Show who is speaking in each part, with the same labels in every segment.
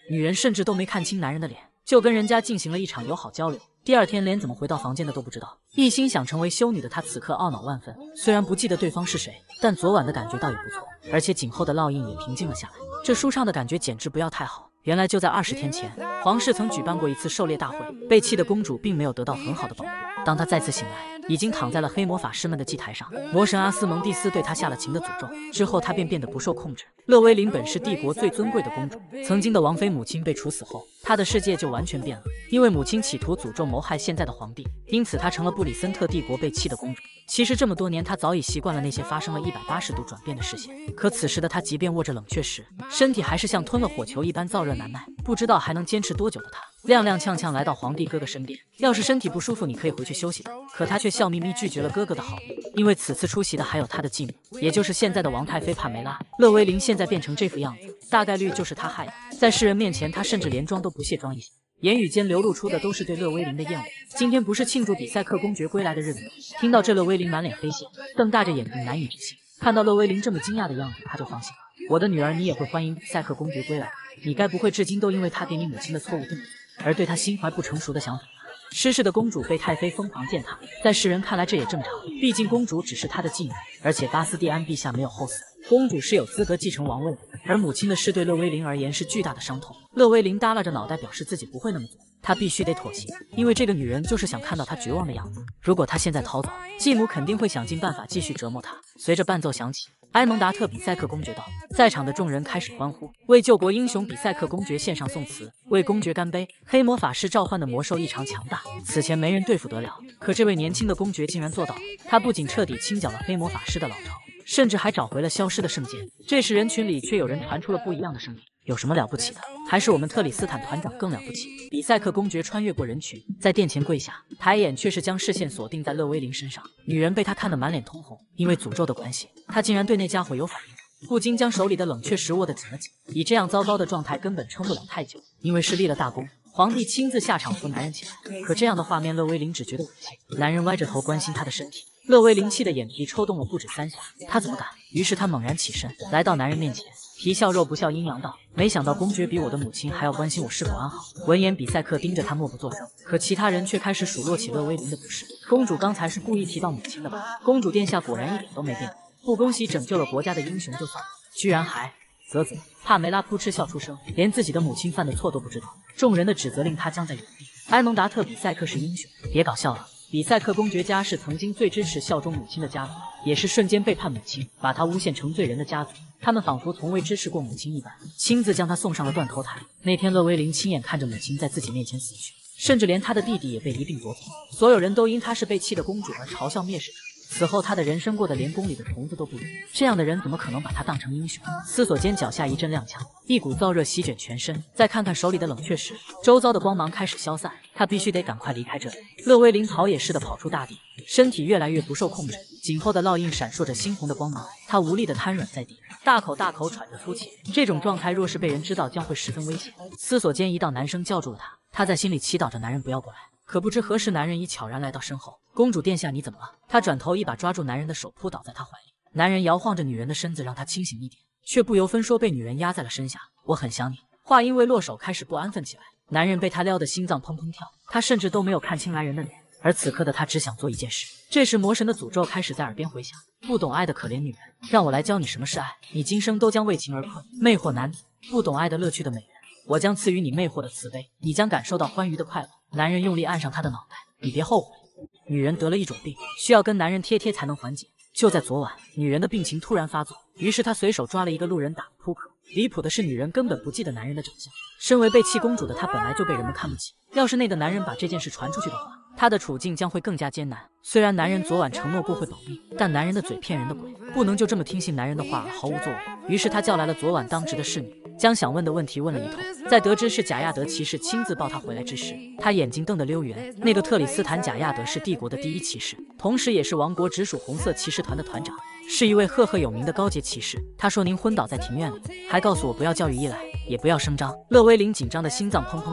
Speaker 1: 女人甚至都没看清男人的脸，就跟人家进行了一场友好交流。第二天连怎么回到房间的都不知道，一心想成为修女的她此刻懊恼万分。虽然不记得对方是谁，但昨晚的感觉倒也不错，而且颈后的烙印也平静了下来。这舒畅的感觉简直不要太好。原来就在20天前，皇室曾举办过一次狩猎大会，被弃的公主并没有得到很好的保护。当她再次醒来，已经躺在了黑魔法师们的祭台上。魔神阿斯蒙蒂斯对她下了情的诅咒，之后她便变得不受控制。勒威琳本是帝国最尊贵的公主，曾经的王妃母亲被处死后，她的世界就完全变了。因为母亲企图诅咒谋害现在的皇帝，因此她成了布里森特帝国被弃的公主。其实这么多年，她早已习惯了那些发生了180度转变的视线。可此时的她，即便握着冷却石，身体还是像吞了火球一般燥热难耐，不知道还能坚持多久的她，踉踉跄跄来到皇帝哥哥身边。要是身体不舒服，你可以回去休息的。可她却笑眯眯拒绝了哥哥的好意，因为此次出席的还有她的继母，也就是现在的王太妃帕梅拉。勒威琳现在变成这副样子，大概率就是她害的。在世人面前，她甚至连装都不屑装一下。言语间流露出的都是对勒威琳的厌恶。今天不是庆祝比赛克公爵归来的日子吗？听到这，勒威琳满脸黑线，瞪大着眼睛难以置信。看到勒威琳这么惊讶的样子，他就放心了。我的女儿，你也会欢迎比赛克公爵归来？你该不会至今都因为他给你母亲的错误定罪，而对他心怀不成熟的想法吧？失势的公主被太妃疯狂践踏，在世人看来这也正常，毕竟公主只是他的继女，而且巴斯蒂安陛下没有后嗣，公主是有资格继承王位的。而母亲的事对勒威琳而言是巨大的伤痛。勒威琳耷拉着脑袋，表示自己不会那么做，她必须得妥协，因为这个女人就是想看到她绝望的样子。如果她现在逃走，继母肯定会想尽办法继续折磨她。随着伴奏响起，埃蒙达特比赛克公爵到，在场的众人开始欢呼，为救国英雄比赛克公爵献上颂词，为公爵干杯。黑魔法师召唤的魔兽异常强大，此前没人对付得了，可这位年轻的公爵竟然做到了。他不仅彻底清剿了黑魔法师的老巢，甚至还找回了消失的圣剑。这时人群里却有人传出了不一样的声音，有什么了不起的？还是我们特里斯坦团长更了不起。比赛克公爵穿越过人群，在殿前跪下，抬眼却是将视线锁定在勒威琳身上。女人被他看得满脸通红，因为诅咒的关系，她竟然对那家伙有反应，不禁将手里的冷却石握得紧了紧。以这样糟糕的状态根本撑不了太久，因为是立了大功，皇帝亲自下场扶男人起来。可这样的画面，勒威琳只觉得恶心。男人歪着头关心她的身体，勒威琳气的眼皮抽动了不止3下，她怎么敢？于是她猛然起身，来到男人面前，皮笑肉不笑，阴阳道：没想到公爵比我的母亲还要关心我是否安好。闻言，比赛克盯着他默不作声，可其他人却开始数落起勒威琳的不是。公主刚才是故意提到母亲的吧？公主殿下果然一点都没变，不恭喜拯救了国家的英雄就算了，居然还啧。帕梅拉扑哧笑出声，连自己的母亲犯的错都不知道，众人的指责令她僵在原地。埃蒙达特比赛克是英雄，别搞笑了。比赛克公爵家是曾经最支持效忠母亲的家族，也是瞬间背叛母亲，把他诬陷成罪人的家族。他们仿佛从未支持过母亲一般，亲自将他送上了断头台。那天，勒威琳亲眼看着母亲在自己面前死去，甚至连他的弟弟也被一并夺走。所有人都因她是被弃的公主而嘲笑蔑视她。此后，他的人生过得连宫里的虫子都不如。这样的人怎么可能把他当成英雄？思索间，脚下一阵踉跄，一股燥热席卷全身。再看看手里的冷却石，周遭的光芒开始消散。他必须得赶快离开这里。勒威琳逃也似的跑出大地，身体越来越不受控制，颈后的烙印闪烁着猩红的光芒。他无力地瘫软在地，大口大口喘着粗气。这种状态若是被人知道，将会十分危险。思索间，一道男声叫住了他。他在心里祈祷着男人不要过来。可不知何时，男人已悄然来到身后。公主殿下，你怎么了？他转头一把抓住男人的手，扑倒在他怀里。男人摇晃着女人的身子，让她清醒一点，却不由分说被女人压在了身下。我很想你。话音未落，手开始不安分起来。男人被他撩得心脏砰砰跳，他甚至都没有看清男人的脸。而此刻的他只想做一件事。这时魔神的诅咒开始在耳边回响：不懂爱的可怜女人，让我来教你什么是爱，你今生都将为情而困。魅惑男子，不懂爱的乐趣的美人，我将赐予你魅惑的慈悲，你将感受到欢愉的快乐。男人用力按上她的脑袋，你别后悔。女人得了一种病，需要跟男人贴贴才能缓解。就在昨晚，女人的病情突然发作，于是她随手抓了一个路人打了扑克。离谱的是，女人根本不记得男人的长相。身为被弃公主的她，本来就被人们看不起。要是那个男人把这件事传出去的话，她的处境将会更加艰难。虽然男人昨晚承诺过会保密，但男人的嘴骗人的鬼，不能就这么听信男人的话而毫无作为。于是他叫来了昨晚当值的侍女，将想问的问题问了一通。在得知是贾亚德骑士亲自抱他回来之时，他眼睛瞪得溜圆。那个特里斯坦·贾亚德是帝国的第一骑士，同时也是王国直属红色骑士团的团长，是一位赫赫有名的高阶骑士。他说您昏倒在庭院里，还告诉我不要教育伊莱，也不要声张。勒威琳紧张的心脏砰砰跳。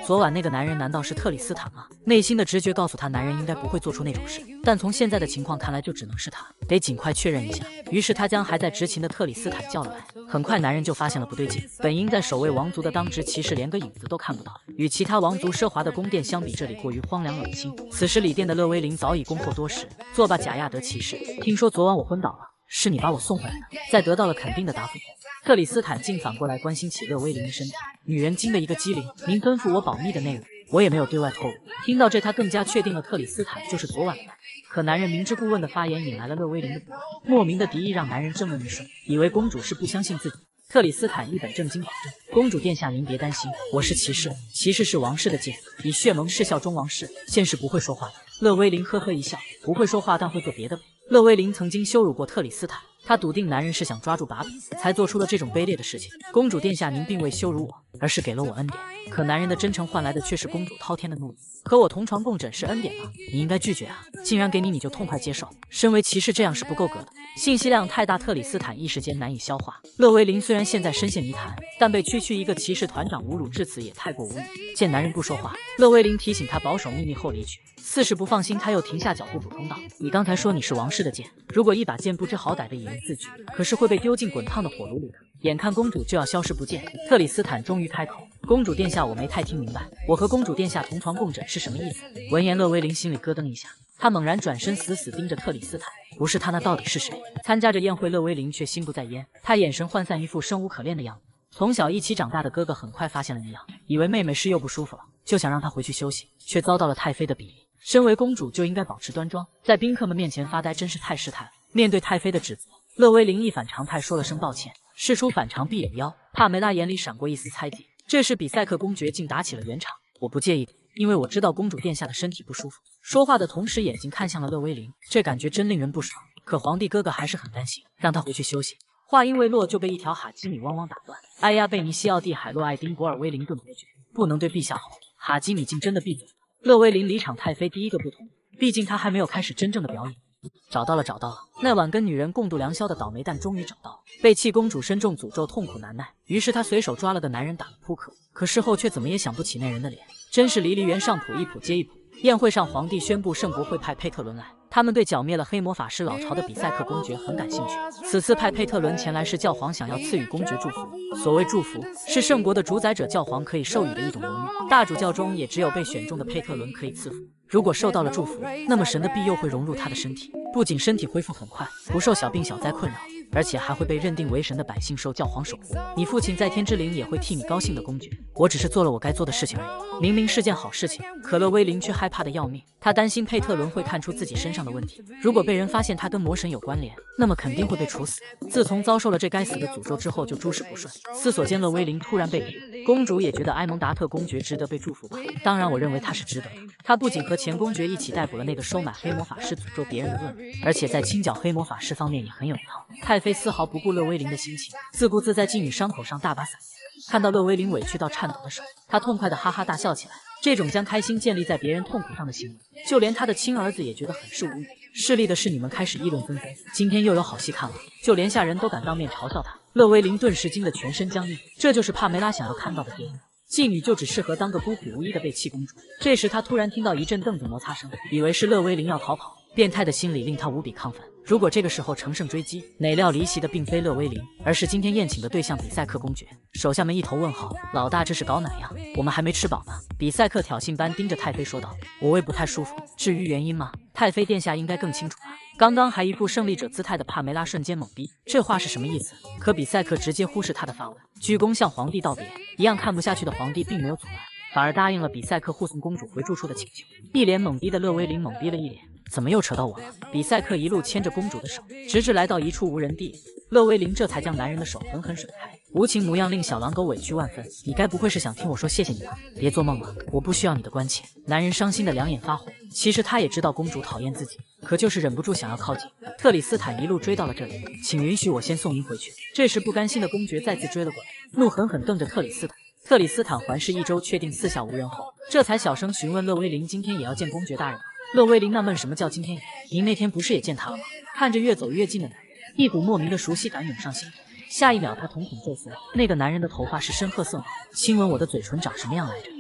Speaker 1: 昨晚那个男人难道是特里斯坦吗？内心的直觉告诉他，男人应该不会做出那种事，但从现在的情况看来，就只能是他，得尽快确认一下。于是他将还在执勤的特里斯坦叫了来。很快，男人就发现了不对劲，本应在守卫王族的当值骑士连个影子都看不到。与其他王族奢华的宫殿相比，这里过于荒凉冷清。此时里殿的勒威林早已恭候多时。作罢，贾亚德骑士，听说昨晚我昏倒了，是你把我送回来的。在得到了肯定的答复后，特里斯坦竟反过来关心起勒威林的身体。女人惊的一个机灵，您吩咐我保密的内容，我也没有对外透露。听到这，他更加确定了特里斯坦就是昨晚的男人。可男人明知故问的发言引来了勒威林的不满，莫名的敌意让男人怔了一瞬，以为公主是不相信自己。特里斯坦一本正经保证：“公主殿下，您别担心，我是骑士，骑士是王室的剑，以血盟誓效忠王室，剑是不会说话的。”勒威林呵呵一笑：“不会说话，但会做别的呗。”勒威林曾经羞辱过特里斯坦，他笃定男人是想抓住把柄，才做出了这种卑劣的事情。公主殿下，您并未羞辱我，而是给了我恩典。可男人的真诚换来的却是公主滔天的怒意。和我同床共枕是恩典吗？你应该拒绝啊！竟然给你，你就痛快接受？身为骑士，这样是不够格的。信息量太大，特里斯坦一时间难以消化。勒威林虽然现在深陷泥潭，但被区区一个骑士团长侮辱至此也太过无语。见男人不说话，勒威林提醒他保守秘密后离去。似是不放心，他又停下脚步补充道：“你刚才说你是王室的剑，如果一把剑不知好歹的以人自居，可是会被丢进滚烫的火炉里的。眼看公主就要消失不见，特里斯坦终于开口：公主殿下，我没太听明白，我和公主殿下同床共枕是什么意思？”闻言，勒威林心里咯噔一下，他猛然转身，死死盯着特里斯坦。不是他，那到底是谁？参加着宴会，勒威林却心不在焉，他眼神涣散，一副生无可恋的样子。从小一起长大的哥哥很快发现了异样，以为妹妹是又不舒服了，就想让她回去休息，却遭到了太妃的鄙夷。身为公主就应该保持端庄，在宾客们面前发呆真是太失态了。面对太妃的指责，勒威林一反常态说了声抱歉，事出反常必有妖。帕梅拉眼里闪过一丝猜忌，这时比赛克公爵竟打起了圆场。我不介意的，因为我知道公主殿下的身体不舒服。说话的同时，眼睛看向了勒威林，这感觉真令人不爽。可皇帝哥哥还是很担心，让他回去休息。话音未落，就被一条哈基米汪汪打断。埃亚贝尼西奥蒂海洛艾丁博尔威灵顿伯爵，不能对陛下吼！哈基米竟真的闭嘴了。勒威林离场，太妃第一个不同，毕竟他还没有开始真正的表演。找到了，找到了！那晚跟女人共度良宵的倒霉蛋终于找到了。被弃公主身中诅咒，痛苦难耐，于是他随手抓了个男人打了扑克，可事后却怎么也想不起那人的脸，真是离离原上谱，一谱接一谱。宴会上，皇帝宣布圣国会派佩特伦来，他们对剿灭了黑魔法师老巢的比赛克公爵很感兴趣。此次派佩特伦前来是教皇想要赐予公爵祝福。所谓祝福，是圣国的主宰者教皇可以授予的一种荣誉，大主教中也只有被选中的佩特伦可以赐福。如果受到了祝福，那么神的庇佑会融入他的身体，不仅身体恢复很快，不受小病小灾困扰，而且还会被认定为神的百姓受教皇守护。你父亲在天之灵也会替你高兴的，公爵。我只是做了我该做的事情而已。明明是件好事情，可勒威林却害怕的要命。他担心佩特伦会看出自己身上的问题，如果被人发现他跟魔神有关联，那么肯定会被处死。自从遭受了这该死的诅咒之后，就诸事不顺。思索间，勒威林突然被贬。公主也觉得埃蒙达特公爵值得被祝福吧？当然，我认为他是值得的。他不仅和前公爵一起逮捕了那个收买黑魔法师诅咒别人的恶人，而且在清剿黑魔法师方面也很有一套。太妃丝毫不顾勒威林的心情，自顾自在妓女伤口上大把撒盐。看到勒威林委屈到颤抖的手，他痛快的哈哈大笑起来。这种将开心建立在别人痛苦上的行为，就连他的亲儿子也觉得很是无语。势利的是你们开始议论纷纷，今天又有好戏看了，就连下人都敢当面嘲笑他。勒威林顿时惊得全身僵硬，这就是帕梅拉想要看到的电影。妓女就只适合当个孤苦无依的被弃公主。这时他突然听到一阵凳子摩擦声，以为是勒威林要逃跑，变态的心理令他无比亢奋。如果这个时候乘胜追击，哪料离席的并非勒威林，而是今天宴请的对象比赛克公爵。手下们一头问号，老大这是搞哪样？我们还没吃饱呢。比赛克挑衅般盯着太妃说道：“我胃不太舒服，至于原因吗？太妃殿下应该更清楚吧。”刚刚还一副胜利者姿态的帕梅拉瞬间懵逼，这话是什么意思？可比赛克直接忽视他的发问，鞠躬向皇帝道别。一样看不下去的皇帝并没有阻拦，反而答应了比赛克护送公主回住处的请求。一脸懵逼的勒威林懵逼了一脸，怎么又扯到我了？比赛克一路牵着公主的手，直至来到一处无人地，勒威林这才将男人的手狠狠甩开，无情模样令小狼狗委屈万分。你该不会是想听我说谢谢你吧？别做梦了，我不需要你的关切。男人伤心的两眼发红，其实他也知道公主讨厌自己，可就是忍不住想要靠近。特里斯坦一路追到了这里，请允许我先送您回去。这时不甘心的公爵再次追了过来，怒狠狠瞪着特里斯坦。特里斯坦环视一周，确定四下无人后，这才小声询问勒威林：“今天也要见公爵大人吗？”勒威林纳闷什么叫今天也？您那天不是也见他了吗？看着越走越近的男人，一股莫名的熟悉感涌上心头。下一秒，他瞳孔骤缩，那个男人的头发是深褐色吗？亲吻我的嘴唇长什么样来着？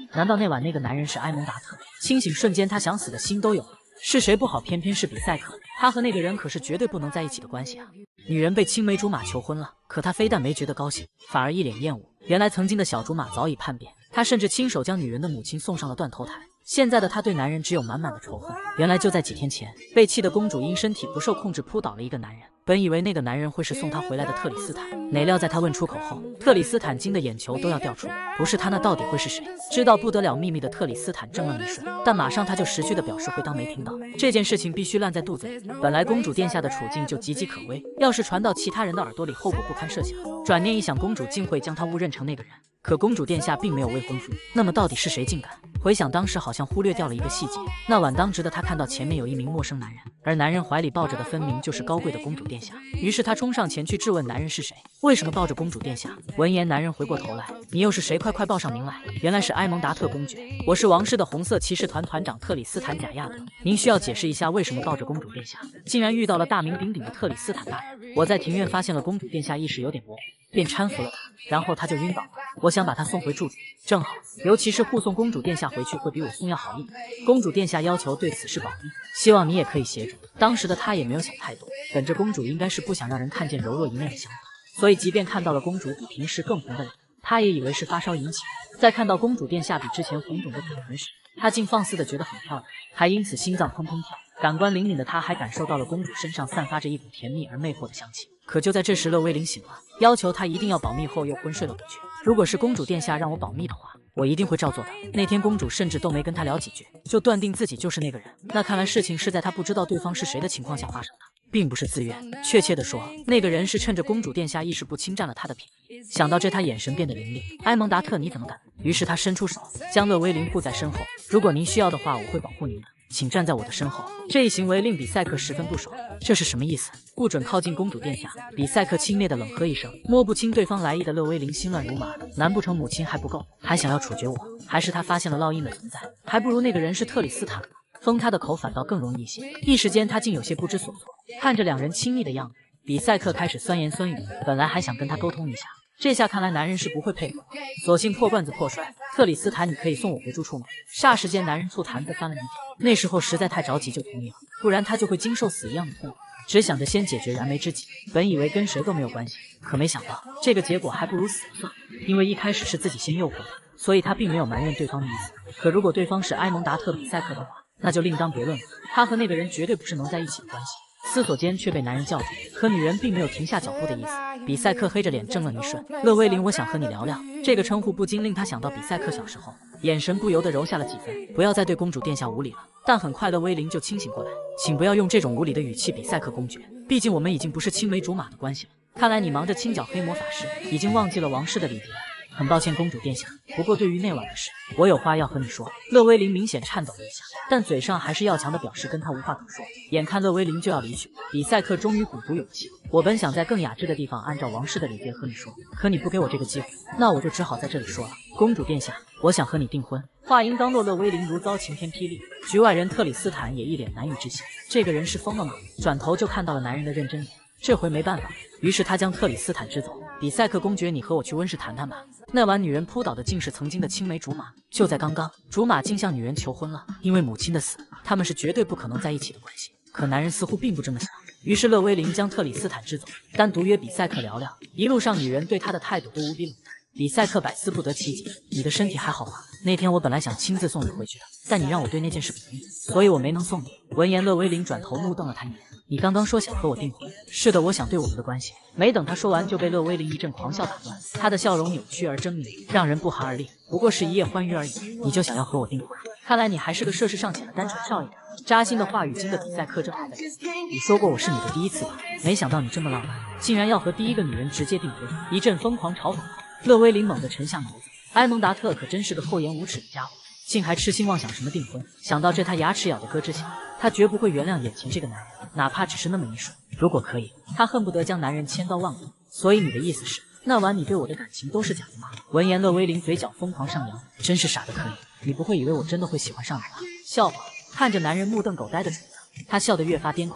Speaker 1: 难道那晚那个男人是埃蒙达特？清醒瞬间，他想死的心都有了。是谁不好，偏偏是比赛克。他和那个人可是绝对不能在一起的关系啊！女人被青梅竹马求婚了，可他非但没觉得高兴，反而一脸厌恶。原来曾经的小竹马早已叛变，他甚至亲手将女人的母亲送上了断头台。现在的他对男人只有满满的仇恨。原来就在几天前，被气的公主因身体不受控制扑倒了一个男人。本以为那个男人会是送她回来的特里斯坦，哪料在他问出口后，特里斯坦惊得眼球都要掉出来。不是他，那到底会是谁？知道不得了秘密的特里斯坦怔了一瞬，但马上他就识趣的表示会当没听到。这件事情必须烂在肚子里。本来公主殿下的处境就岌岌可危，要是传到其他人的耳朵里，后果不堪设想。转念一想，公主竟会将他误认成那个人。可公主殿下并没有未婚夫，那么到底是谁竟敢？回想当时好像忽略掉了一个细节，那晚当值的他看到前面有一名陌生男人，而男人怀里抱着的分明就是高贵的公主殿下。于是他冲上前去质问男人是谁，为什么抱着公主殿下？闻言，男人回过头来，你又是谁？快报上名来！原来是埃蒙达特公爵，我是王室的红色骑士团团长特里斯坦贾亚德。您需要解释一下为什么抱着公主殿下？竟然遇到了大名鼎鼎的特里斯坦大人。我在庭院发现了公主殿下意识有点模糊，便搀扶了她，然后她就晕倒了。我想把她送回住处，正好，尤其是护送公主殿下回去会比我送药好一点。公主殿下要求对此事保密，希望你也可以协助。当时的她也没有想太多，本着公主应该是不想让人看见柔弱一面的想法，所以即便看到了公主比平时更红的脸，她也以为是发烧引起的。在看到公主殿下比之前红肿的嘴唇时，她竟放肆的觉得很漂亮，还因此心脏砰砰跳。感官灵敏的她还感受到了公主身上散发着一股甜蜜而魅惑的香气。可就在这时，勒威灵醒了，要求她一定要保密，后又昏睡了过去。如果是公主殿下让我保密的话，我一定会照做的。那天公主甚至都没跟他聊几句，就断定自己就是那个人。那看来事情是在他不知道对方是谁的情况下发生的，并不是自愿。确切的说，那个人是趁着公主殿下意识不侵占了他的便宜。想到这，他眼神变得凌厉。埃蒙达特，你怎么敢？于是他伸出手，将勒威灵护在身后。如果您需要的话，我会保护您的，请站在我的身后。这一行为令比赛克十分不爽，这是什么意思？不准靠近公主殿下！比赛克轻蔑的冷喝一声。摸不清对方来意的勒威灵心乱如麻，难不成母亲还不够，还想要处决我？还是他发现了烙印的存在？还不如那个人是特里斯坦，封他的口反倒更容易一些。一时间他竟有些不知所措，看着两人亲密的样子，比赛克开始酸言酸语。本来还想跟他沟通一下，这下看来男人是不会配合，索性破罐子破摔。特里斯坦，你可以送我回住处吗？霎时间，男人醋坛子翻了一地。那时候实在太着急，就同意了，不然他就会经受死一样的痛苦。只想着先解决燃眉之急，本以为跟谁都没有关系，可没想到这个结果还不如死了算了。因为一开始是自己先诱惑的，所以他并没有埋怨对方的意思。可如果对方是埃蒙达特比赛克的话，那就另当别论了。他和那个人绝对不是能在一起的关系。思索间却被男人叫住，可女人并没有停下脚步的意思。比赛克黑着脸怔了一瞬，勒威灵，我想和你聊聊。这个称呼不禁令他想到比赛克小时候，眼神不由得柔下了几分。不要再对公主殿下无礼了。但很快勒威灵就清醒过来，请不要用这种无礼的语气，比赛克公爵，毕竟我们已经不是青梅竹马的关系了。看来你忙着清剿黑魔法师，已经忘记了王室的礼节。很抱歉，公主殿下，不过对于那晚的事，我有话要和你说。勒威灵明显颤抖了一下，但嘴上还是要强的表示跟他无话可说。眼看勒威灵就要离去，比赛克终于鼓足勇气，我本想在更雅致的地方按照王室的礼节和你说，可你不给我这个机会，那我就只好在这里说了。公主殿下，我想和你订婚。话音刚落，勒威灵如遭晴天霹雳，局外人特里斯坦也一脸难以置信，这个人是疯了吗？转头就看到了男人的认真脸，这回没办法，于是他将特里斯坦支走。比赛克公爵，你和我去温室谈谈吧。那晚女人扑倒的竟是曾经的青梅竹马，就在刚刚，竹马竟向女人求婚了。因为母亲的死，他们是绝对不可能在一起的关系。可男人似乎并不这么想，于是勒威灵将特里斯坦支走，单独约比赛克聊聊。一路上女人对他的态度都无比冷淡。比赛克百思不得其解，你的身体还好吗？那天我本来想亲自送你回去的，但你让我对那件事不同意，所以我没能送你。闻言，勒威灵转头怒瞪了他一眼，你刚刚说想和我订婚？是的，我想对我们的关系。没等他说完，就被勒威灵一阵狂笑打断，他的笑容扭曲而狰狞，让人不寒而栗。不过是一夜欢愉而已，你就想要和我订婚？看来你还是个涉世尚浅的单纯少爷。扎心的话语惊得比赛克正还在你说过我是你的第一次吧？没想到你这么浪漫，竟然要和第一个女人直接订婚。一阵疯狂嘲讽后，勒威灵猛地沉下眸子，埃蒙达特可真是个厚颜无耻的家伙，竟还痴心妄想什么订婚。想到这，他牙齿咬得咯吱响，他绝不会原谅眼前这个男人，哪怕只是那么一瞬。如果可以，他恨不得将男人千刀万剐。所以你的意思是，那晚你对我的感情都是假的吗？闻言，勒威灵嘴角疯狂上扬，真是傻得可以。你不会以为我真的会喜欢上你吧？笑话！看着男人目瞪口呆的主子，他笑得越发癫狂。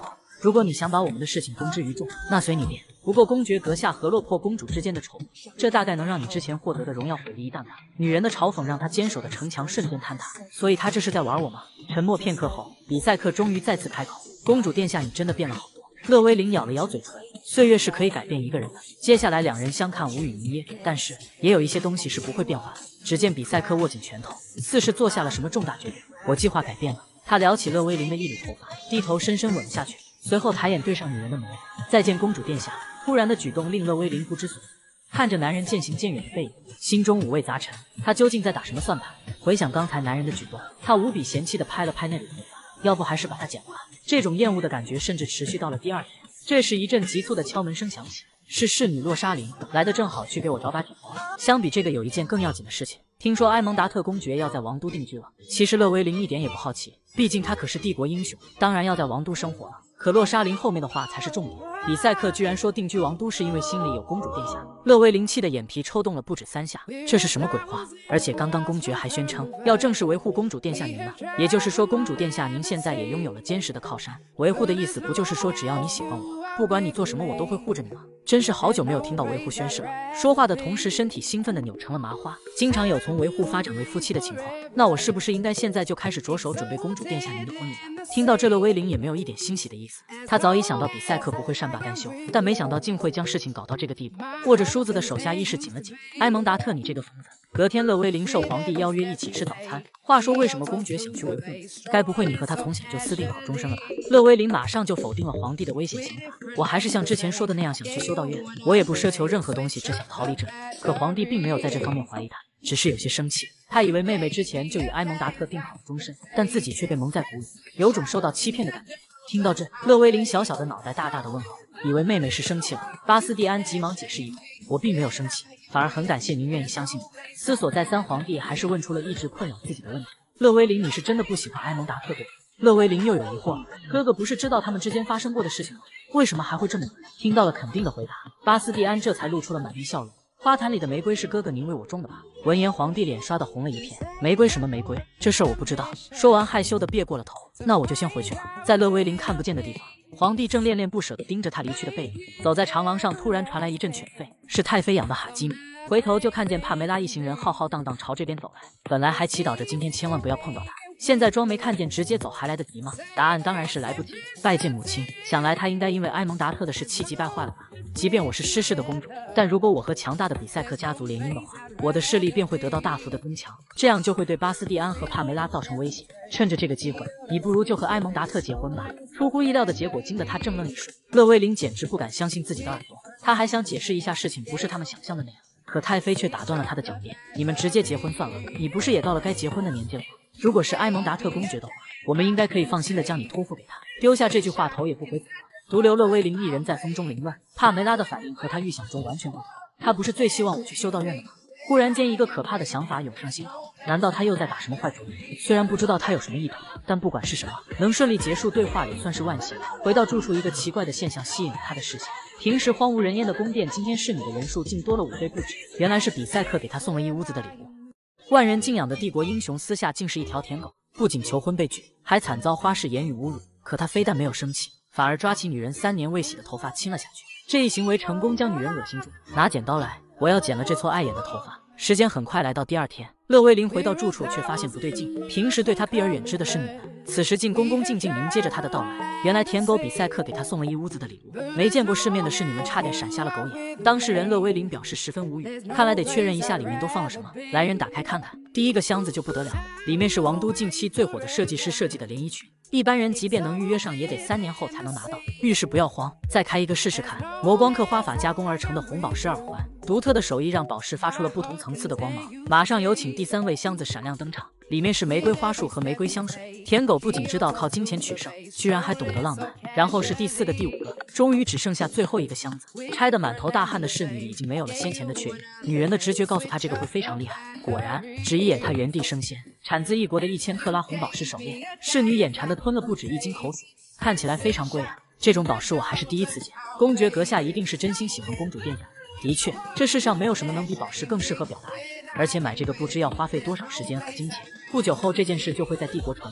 Speaker 1: 如果你想把我们的事情公之于众，那随你便。不过公爵阁下和落魄公主之间的仇，这大概能让你之前获得的荣耀毁于一旦吧。女人的嘲讽让他坚守的城墙瞬间坍塌，所以他这是在玩我吗？沉默片刻后，比赛克终于再次开口：“公主殿下，你真的变了好多。”勒威灵咬了咬嘴唇，岁月是可以改变一个人的。接下来两人相看无语凝噎，但是也有一些东西是不会变化的。只见比赛克握紧拳头，似是做下了什么重大决定。我计划改变了。他撩起勒威灵的一缕头发，低头深深吻下去，随后抬眼对上女人的眸子。再见，公主殿下。突然的举动令勒威灵不知所措，看着男人渐行渐远的背影，心中五味杂陈。他究竟在打什么算盘？回想刚才男人的举动，他无比嫌弃地拍了拍那缕头发，要不还是把它剪了吧。这种厌恶的感觉甚至持续到了第二天。这时一阵急促的敲门声响起，是侍女洛莎琳，来的正好，去给我找把铁锅。相比这个，有一件更要紧的事情，听说埃蒙达特公爵要在王都定居了。其实勒威灵一点也不好奇，毕竟他可是帝国英雄，当然要在王都生活了。可洛莎琳后面的话才是重点，比赛克居然说定居王都是因为心里有公主殿下。勒威灵气的眼皮抽动了不止3下，这是什么鬼话？而且刚刚公爵还宣称要正式维护公主殿下您呢，也就是说公主殿下您现在也拥有了坚实的靠山。维护的意思不就是说只要你喜欢我，不管你做什么我都会护着你吗？真是好久没有听到维护宣誓了。说话的同时身体兴奋地扭成了麻花，经常有从维护发展为夫妻的情况，那我是不是应该现在就开始着手准备公主殿下您的婚礼了？听到这，勒威灵也没有一点欣喜的意思。他早已想到比赛克不会善罢甘休，但没想到竟会将事情搞到这个地步。握着梳子的手下意识紧了紧。埃蒙达特，你这个疯子！隔天，勒威灵受皇帝邀约一起吃早餐。话说，为什么公爵想去维护你？该不会你和他从小就私定好终身了吧？勒威灵马上就否定了皇帝的危险想法。我还是像之前说的那样想去修道院，我也不奢求任何东西，只想逃离这里。可皇帝并没有在这方面怀疑他，只是有些生气。他以为妹妹之前就与埃蒙达特定好了终身，但自己却被蒙在鼓里，有种受到欺骗的感觉。听到这，勒威灵小小的脑袋大大的问号，以为妹妹是生气了。巴斯蒂安急忙解释一番：“我并没有生气，反而很感谢您愿意相信我。”思索再三，皇帝还是问出了一直困扰自己的问题：“勒威灵，你是真的不喜欢埃蒙达特对吧？”勒威灵又有疑惑：“哥哥不是知道他们之间发生过的事情吗？为什么还会这么？”听到了肯定的回答，巴斯蒂安这才露出了满意笑容。花坛里的玫瑰是哥哥您为我种的吧？闻言，皇帝脸刷得红了一片。玫瑰什么玫瑰？这事儿我不知道。说完，害羞的别过了头。那我就先回去了。在勒威灵看不见的地方，皇帝正恋恋不舍地盯着他离去的背影。走在长廊上，突然传来一阵犬吠，是太妃养的哈基米。回头就看见帕梅拉一行人浩浩荡荡朝这边走来。本来还祈祷着今天千万不要碰到他，现在装没看见直接走还来得及吗？答案当然是来不及。拜见母亲，想来他应该因为埃蒙达特的事气急败坏了吧。即便我是失势的公主，但如果我和强大的比赛克家族联姻的话，我的势力便会得到大幅的增强，这样就会对巴斯蒂安和帕梅拉造成威胁。趁着这个机会，你不如就和埃蒙达特结婚吧。出乎意料的结果惊得他怔愣一瞬，勒威灵简直不敢相信自己的耳朵。他还想解释一下事情不是他们想象的那样，可太妃却打断了他的狡辩：“你们直接结婚算了，你不是也到了该结婚的年纪了吗？如果是埃蒙达特公爵的话，我们应该可以放心的将你托付给他。”丢下这句话，头也不回走了。独留勒威灵一人在风中凌乱。帕梅拉的反应和他预想中完全不同。他不是最希望我去修道院的吗？忽然间，一个可怕的想法涌上心头。难道他又在打什么坏主意？虽然不知道他有什么意图，但不管是什么，能顺利结束对话也算是万幸。回到住处，一个奇怪的现象吸引了他的视线。平时荒无人烟的宫殿，今天侍女的人数竟多了5倍不止。原来是比赛克给他送了一屋子的礼物。万人敬仰的帝国英雄，私下竟是一条舔狗，不仅求婚被拒，还惨遭花式言语侮辱。可他非但没有生气，反而抓起女人3年未洗的头发亲了下去。这一行为成功将女人恶心住。拿剪刀来，我要剪了这撮碍眼的头发。时间很快来到第2天，勒威灵回到住处，却发现不对劲。平时对他避而远之的侍女们，此时竟恭恭敬敬迎接着他的到来。原来舔狗比赛克给他送了一屋子的礼物。没见过世面的侍女们差点闪瞎了狗眼。当事人勒威灵表示十分无语，看来得确认一下里面都放了什么。来人，打开看看。第一个箱子就不得了，里面是王都近期最火的设计师设计的连衣裙。一般人即便能预约上，也得3年后才能拿到。浴室不要慌，再开一个试试看。磨光刻花法加工而成的红宝石耳环，独特的手艺让宝石发出了不同层次的光芒。马上有请第3位箱子闪亮登场，里面是玫瑰花束和玫瑰香水。舔狗不仅知道靠金钱取胜，居然还懂得浪漫。然后是第4个、第5个，终于只剩下最后一个箱子。拆得满头大汗的侍女已经没有了先前的雀跃，女人的直觉告诉她这个会非常厉害。果然，只一眼她原地升仙。产自异国的1000克拉红宝石手链，侍女眼馋的吞了不止1斤口水，看起来非常贵啊。这种宝石我还是第一次见。公爵阁下一定是真心喜欢公主殿下。的确，这世上没有什么能比宝石更适合表达爱，而且买这个不知要花费多少时间和金钱。不久后，这件事就会在帝国传开。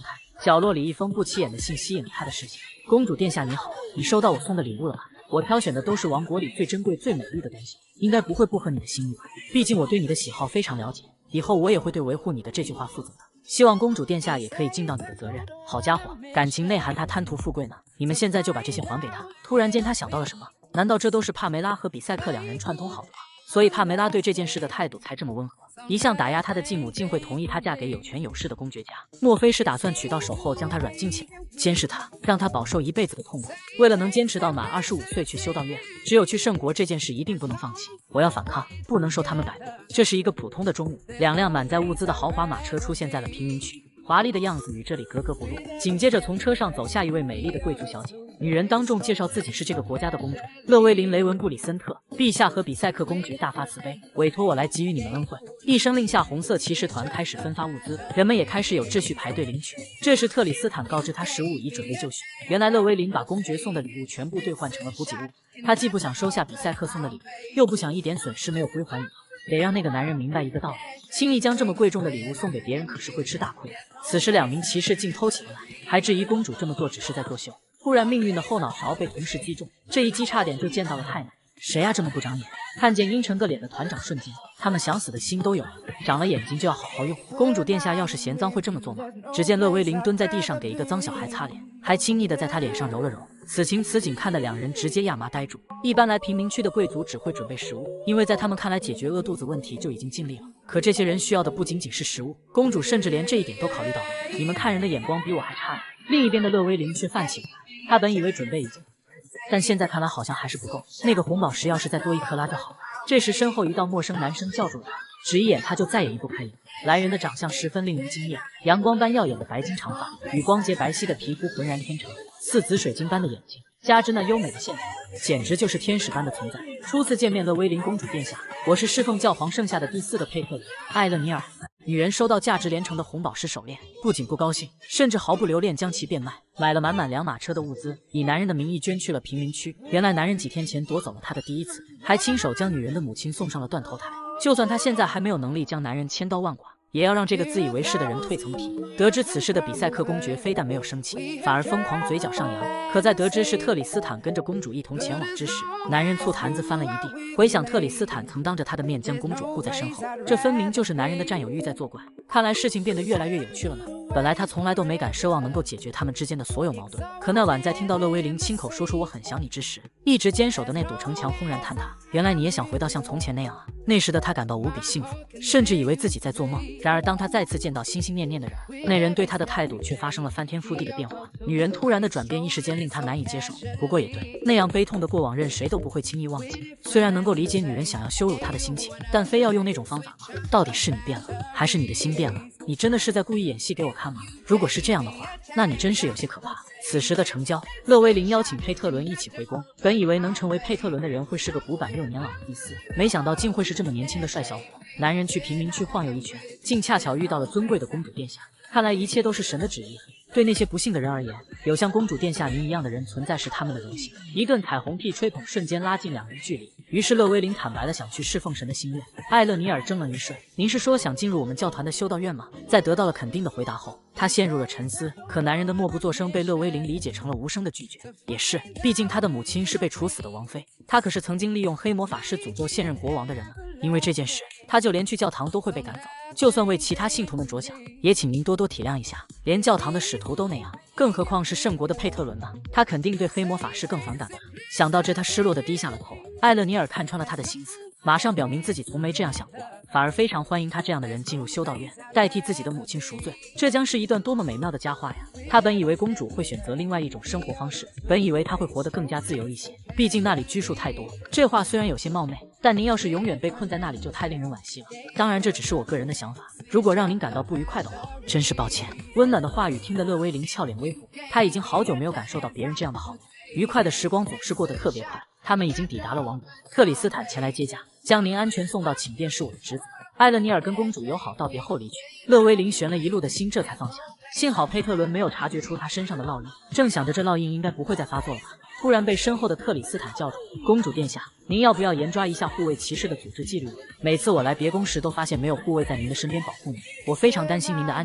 Speaker 1: 角落里一封不起眼的信吸引了他的视线。公主殿下你好，你收到我送的礼物了吗？我挑选的都是王国里最珍贵、最美丽的东西，应该不会不合你的心意吧？毕竟我对你的喜好非常了解，以后我也会对维护你的这句话负责的。希望公主殿下也可以尽到你的责任。好家伙，感情内涵他贪图富贵呢，你们现在就把这些还给他。突然间他想到了什么，难道这都是帕梅拉和比赛克两人串通好的吗？所以帕梅拉对这件事的态度才这么温和。一向打压她的继母竟会同意她嫁给有权有势的公爵家，莫非是打算娶到手后将她软禁起来，监视她，让她饱受一辈子的痛苦？为了能坚持到满25岁去修道院，只有去圣国这件事一定不能放弃。我要反抗，不能受他们摆布。这是一个普通的中午，两辆满载物资的豪华马车出现在了贫民区，华丽的样子与这里格格不入。紧接着从车上走下一位美丽的贵族小姐，女人当众介绍自己是这个国家的公主勒威琳·雷文布里森特，陛下和比赛克公爵大发慈悲，委托我来给予你们恩惠。一声令下，红色骑士团开始分发物资，人们也开始有秩序排队领取。这时特里斯坦告知他食物已准备就绪，原来勒威琳把公爵送的礼物全部兑换成了补给物，他既不想收下比赛克送的礼物，又不想一点损失没有归还以后，得让那个男人明白一个道理，轻易将这么贵重的礼物送给别人可是会吃大亏的。此时两名骑士竟偷起了来，还质疑公主这么做只是在作秀。突然命运的后脑勺被同时击中，这一击差点就见到了太奶。谁呀这么不长眼？看见阴沉个脸的团长瞬间，他们想死的心都有了，长了眼睛就要好好用。公主殿下要是嫌脏会这么做吗？只见勒威琳蹲在地上给一个脏小孩擦脸，还轻易的在他脸上揉了揉。此情此景看得两人直接亚麻呆住。一般来贫民区的贵族只会准备食物，因为在他们看来解决饿肚子问题就已经尽力了。可这些人需要的不仅仅是食物，公主甚至连这一点都考虑到了。你们看人的眼光比我还差呢。另一边的勒威琳却泛起了来，他本以为准备已经，但现在看来好像还是不够。那个红宝石要是再多1克拉就好了。这时身后一道陌生男声叫住了他，只一眼他就再也移不开眼。来人的长相十分令人惊艳，阳光般耀眼的白金长发与光洁白皙的皮肤浑然天成，似紫水晶般的眼睛，加之那优美的线条，简直就是天使般的存在。初次见面的威灵公主殿下，我是侍奉教皇剩下的第4个佩特伦艾勒尼尔。女人收到价值连城的红宝石手链，不仅不高兴，甚至毫不留恋将其变卖，买了满满2马车的物资，以男人的名义捐去了贫民区。原来男人几天前夺走了她的第一次，还亲手将女人的母亲送上了断头台。就算他现在还没有能力将男人千刀万剐，也要让这个自以为是的人蜕层皮。得知此事的比赛克公爵非但没有生气，反而疯狂嘴角上扬。可在得知是特里斯坦跟着公主一同前往之时，男人醋坛子翻了一地。回想特里斯坦曾当着他的面将公主护在身后，这分明就是男人的占有欲在作怪。看来事情变得越来越有趣了呢。本来他从来都没敢奢望能够解决他们之间的所有矛盾，可那晚在听到勒威琳亲口说出我很想你之时，一直坚守的那堵城墙轰然坍塌。原来你也想回到像从前那样啊！那时的他感到无比幸福，甚至以为自己在做梦。然而当他再次见到心心念念的人，那人对他的态度却发生了翻天覆地的变化。女人突然的转变一时间令他难以接受。不过也对，那样悲痛的过往任谁都不会轻易忘记。虽然能够理解女人想要羞辱他的心情，但非要用那种方法吗？到底是你变了，还是你的心变了？你真的是在故意演戏给我看吗？如果是这样的话，那你真是有些可怕。此时的城郊，勒威琳邀请佩特伦一起回宫。本以为能成为佩特伦的人会是个古板又年老的第4，没想到竟会是这么年轻的帅小伙。男人去贫民区晃悠一圈，竟恰巧遇到了尊贵的公主殿下。看来一切都是神的旨意。对那些不幸的人而言，有像公主殿下您一样的人存在是他们的荣幸。一顿彩虹屁吹捧瞬间拉近两人距离。于是勒威琳坦白了想去侍奉神的心愿。艾勒尼尔怔了一瞬，您是说想进入我们教团的修道院吗？在得到了肯定的回答后，他陷入了沉思。可男人的默不作声被勒威琳理解成了无声的拒绝。也是，毕竟他的母亲是被处死的王妃，他可是曾经利用黑魔法师诅咒现任国王的人呢。因为这件事，他就连去教堂都会被赶走。就算为其他信徒们着想，也请您多多体谅一下。连教堂的使徒都那样，更何况是圣国的佩特伦呢？他肯定对黑魔法师更反感吧。想到这，他失落地低下了头。艾勒尼尔看穿了他的心思，马上表明自己从没这样想过，反而非常欢迎他这样的人进入修道院，代替自己的母亲赎罪。这将是一段多么美妙的佳话呀！他本以为公主会选择另外一种生活方式，本以为她会活得更加自由一些，毕竟那里拘束太多。这话虽然有些冒昧，但您要是永远被困在那里就太令人惋惜了。当然这只是我个人的想法，如果让您感到不愉快的话，真是抱歉。温暖的话语听得勒威琳俏脸微红，他已经好久没有感受到别人这样的好。愉快的时光总是过得特别快，他们已经抵达了王国。特里斯坦前来接驾，将您安全送到寝殿是我的职责。艾勒尼尔跟公主友好道别后离去，勒威琳悬了一路的心这才放下。幸好佩特伦没有察觉出他身上的烙印，正想着这烙印应该不会再发作了吧，突然被身后的特里斯坦叫住：“公主殿下，您要不要严抓一下护卫骑士的组织纪律？每次我来别宫时都发现没有护卫在您的身边保护您，我非常担心您的安全。”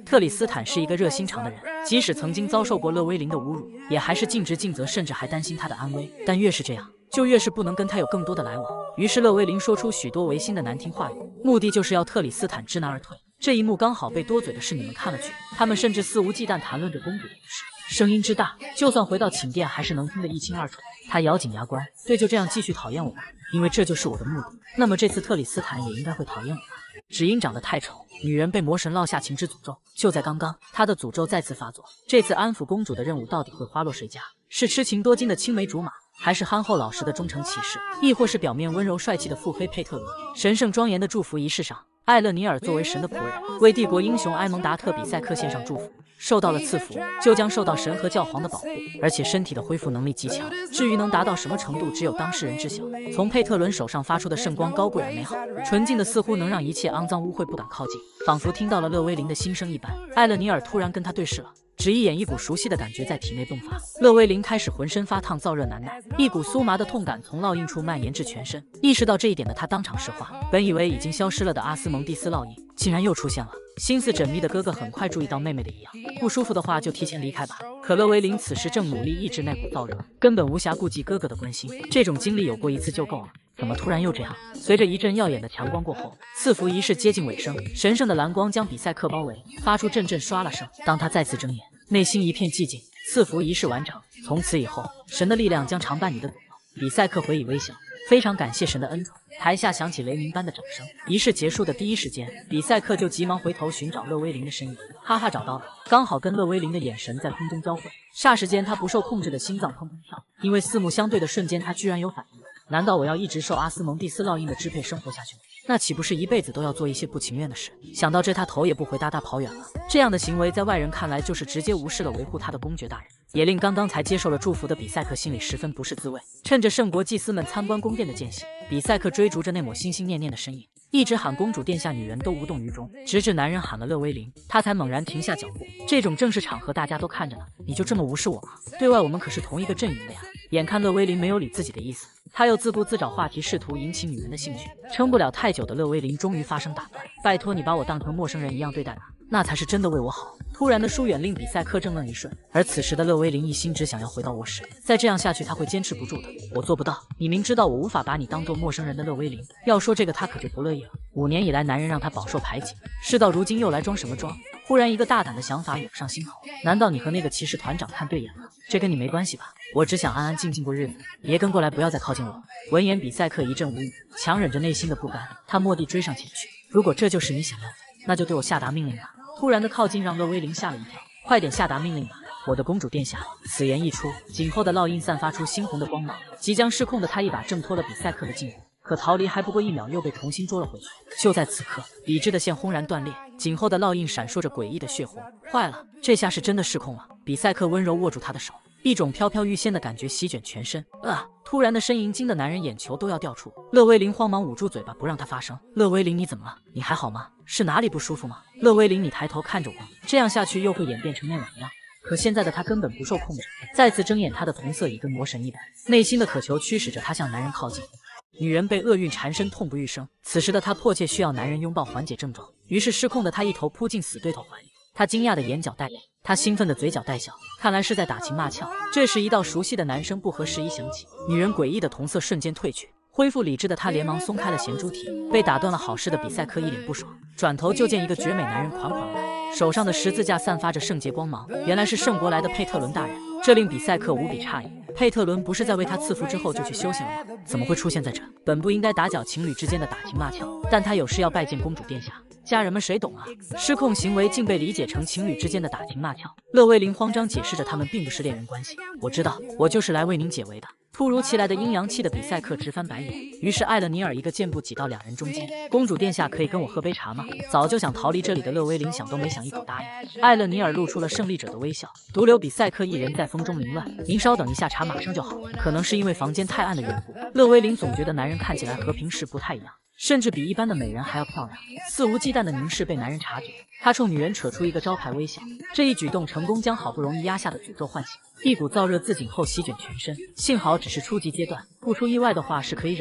Speaker 1: 特里斯坦是一个热心肠的人，即使曾经遭受过勒威林的侮辱，也还是尽职尽责，甚至还担心他的安危。但越是这样，就越是不能跟他有更多的来往。于是勒威林说出许多违心的难听话语，目的就是要特里斯坦知难而退。这一幕刚好被多嘴的侍女们看了去，他们甚至肆无忌惮谈论着公主的故事，声音之大，就算回到寝殿还是能听得一清二楚。他咬紧牙关，对，就这样继续讨厌我吧，因为这就是我的目的。那么这次特里斯坦也应该会讨厌我吧。只因长得太丑，女人被魔神烙下情之诅咒。就在刚刚，她的诅咒再次发作。这次安抚公主的任务到底会花落谁家？是痴情多金的青梅竹马，还是憨厚老实的忠诚骑士，亦或是表面温柔帅气的腹黑佩特伦？神圣庄严的祝福仪式上，艾勒尼尔作为神的仆人，为帝国英雄埃蒙达特比赛克献上祝福。受到了赐福，就将受到神和教皇的保护，而且身体的恢复能力极强。至于能达到什么程度，只有当事人知晓。从佩特伦手上发出的圣光高贵而美好，纯净的似乎能让一切肮脏污秽不敢靠近，仿佛听到了勒威林的心声一般。艾勒尼尔突然跟他对视了，只一眼，一股熟悉的感觉在体内迸发。勒威林开始浑身发烫，燥热难耐，一股酥麻的痛感从烙印处蔓延至全身。意识到这一点的他当场石化，本以为已经消失了的阿斯蒙蒂斯烙印，竟然又出现了。心思缜密的哥哥很快注意到妹妹的异样，不舒服的话就提前离开吧。可勒威林此时正努力抑制那股燥热，根本无暇顾及哥哥的关心。这种经历有过一次就够了，怎么突然又这样？随着一阵耀眼的强光过后，赐福仪式接近尾声，神圣的蓝光将比赛克包围，发出阵阵唰啦声。当他再次睁眼，内心一片寂静。赐福仪式完成，从此以后，神的力量将常伴你的左右。比赛克回以微笑，非常感谢神的恩宠。台下响起雷鸣般的掌声。仪式结束的第一时间，比赛克就急忙回头寻找勒威林的身影。哈哈，找到了，刚好跟勒威林的眼神在空中交汇。霎时间，他不受控制的心脏砰砰跳，因为四目相对的瞬间，他居然有反应。难道我要一直受阿斯蒙蒂斯烙印的支配生活下去吗？那岂不是一辈子都要做一些不情愿的事？想到这，他头也不回，大大跑远了。这样的行为在外人看来就是直接无视了维护他的公爵大人，也令刚刚才接受了祝福的比赛克心里十分不是滋味。趁着圣国祭司们参观宫殿的间隙，比赛克追逐着那抹心心念念的身影，一直喊公主殿下，女人都无动于衷，直至男人喊了勒威林，他才猛然停下脚步。这种正式场合大家都看着呢，你就这么无视我吗？对外我们可是同一个阵营的呀。眼看勒威林没有理自己的意思，他又自顾自找话题，试图引起女人的兴趣。撑不了太久的勒威林终于发声打断：拜托你把我当成陌生人一样对待吧，那才是真的为我好。突然的疏远令比赛克怔愣一瞬，而此时的勒威林一心只想要回到卧室。再这样下去他会坚持不住的。我做不到，你明知道我无法把你当做陌生人的勒威林。要说这个他可就不乐意了。5年以来男人让他饱受排挤，事到如今又来装什么装？忽然一个大胆的想法涌上心头，难道你和那个骑士团长看对眼了？这跟你没关系吧？我只想安安静静过日子，别跟过来，不要再靠近我。闻言比赛克一阵无语，强忍着内心的不甘，他蓦地追上前去。如果这就是你想要的，那就对我下达命令吧。突然的靠近让勒威林吓了一跳，快点下达命令吧，我的公主殿下。此言一出，颈后的烙印散发出猩红的光芒，即将失控的他一把挣脱了比赛克的禁锢，可逃离还不过1秒，又被重新捉了回去。就在此刻，理智的线轰然断裂，颈后的烙印闪烁着诡异的血红。坏了，这下是真的失控了。比赛克温柔握住他的手，一种飘飘欲仙的感觉席卷全身。突然的呻吟惊得男人眼球都要掉出。勒威林慌忙捂住嘴巴不让他发声。勒威林，你怎么了？你还好吗？是哪里不舒服吗？勒威林，你抬头看着我，这样下去又会演变成那晚样。可现在的他根本不受控制，再次睁眼，他的瞳色已跟魔神一般，内心的渴求驱使着他向男人靠近。女人被厄运缠身，痛不欲生，此时的她迫切需要男人拥抱缓解症状，于是失控的她一头扑进死对头怀里。他惊讶的眼角带泪，他兴奋的嘴角带笑，看来是在打情骂俏。这时一道熟悉的男声不合时宜响起，女人诡异的瞳色瞬间褪去，恢复理智的她连忙松开了咸猪蹄。被打断了好事的比赛克一脸不爽，转头就见一个绝美男人款款而来，手上的十字架散发着圣洁光芒，原来是圣国来的佩特伦大人。这令比赛克无比诧异，佩特伦不是在为他赐福之后就去修行了吗？怎么会出现在这？本不应该打搅情侣之间的打情骂俏，但他有事要拜见公主殿下。家人们谁懂啊？失控行为竟被理解成情侣之间的打情骂俏。勒威林慌张解释着，他们并不是恋人关系。我知道，我就是来为您解围的。突如其来的阴阳气的比赛克直翻白眼，于是艾勒尼尔一个箭步挤到2人中间。公主殿下可以跟我喝杯茶吗？早就想逃离这里的勒威林想都没想一口答应。艾勒尼尔露出了胜利者的微笑，独留比赛克一人在风中凌乱。您稍等一下，茶马上就好。可能是因为房间太暗的缘故，勒威林总觉得男人看起来和平时不太一样，甚至比一般的美人还要漂亮。肆无忌惮的凝视被男人察觉，他冲女人扯出一个招牌微笑，这一举动成功将好不容易压下的诅咒唤醒。一股燥热自颈后席卷全身，幸好只是初级阶段，不出意外的话是可以忍住。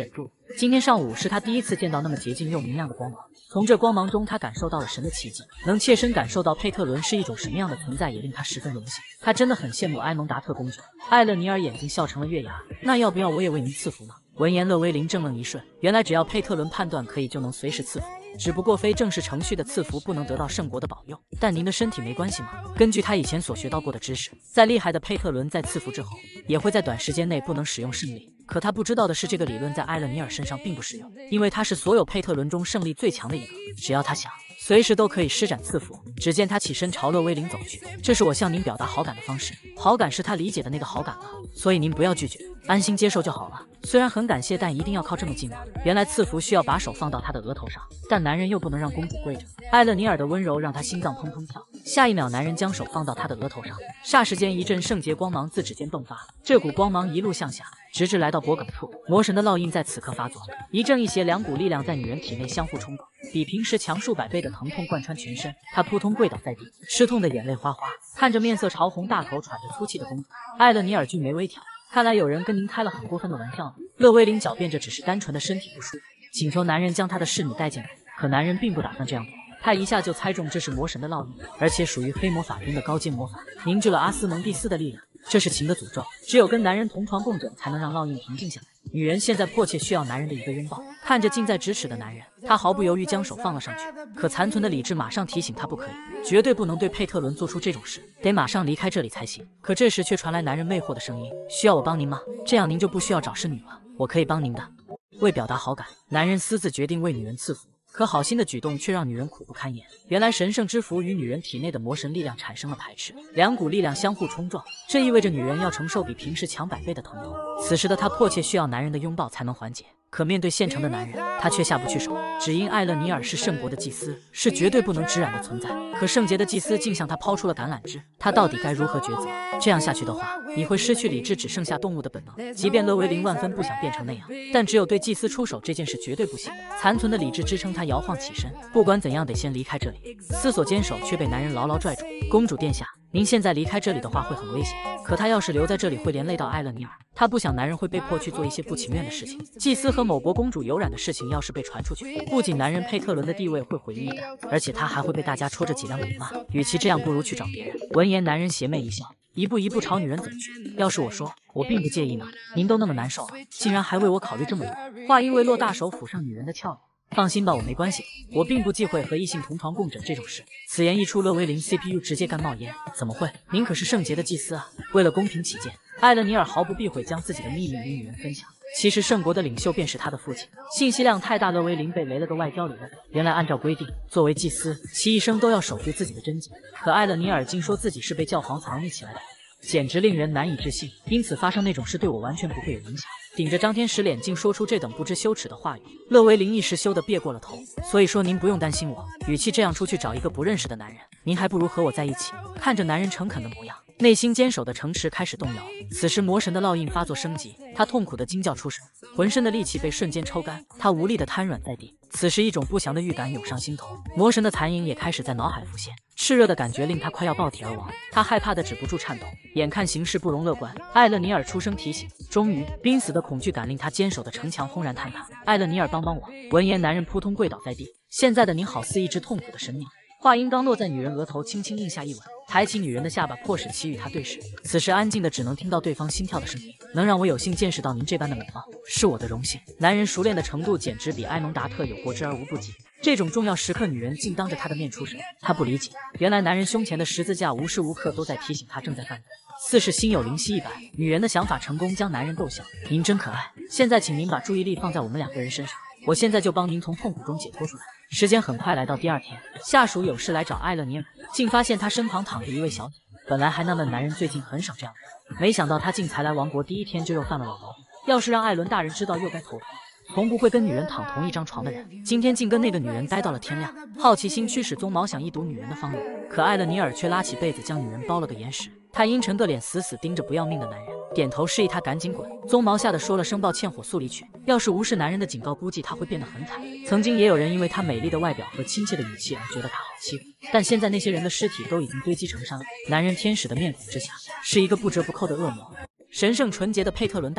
Speaker 1: 今天上午是他第一次见到那么洁净又明亮的光芒，从这光芒中他感受到了神的奇迹，能切身感受到佩特伦是一种什么样的存在，也令他十分荣幸。他真的很羡慕埃蒙达特公主。艾勒尼尔眼睛笑成了月牙，那要不要我也为您赐福呢？闻言，勒威林怔愣一瞬，原来只要佩特伦判断可以，就能随时赐福。只不过非正式程序的赐福不能得到圣国的保佑，但您的身体没关系吗？根据他以前所学到过的知识，再厉害的佩特伦在赐福之后，也会在短时间内不能使用胜利。可他不知道的是，这个理论在埃勒尼尔身上并不适用，因为他是所有佩特伦中胜利最强的一个，只要他想，随时都可以施展赐福。只见他起身朝勒威林走去，这是我向您表达好感的方式，好感是他理解的那个好感啊，所以您不要拒绝，安心接受就好了。虽然很感谢，但一定要靠这么近吗？原来赐福需要把手放到他的额头上，但男人又不能让公主跪着。埃勒尼尔的温柔让他心脏砰砰跳，下一秒男人将手放到他的额头上，霎时间一阵圣洁光芒自指尖迸发，这股光芒一路向下，直至来到脖梗处。魔神的烙印在此刻发作，一正一邪两股力量在女人体内相互冲撞，比平时强数百倍的疼痛贯穿全身，她扑通跪倒在地，吃痛的眼泪哗哗，看着面色潮红、大口喘着粗气的公主，埃勒尼尔俊眉微挑，看来有人跟您开了很过分的玩笑呢。勒威林狡辩着只是单纯的身体不舒服，请求男人将他的侍女带进来，可男人并不打算这样做。他一下就猜中这是魔神的烙印，而且属于黑魔法中的高阶魔法，凝聚了阿斯蒙蒂斯的力量，这是情的诅咒，只有跟男人同床共枕才能让烙印平静下来。女人现在迫切需要男人的一个拥抱，看着近在咫尺的男人，她毫不犹豫将手放了上去。可残存的理智马上提醒她不可以，绝对不能对佩特伦做出这种事，得马上离开这里才行。可这时却传来男人魅惑的声音：“需要我帮您吗？这样您就不需要找侍女了，我可以帮您的。”为表达好感，男人私自决定为女人赐福。可好心的举动却让女人苦不堪言。原来神圣之符与女人体内的魔神力量产生了排斥，两股力量相互冲撞，这意味着女人要承受比平时强100倍的疼痛。此时的她迫切需要男人的拥抱才能缓解，可面对现成的男人，她却下不去手。只因艾勒尼尔是圣国的祭司，是绝对不能直染的存在，可圣洁的祭司竟向她抛出了橄榄枝，她到底该如何抉择？这样下去的话，你会失去理智，只剩下动物的本能。即便勒维林万分不想变成那样，但只有对祭司出手这件事绝对不行。残存的理智支撑他摇晃起身，不管怎样得先离开这里。思索间手却被男人牢牢拽住。公主殿下，您现在离开这里的话会很危险，可他要是留在这里会连累到艾勒尼尔，他不想男人会被迫去做一些不情愿的事情。祭司和某国公主有染的事情要是被传出去，不仅男人佩特伦的地位会毁于一旦，而且他还会被大家戳着脊梁骨骂。与其这样，不如去找别人。闻言，男人邪魅一笑，一步一步朝女人走去。要是我说我并不介意呢，您都那么难受了，竟然还为我考虑这么多。话音未落，大手抚上女人的俏脸。放心吧，我没关系，我并不忌讳和异性同床共枕这种事。此言一出，勒维林 CPU 直接干冒烟。怎么会？您可是圣洁的祭司啊！为了公平起见，艾勒尼尔毫不避讳将自己的秘密与女人分享。其实圣国的领袖便是他的父亲，信息量太大，勒维林被雷了个外焦里嫩。原来按照规定，作为祭司，其一生都要守护自己的贞洁。可艾勒尼尔竟说自己是被教皇藏匿起来的，简直令人难以置信。因此发生那种事对我完全不会有影响。顶着张天使脸竟说出这等不知羞耻的话语，勒维林一时羞得别过了头。所以说您不用担心我，与其这样出去找一个不认识的男人，您还不如和我在一起。看着男人诚恳的模样，内心坚守的城池开始动摇。此时魔神的烙印发作升级，他痛苦的惊叫出声，浑身的力气被瞬间抽干，他无力的瘫软在地。此时一种不祥的预感涌上心头，魔神的残影也开始在脑海浮现，炽热的感觉令他快要爆体而亡。他害怕的止不住颤抖，眼看形势不容乐观，艾勒尼尔出声提醒。终于，濒死的恐惧感令他坚守的城墙轰然坍塌。艾勒尼尔，帮帮我！闻言，男人扑通跪倒在地。现在的您好似一只痛苦的神鸟。话音刚落，在女人额头轻轻印下一吻，抬起女人的下巴，迫使其与他对视。此时安静的只能听到对方心跳的声音。能让我有幸见识到您这般的美貌，是我的荣幸。男人熟练的程度简直比埃蒙达特有过之而无不及。这种重要时刻，女人竟当着他的面出手，他不理解。原来男人胸前的十字架无时无刻都在提醒他正在犯罪，似是心有灵犀一般。女人的想法成功将男人逗笑。您真可爱，现在请您把注意力放在我们2个人身上，我现在就帮您从痛苦中解脱出来。时间很快来到第2天，下属有事来找艾勒尼尔，竟发现他身旁躺着一位小姐。本来还纳闷男人最近很少这样的，没想到他竟才来王国第1天就又犯了老毛病。要是让艾伦大人知道，又该头疼。从不会跟女人躺同一张床的人，今天竟跟那个女人待到了天亮。好奇心驱使鬃毛想一睹女人的芳容，可艾勒尼尔却拉起被子将女人包了个严实。他阴沉个脸死死盯着不要命的男人，点头示意他赶紧滚。鬃毛吓得说了声抱歉，火速离去。要是无视男人的警告，估计他会变得很惨。曾经也有人因为他美丽的外表和亲切的语气而觉得他好欺负，但现在那些人的尸体都已经堆积成山了。男人天使的面孔之下，是一个不折不扣的恶魔。神圣纯洁的佩特伦大人，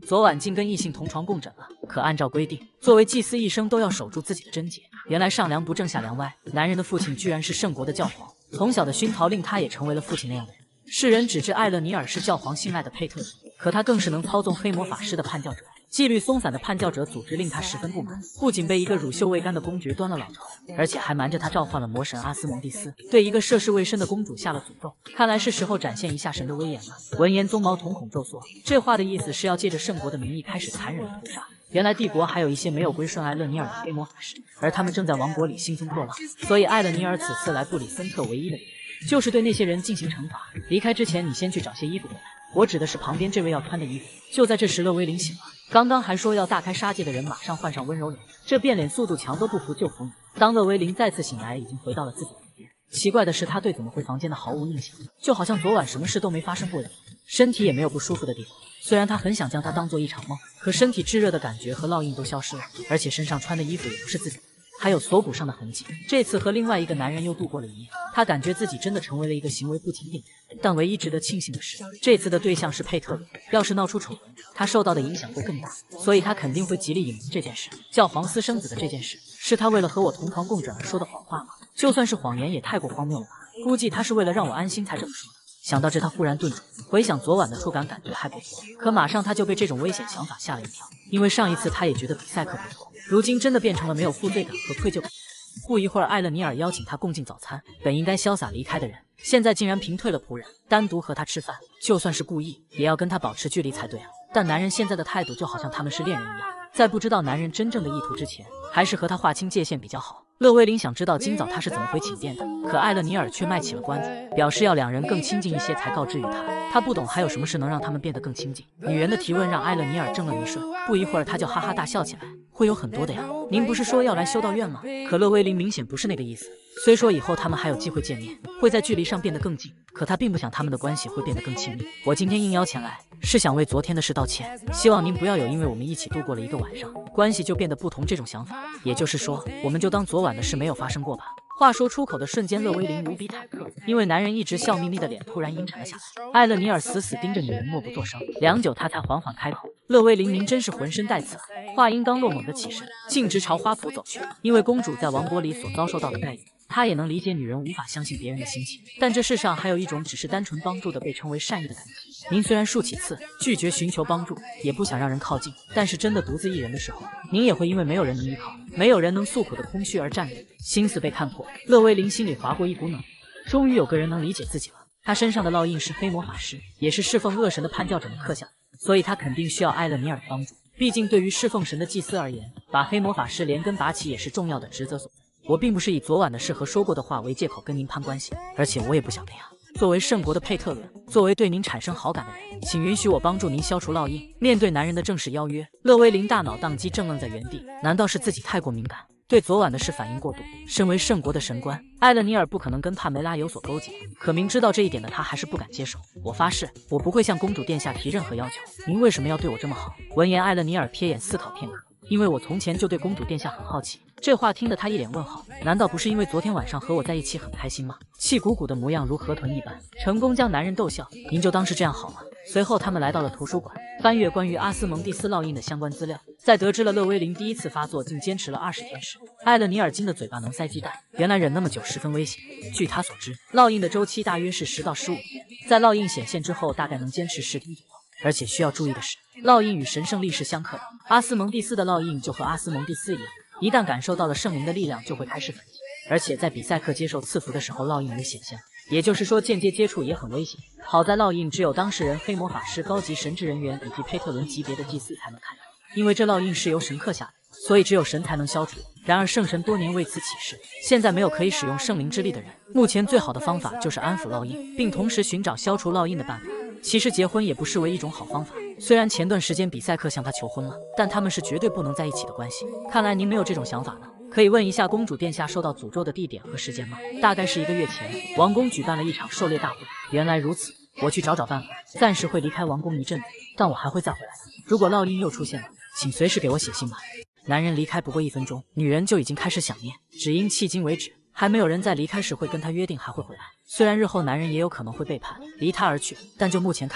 Speaker 1: 昨晚竟跟异性同床共枕了。可按照规定，作为祭司，一生都要守住自己的贞洁。原来上梁不正下梁歪，男人的父亲居然是圣国的教皇，从小的熏陶令他也成为了父亲那样的人。世人只知艾勒尼尔是教皇信赖的佩特人，可他更是能操纵黑魔法师的叛教者。纪律松散的叛教者组织令他十分不满，不仅被一个乳臭未干的公爵端了老巢，而且还瞒着他召唤了魔神阿斯蒙蒂斯，对一个涉世未深的公主下了诅咒。看来是时候展现一下神的威严了。闻言，鬃毛瞳孔皱缩，这话的意思是要借着圣国的名义开始残忍的屠杀。原来帝国还有一些没有归顺艾勒尼尔的黑魔法师，而他们正在王国里兴风作浪，所以艾勒尼尔此次来布里森特唯一的原因就是对那些人进行惩罚。离开之前，你先去找些衣服回来。我指的是旁边这位要穿的衣服。就在这时，勒威林醒了。刚刚还说要大开杀戒的人，马上换上温柔脸，这变脸速度强都不服就服你。当勒威林再次醒来，已经回到了自己的房间。奇怪的是，他对怎么回房间的毫无印象，就好像昨晚什么事都没发生过一样，身体也没有不舒服的地方。虽然他很想将它当做一场梦，可身体炙热的感觉和烙印都消失了，而且身上穿的衣服也不是自己的，还有锁骨上的痕迹。这次和另外一个男人又度过了一夜，他感觉自己真的成为了一个行为不检点的人。但唯一值得庆幸的是，这次的对象是佩特伦，要是闹出丑闻，他受到的影响会更大，所以他肯定会极力隐瞒这件事。教皇私生子的这件事，是他为了和我同床共枕而说的谎话吗？就算是谎言，也太过荒谬了吧？估计他是为了让我安心才这么说的。想到这，他忽然顿住，回想昨晚的触感，感觉还不错。可马上他就被这种危险想法吓了一跳，因为上一次他也觉得比赛课不错，如今真的变成了没有负罪感和愧疚感。不一会儿，艾勒尼尔邀请他共进早餐，本应该潇洒离开的人，现在竟然屏退了仆人，单独和他吃饭。就算是故意，也要跟他保持距离才对啊。但男人现在的态度就好像他们是恋人一样，在不知道男人真正的意图之前，还是和他划清界限比较好。勒威林想知道今早他是怎么回寝殿的，可艾勒尼尔却卖起了关子，表示要两人更亲近一些才告知于他。他不懂还有什么事能让他们变得更亲近。女人的提问让艾勒尼尔怔了一瞬，不一会儿他就哈哈大笑起来。会有很多的呀，您不是说要来修道院吗？可勒威林明显不是那个意思。虽说以后他们还有机会见面，会在距离上变得更近，可他并不想他们的关系会变得更亲密。我今天应邀前来，是想为昨天的事道歉，希望您不要有因为我们一起度过了一个晚上，关系就变得不同这种想法。也就是说，我们就当昨晚的事没有发生过吧。话说出口的瞬间，勒威林无比忐忑，因为男人一直笑眯眯的脸突然阴沉了下来。艾勒尼尔死死盯着女人，默不作声。良久，他才缓缓开口：“勒威林，您真是浑身带刺啊！”话音刚落，猛地起身，径直朝花圃走去。因为公主在王国里所遭受到的待遇，他也能理解女人无法相信别人的心情。但这世上还有一种只是单纯帮助的，被称为善意的感情。您虽然竖起刺，拒绝寻求帮助，也不想让人靠近，但是真的独自一人的时候，您也会因为没有人能依靠，没有人能诉苦的空虚而站立，心思被看破。勒威林心里划过一股冷意，终于有个人能理解自己了。他身上的烙印是黑魔法师，也是侍奉恶神的叛教者们刻下的，所以他肯定需要艾勒尼尔的帮助。毕竟对于侍奉神的祭司而言，把黑魔法师连根拔起也是重要的职责所在。我并不是以昨晚的事和说过的话为借口跟您攀关系，而且我也不想那样。作为圣国的佩特伦，作为对您产生好感的人，请允许我帮助您消除烙印。面对男人的正式邀约，勒威林大脑宕机，怔愣在原地。难道是自己太过敏感，对昨晚的事反应过度？身为圣国的神官，艾勒尼尔不可能跟帕梅拉有所勾结，可明知道这一点的他还是不敢接受。我发誓，我不会向公主殿下提任何要求。您为什么要对我这么好？闻言，艾勒尼尔瞥眼思考片刻，因为我从前就对公主殿下很好奇。这话听得他一脸问号，难道不是因为昨天晚上和我在一起很开心吗？气鼓鼓的模样如河豚一般，成功将男人逗笑。您就当是这样好了。随后他们来到了图书馆，翻阅关于阿斯蒙蒂斯烙印的相关资料。在得知了勒威林第一次发作竟坚持了20天时，艾勒尼尔惊的嘴巴能塞鸡蛋。原来忍那么久十分危险。据他所知，烙印的周期大约是10到15天，在烙印显现之后，大概能坚持10天左右。而且需要注意的是，烙印与神圣力是相克的。阿斯蒙蒂斯的烙印就和阿斯蒙蒂斯一样，一旦感受到了圣灵的力量，就会开始反击。而且在比赛课接受赐福的时候，烙印也显现，也就是说间接接触也很危险。好在烙印只有当事人、黑魔法师、高级神职人员以及佩特伦级别的祭司才能看到，因为这烙印是由神刻下的，所以只有神才能消除。然而圣神多年为此起誓，现在没有可以使用圣灵之力的人，目前最好的方法就是安抚烙印，并同时寻找消除烙印的办法。其实结婚也不失为一种好方法，虽然前段时间比赛克向他求婚了，但他们是绝对不能在一起的关系。看来您没有这种想法呢？可以问一下公主殿下受到诅咒的地点和时间吗？大概是1个月前，王宫举办了一场狩猎大会。原来如此，我去找找办法，暂时会离开王宫一阵子，但我还会再回来的。如果烙印又出现了，请随时给我写信吧。男人离开不过1分钟，女人就已经开始想念，只因迄今为止还没有人在离开时会跟他约定还会回来。虽然日后男人也有可能会背叛离他而去，但就目前看来，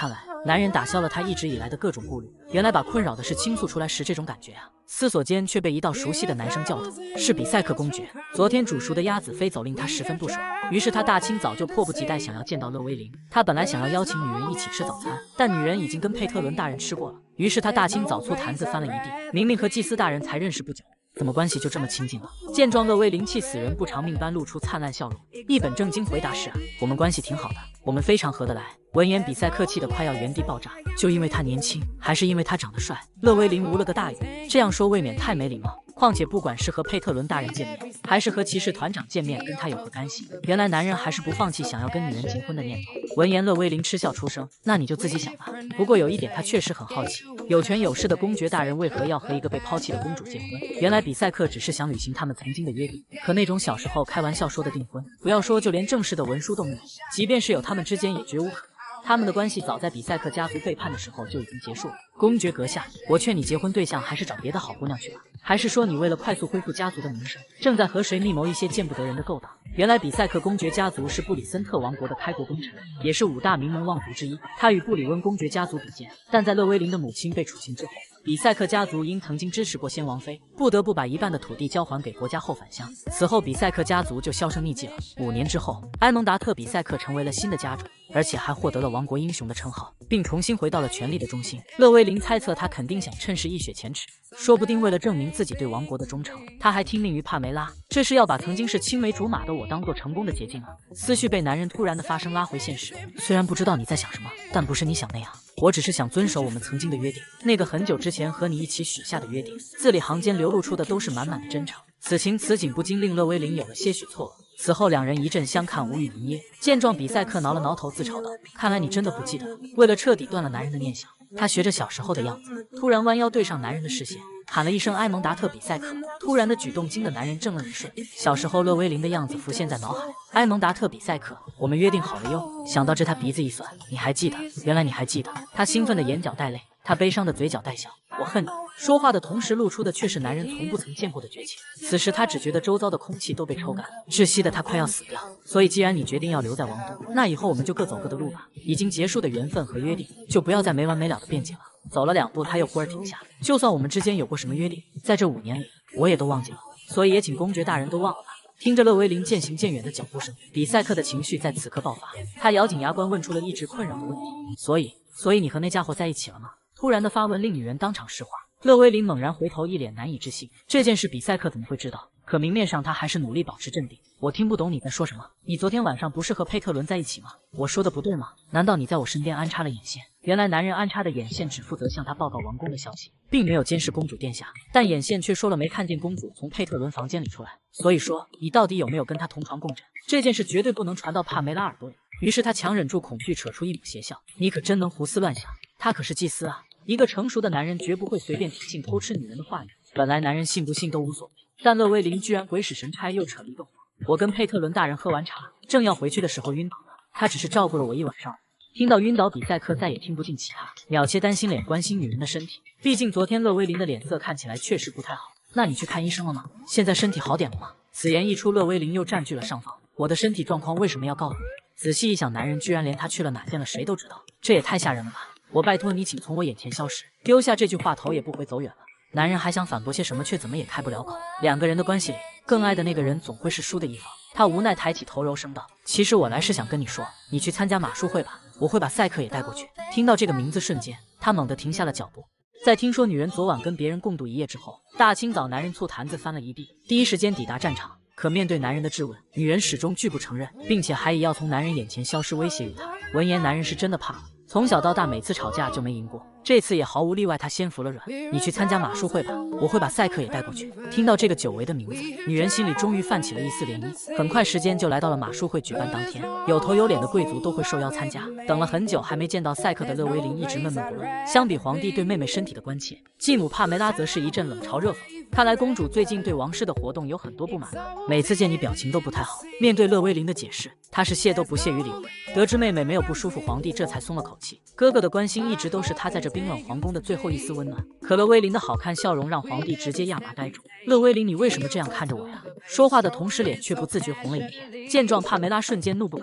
Speaker 1: 男人打消了他一直以来的各种顾虑，原来把困扰的是倾诉出来时这种感觉啊。思索间却被一道熟悉的男声叫住，是比赛克公爵。昨天煮熟的鸭子飞走令他十分不爽，于是他大清早就迫不及待想要见到勒威琳。他本来想要邀请女人一起吃早餐，但女人已经跟佩特伦大人吃过了，于是他大清早醋坛子翻了一地。明明和祭司大人才认识不久，怎么关系就这么亲近了？见状，勒威琳气死人不偿命般露出灿烂笑容，一本正经回答：“是啊，我们关系挺好的，我们非常合得来。”闻言，比赛克气得快要原地爆炸，就因为他年轻，还是因为他长得帅？勒威琳无了个大语，这样说未免太没礼貌。况且不管是和佩特伦大人见面，还是和骑士团长见面，跟他有何干系？原来男人还是不放弃想要跟女人结婚的念头。闻言，勒威琳嗤笑出声：“那你就自己想吧。不过有一点，他确实很好奇，有权有势的公爵大人为何要和一个被抛弃的公主结婚？原来比赛克只是想履行他们曾经的约定，可那种小时候开玩笑说的订婚，不要说就连正式的文书都没有，即便是有，他们之间也绝无可能。他们的关系早在比赛克家族背叛的时候就已经结束了。公爵阁下，我劝你结婚对象还是找别的好姑娘去吧。还是说你为了快速恢复家族的名声，正在和谁密谋一些见不得人的勾当？”原来比赛克公爵家族是布里森特王国的开国功臣，也是5大名门望族之一。他与布里温公爵家族比肩，但在勒威琳的母亲被处刑之后，比赛克家族因曾经支持过先王妃，不得不把一半的土地交还给国家后返乡。此后，比赛克家族就销声匿迹了。5年之后，埃蒙达特·比赛克成为了新的家主，而且还获得了王国英雄的称号，并重新回到了权力的中心。勒威琳猜测他肯定想趁势一雪前耻，说不定为了证明自己对王国的忠诚，他还听命于帕梅拉。这是要把曾经是青梅竹马的我当做成功的捷径啊！思绪被男人突然的发声拉回现实。虽然不知道你在想什么，但不是你想那样。我只是想遵守我们曾经的约定，那个很久之前和你一起许下的约定。字里行间流露出的都是满满的真诚。此情此景不禁令勒威琳有了些许错愕。此后两人一阵相看无语凝噎。见状，比赛克挠了挠头自嘲道：“看来你真的不记得了。”为了彻底断了男人的念想，他学着小时候的样子，突然弯腰对上男人的视线，喊了一声埃蒙达特·比赛克。突然的举动惊得男人怔了一瞬，小时候勒威琳的样子浮现在脑海。埃蒙达特·比赛克，我们约定好了哟。想到这，他鼻子一酸，你还记得？原来你还记得。他兴奋的眼角带泪，他悲伤的嘴角带笑。我恨你。说话的同时露出的却是男人从不曾见过的绝情。此时他只觉得周遭的空气都被抽干，窒息的他快要死掉。所以既然你决定要留在王都，那以后我们就各走各的路吧。已经结束的缘分和约定，就不要再没完没了的辩解了。走了2步，他又忽而停下。就算我们之间有过什么约定，在这5年里，我也都忘记了。所以也请公爵大人都忘了吧。听着勒威琳渐行渐远的脚步声，比赛克的情绪在此刻爆发。他咬紧牙关问出了一直困扰的问题：所以你和那家伙在一起了吗？突然的发问令女人当场石化。勒威琳猛然回头，一脸难以置信。这件事比赛克怎么会知道？可明面上他还是努力保持镇定。我听不懂你在说什么。你昨天晚上不是和佩特伦在一起吗？我说的不对吗？难道你在我身边安插了眼线？原来男人安插的眼线只负责向他报告王宫的消息，并没有监视公主殿下。但眼线却说了没看见公主从佩特伦房间里出来。所以说，你到底有没有跟他同床共枕？这件事绝对不能传到帕梅拉耳朵里。于是他强忍住恐惧，扯出一抹邪笑。你可真能胡思乱想。他可是祭司啊。一个成熟的男人绝不会随便听信偷吃女人的话语。本来男人信不信都无所谓，但勒威琳居然鬼使神差又扯了一个。我跟佩特伦大人喝完茶，正要回去的时候晕倒了，他只是照顾了我1晚上。听到晕倒，比赛克再也听不进其他，了切担心脸关心女人的身体。毕竟昨天勒威琳的脸色看起来确实不太好。那你去看医生了吗？现在身体好点了吗？此言一出，勒威琳又占据了上风。我的身体状况为什么要告诉你？仔细一想，男人居然连他去了哪见了谁都知道，这也太吓人了吧！我拜托你，请从我眼前消失。丢下这句话，头也不回走远了。男人还想反驳些什么，却怎么也开不了口。2个人的关系里，更爱的那个人总会是输的一方。他无奈抬起头，柔声道：“其实我来是想跟你说，你去参加马术会吧，我会把赛克也带过去。”听到这个名字瞬间，他猛地停下了脚步。在听说女人昨晚跟别人共度一夜之后，大清早男人醋坛子翻了一地，第一时间抵达战场。可面对男人的质问，女人始终拒不承认，并且还以要从男人眼前消失威胁于他。闻言，男人是真的怕了。从小到大，每次吵架就没赢过，这次也毫无例外，他先服了软。你去参加马术会吧，我会把赛克也带过去。听到这个久违的名字，女人心里终于泛起了一丝涟漪。很快时间就来到了马术会举办当天，有头有脸的贵族都会受邀参加。等了很久还没见到赛克的勒威琳一直闷闷不乐。相比皇帝对妹妹身体的关切，继母帕梅拉则是一阵冷嘲热讽。看来公主最近对王室的活动有很多不满了，每次见你表情都不太好。面对勒威琳的解释，她是屑都不屑于理会。得知妹妹没有不舒服，皇帝这才松了口气。哥哥的关心一直都是他在这冰冷皇宫的最后一丝温暖。可勒威琳的好看笑容让皇帝直接亚麻呆住。勒威琳，你为什么这样看着我呀？说话的同时脸却不自觉红了一片。见状，帕梅拉瞬间怒不可遏，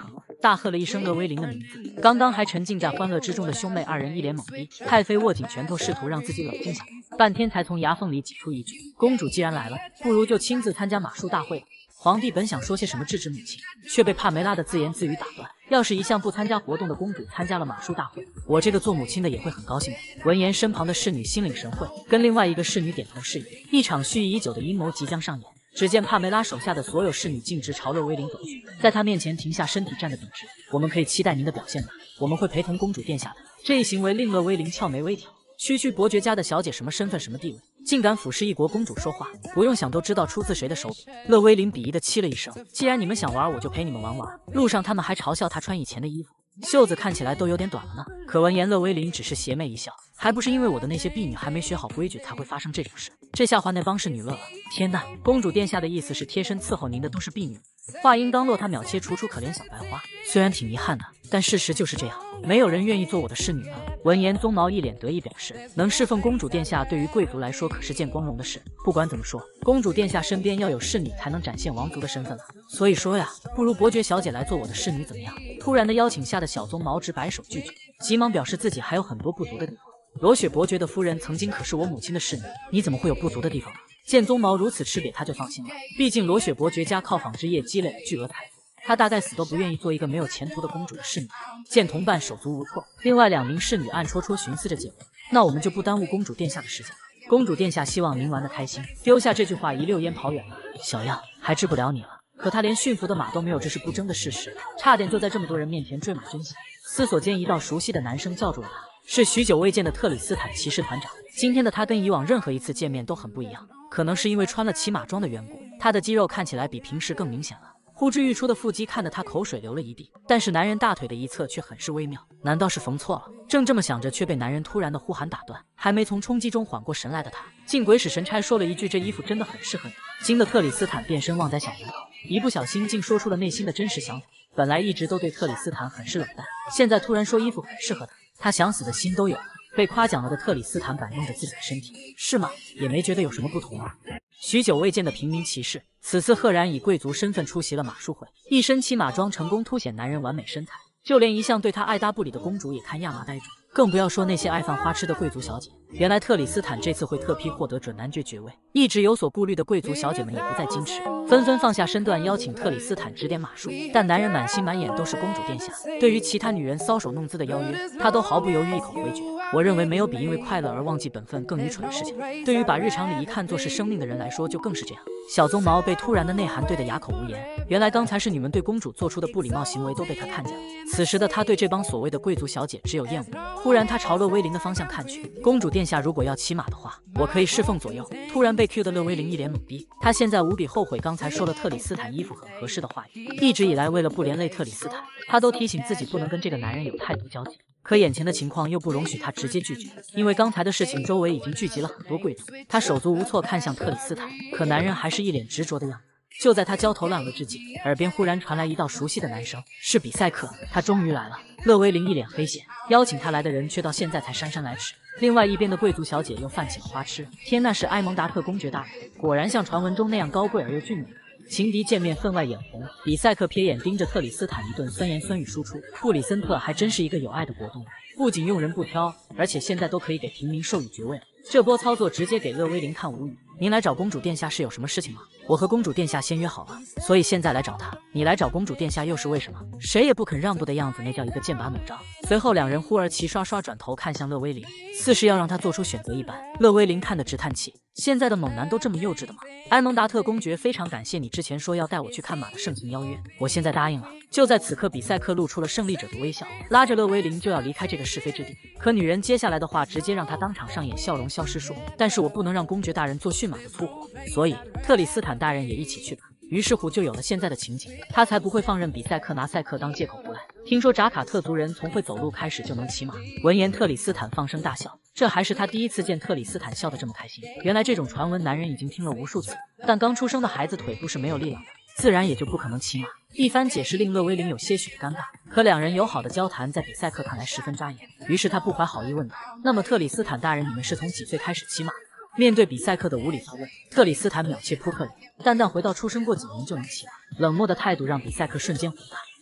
Speaker 1: 大喝了一声勒威林的名字。刚刚还沉浸在欢乐之中的兄妹二人一脸懵逼。太妃握紧拳头，试图让自己冷静下来，半天才从牙缝里挤出一句：“公主既然来了，不如就亲自参加马术大会吧。”皇帝本想说些什么制止母亲，却被帕梅拉的自言自语打断。要是一向不参加活动的公主参加了马术大会，我这个做母亲的也会很高兴的。闻言，身旁的侍女心领神会，跟另外一个侍女点头示意。一场蓄意已久的阴谋即将上演。只见帕梅拉手下的所有侍女径直朝勒威林走去，在他面前停下身体站得笔直。我们可以期待您的表现吗？我们会陪同公主殿下的。这一行为令勒威林翘眉微挑。区区伯爵家的小姐，什么身份什么地位，竟敢俯视一国公主说话？不用想都知道出自谁的手笔。勒威林鄙夷的凄了一声，既然你们想玩，我就陪你们玩玩。路上他们还嘲笑他穿以前的衣服，袖子看起来都有点短了呢。可闻言，勒威林只是邪魅一笑，还不是因为我的那些婢女还没学好规矩才会发生这种事。这下话那帮侍女乐了。天哪，公主殿下的意思是贴身伺候您的都是婢女？话音刚落，他秒切楚楚可怜小白花。虽然挺遗憾的，但事实就是这样，没有人愿意做我的侍女啊。闻言，鬃毛一脸得意表示，能侍奉公主殿下对于贵族来说可是件光荣的事。不管怎么说，公主殿下身边要有侍女才能展现王族的身份了。所以说呀，不如伯爵小姐来做我的侍女怎么样？突然的邀请吓得小鬃毛直摆手拒绝，急忙表示自己还有很多不足的地方。罗雪伯爵的夫人曾经可是我母亲的侍女，你怎么会有不足的地方呢？见鬃毛如此吃瘪，他就放心了。毕竟罗雪伯爵家靠纺织业积累了巨额财富，他大概死都不愿意做一个没有前途的公主的侍女。见同伴手足无措，另外2名侍女暗戳戳寻思着结婚。那我们就不耽误公主殿下的时间了。公主殿下希望您玩得开心。丢下这句话，一溜烟跑远了。小样，还治不了你了。可他连驯服的马都没有，这是不争的事实。差点就在这么多人面前坠马真相。思索间，一道熟悉的男声叫住了他，是许久未见的特里斯坦骑士团长。今天的他跟以往任何一次见面都很不一样，可能是因为穿了骑马装的缘故，他的肌肉看起来比平时更明显了。呼之欲出的腹肌看得他口水流了一地，但是男人大腿的一侧却很是微妙，难道是缝错了？正这么想着，却被男人突然的呼喊打断。还没从冲击中缓过神来的他，竟鬼使神差说了一句：“这衣服真的很适合你。”惊得特里斯坦变身旺仔小门口，一不小心竟说出了内心的真实想法。本来一直都对特里斯坦很是冷淡，现在突然说衣服很适合他想死的心都有了。被夸奖了的特里斯坦摆弄着自己的身体，是吗？也没觉得有什么不同啊。许久未见的平民骑士，此次赫然以贵族身份出席了马术会，一身骑马装成功凸显男人完美身材，就连一向对他爱搭不理的公主也看亚麻呆住，更不要说那些爱犯花痴的贵族小姐。原来特里斯坦这次会特批获得准男爵爵位，一直有所顾虑的贵族小姐们也不再矜持，纷纷放下身段邀请特里斯坦指点马术。但男人满心满眼都是公主殿下，对于其他女人搔首弄姿的邀约，他都毫不犹豫一口回绝。我认为没有比因为快乐而忘记本分更愚蠢的事情，对于把日常礼仪看作是生命的人来说就更是这样。小鬃毛被突然的内涵对得哑口无言，原来刚才是你们对公主做出的不礼貌行为都被他看见了。此时的他对这帮所谓的贵族小姐只有厌恶。忽然他朝勒威林的方向看去，公主殿下如果要骑马的话，我可以侍奉左右。突然被 Q 的勒威林一脸懵逼，他现在无比后悔刚才说了特里斯坦衣服很合适的话语。一直以来为了不连累特里斯坦，他都提醒自己不能跟这个男人有太多交集，可眼前的情况又不容许他直接拒绝，因为刚才的事情周围已经聚集了很多贵族。他手足无措看向特里斯坦，可男人还是一脸执着的样子。就在他焦头烂额之际，耳边忽然传来一道熟悉的男声，是比赛克，他终于来了。勒威林一脸黑线，邀请他来的人却到现在才姗姗来迟。另外一边的贵族小姐又泛起了花痴，天，那是埃蒙达特公爵大人，果然像传闻中那样高贵而又俊美。情敌见面分外眼红，比赛克瞥眼盯着特里斯坦一顿酸言酸语输出。布里森特还真是一个有爱的国度，不仅用人不挑，而且现在都可以给平民授予爵位了。这波操作直接给勒威林看无语。您来找公主殿下是有什么事情吗？我和公主殿下先约好了，所以现在来找他。你来找公主殿下又是为什么？谁也不肯让步的样子，那叫一个剑拔弩张。随后两人忽而齐刷刷转头看向勒威林，似是要让他做出选择一般。勒威林看得直叹气，现在的猛男都这么幼稚的吗？埃蒙达特公爵非常感谢你之前说要带我去看马的盛情邀约，我现在答应了。就在此刻，比赛克露出了胜利者的微笑，拉着勒威林就要离开这个是非之地。可女人接下来的话直接让他当场上演笑容消失术。但是我不能让公爵大人做驯马的粗活，所以特里斯坦大人也一起去吧。于是乎就有了现在的情景，他才不会放任比赛克拿赛克当借口胡来。听说扎卡特族人从会走路开始就能骑马。闻言，特里斯坦放声大笑，这还是他第一次见特里斯坦笑得这么开心。原来这种传闻男人已经听了无数次，但刚出生的孩子腿部是没有力量的，自然也就不可能骑马。一番解释令勒威林有些许的尴尬，可两人友好的交谈在比赛克看来十分扎眼，于是他不怀好意问道：“那么特里斯坦大人，你们是从几岁开始骑马？”面对比赛克的无理发问，特里斯坦秒切扑克脸，淡淡回到出生过几年就能骑马。冷漠的态度让比赛克瞬间火大，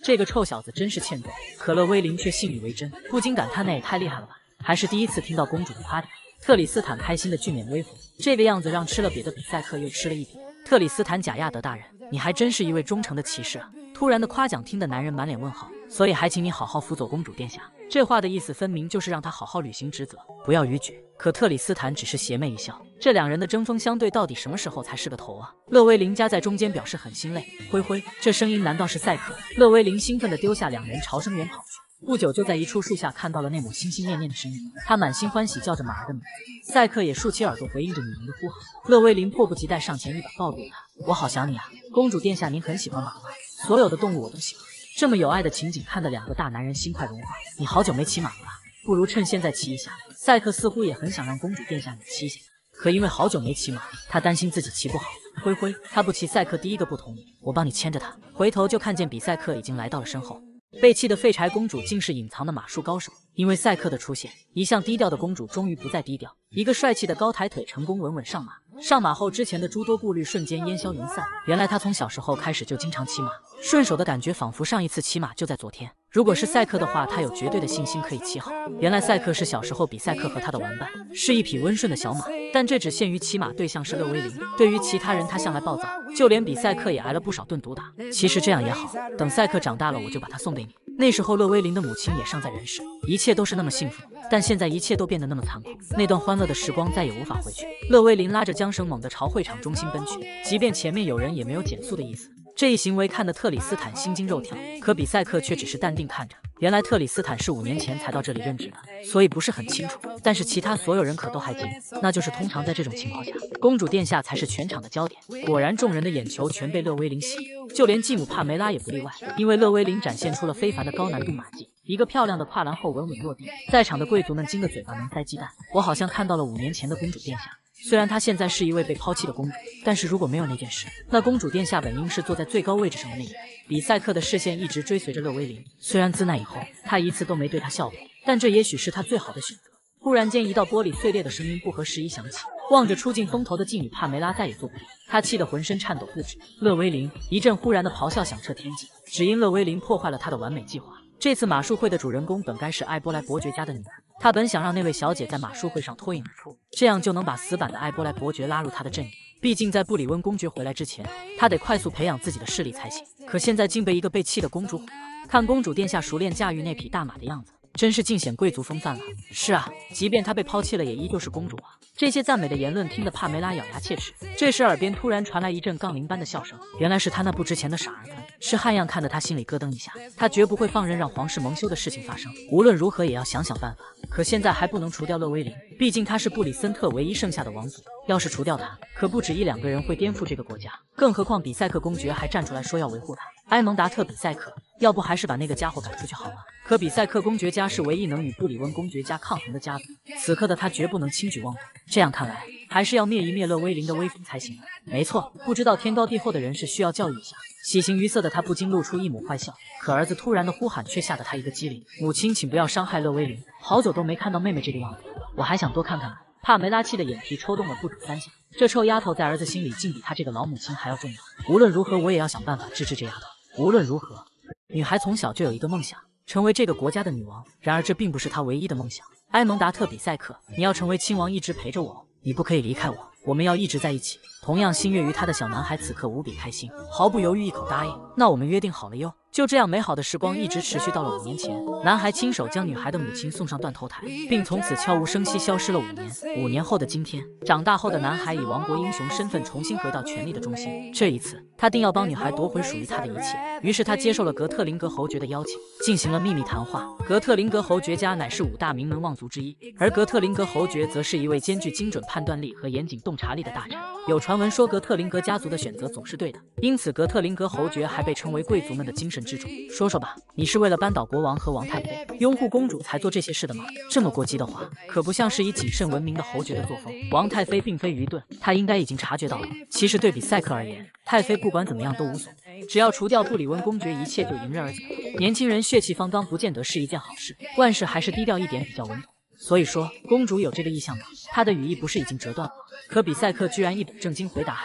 Speaker 1: 这个臭小子真是欠揍。可乐威林却信以为真，不禁感叹那也太厉害了吧，还是第一次听到公主的夸奖。特里斯坦开心的俊脸微红，这个样子让吃了瘪的比赛克又吃了一笔。特里斯坦贾亚德大人，你还真是一位忠诚的骑士啊！突然的夸奖听得男人满脸问号，所以还请你好好辅佐公主殿下。这话的意思分明就是让他好好履行职责，不要逾矩。可特里斯坦只是邪魅一笑，这两人的针锋相对到底什么时候才是个头啊？勒威林夹在中间表示很心累，灰灰，这声音难道是赛克？勒威林兴奋地丢下两人朝声源跑去。不久就在一处树下看到了那抹心心念念的身影，他满心欢喜叫着马儿的名字。赛克也竖起耳朵回应着女人的呼号。勒威林迫不及待上前一把抱住他，我好想你啊，公主殿下您很喜欢马吗？所有的动物我都喜欢。这么有爱的情景看得两个大男人心快融化。你好久没骑马了吧？不如趁现在骑一下。赛克似乎也很想让公主殿下你骑一下，可因为好久没骑马，他担心自己骑不好。灰灰，他不骑，赛克第一个不同意，我帮你牵着他。回头就看见比赛克已经来到了身后。被气的废柴公主竟是隐藏的马术高手，因为赛克的出现，一向低调的公主终于不再低调，一个帅气的高抬腿成功稳稳上马。上马后，之前的诸多顾虑瞬间烟消云散。原来他从小时候开始就经常骑马，顺手的感觉仿佛上一次骑马就在昨天。如果是赛克的话，他有绝对的信心可以骑好。原来赛克是小时候比赛克和他的玩伴，是一匹温顺的小马，但这只限于骑马对象是勒威林，对于其他人他向来暴躁，就连比赛克也挨了不少顿毒打。其实这样也好，等赛克长大了，我就把他送给你。那时候勒威林的母亲也尚在人世，一切都是那么幸福，但现在一切都变得那么残酷，那段欢乐的时光再也无法回去。勒威林拉着缰绳猛地朝会场中心奔去，即便前面有人也没有减速的意思。这一行为看得特里斯坦心惊肉跳，可比赛克却只是淡定看着。原来特里斯坦是5年前才到这里任职的，所以不是很清楚，但是其他所有人可都还记得，那就是通常在这种情况下，公主殿下才是全场的焦点。果然众人的眼球全被勒威林吸引，就连继母帕梅拉也不例外，因为勒威林展现出了非凡的高难度马技，一个漂亮的跨栏后稳稳落地，在场的贵族们惊得嘴巴能塞鸡蛋。我好像看到了5年前的公主殿下。虽然她现在是一位被抛弃的公主，但是如果没有那件事，那公主殿下本应是坐在最高位置上的那一人。比赛克的视线一直追随着勒威林，虽然自那以后他一次都没对他笑过，但这也许是他最好的选择。忽然间，一道玻璃碎裂的声音不合时宜响起，望着出尽风头的妓女帕梅拉再也坐不住，她气得浑身颤抖不止。勒威林！一阵忽然的咆哮响彻天际，只因勒威林破坏了他的完美计划。这次马术会的主人公本该是埃波莱伯爵家的女儿，他本想让那位小姐在马术会上脱颖而出，这样就能把死板的埃波莱伯爵拉入他的阵营。毕竟在布里温公爵回来之前，他得快速培养自己的势力才行。可现在竟被一个被气的公主毁了。看公主殿下熟练驾驭那匹大马的样子，真是尽显贵族风范了。是啊，即便她被抛弃了，也依旧是公主啊。这些赞美的言论听得帕梅拉咬牙切齿。这时耳边突然传来一阵杠铃般的笑声，原来是他那不值钱的傻儿子。痴汉样看得他心里咯噔一下，他绝不会放任让皇室蒙羞的事情发生，无论如何也要想想办法。可现在还不能除掉勒威林，毕竟他是布里森特唯一剩下的王族，要是除掉他，可不止1-2个人会颠覆这个国家，更何况比赛克公爵还站出来说要维护他。埃蒙达特比赛克，要不还是把那个家伙赶出去好了。可比赛克公爵家是唯一能与布里温公爵家抗衡的家族，此刻的他绝不能轻举妄动。这样看来，还是要灭一灭勒威林的威风才行。没错，不知道天高地厚的人是需要教育一下。喜形于色的他不禁露出一抹坏笑，可儿子突然的呼喊却吓得他一个机灵。母亲，请不要伤害勒威林，好久都没看到妹妹这个样子，我还想多看看呢。帕梅拉气的眼皮抽动了不止3下，这臭丫头在儿子心里竟比他这个老母亲还要重要。无论如何，我也要想办法治治这丫头。无论如何，女孩从小就有一个梦想，成为这个国家的女王。然而这并不是她唯一的梦想。埃蒙达特比赛克，你要成为亲王，一直陪着我，你不可以离开我，我们要一直在一起。同样心悦于他的小男孩此刻无比开心，毫不犹豫一口答应。那我们约定好了哟。就这样，美好的时光一直持续到了5年前，男孩亲手将女孩的母亲送上断头台，并从此悄无声息消失了5年。5年后的今天，长大后的男孩以王国英雄身份重新回到权力的中心。这一次，他定要帮女孩夺回属于他的一切。于是他接受了格特林格侯爵的邀请，进行了秘密谈话。格特林格侯爵家乃是5大名门望族之一，而格特林格侯爵则是一位兼具精准判断力和严谨洞察力的大臣。有传闻说格特林格家族的选择总是对的，因此格特林格侯爵还被称为贵族们的精神支柱。说说吧，你是为了扳倒国王和王太妃，拥护公主才做这些事的吗？这么过激的话，可不像是以谨慎闻名的侯爵的作风。王太妃并非愚钝，她应该已经察觉到了。其实对比赛克而言，太妃不管怎么样都无所谓，只要除掉布里温公爵，一切就迎刃而解。年轻人血气方刚不见得是一件好事，万事还是低调一点比较稳妥。所以说，公主有这个意向吗？她的羽翼不是已经折断了吗？可比赛克居然一本正经回答还没有。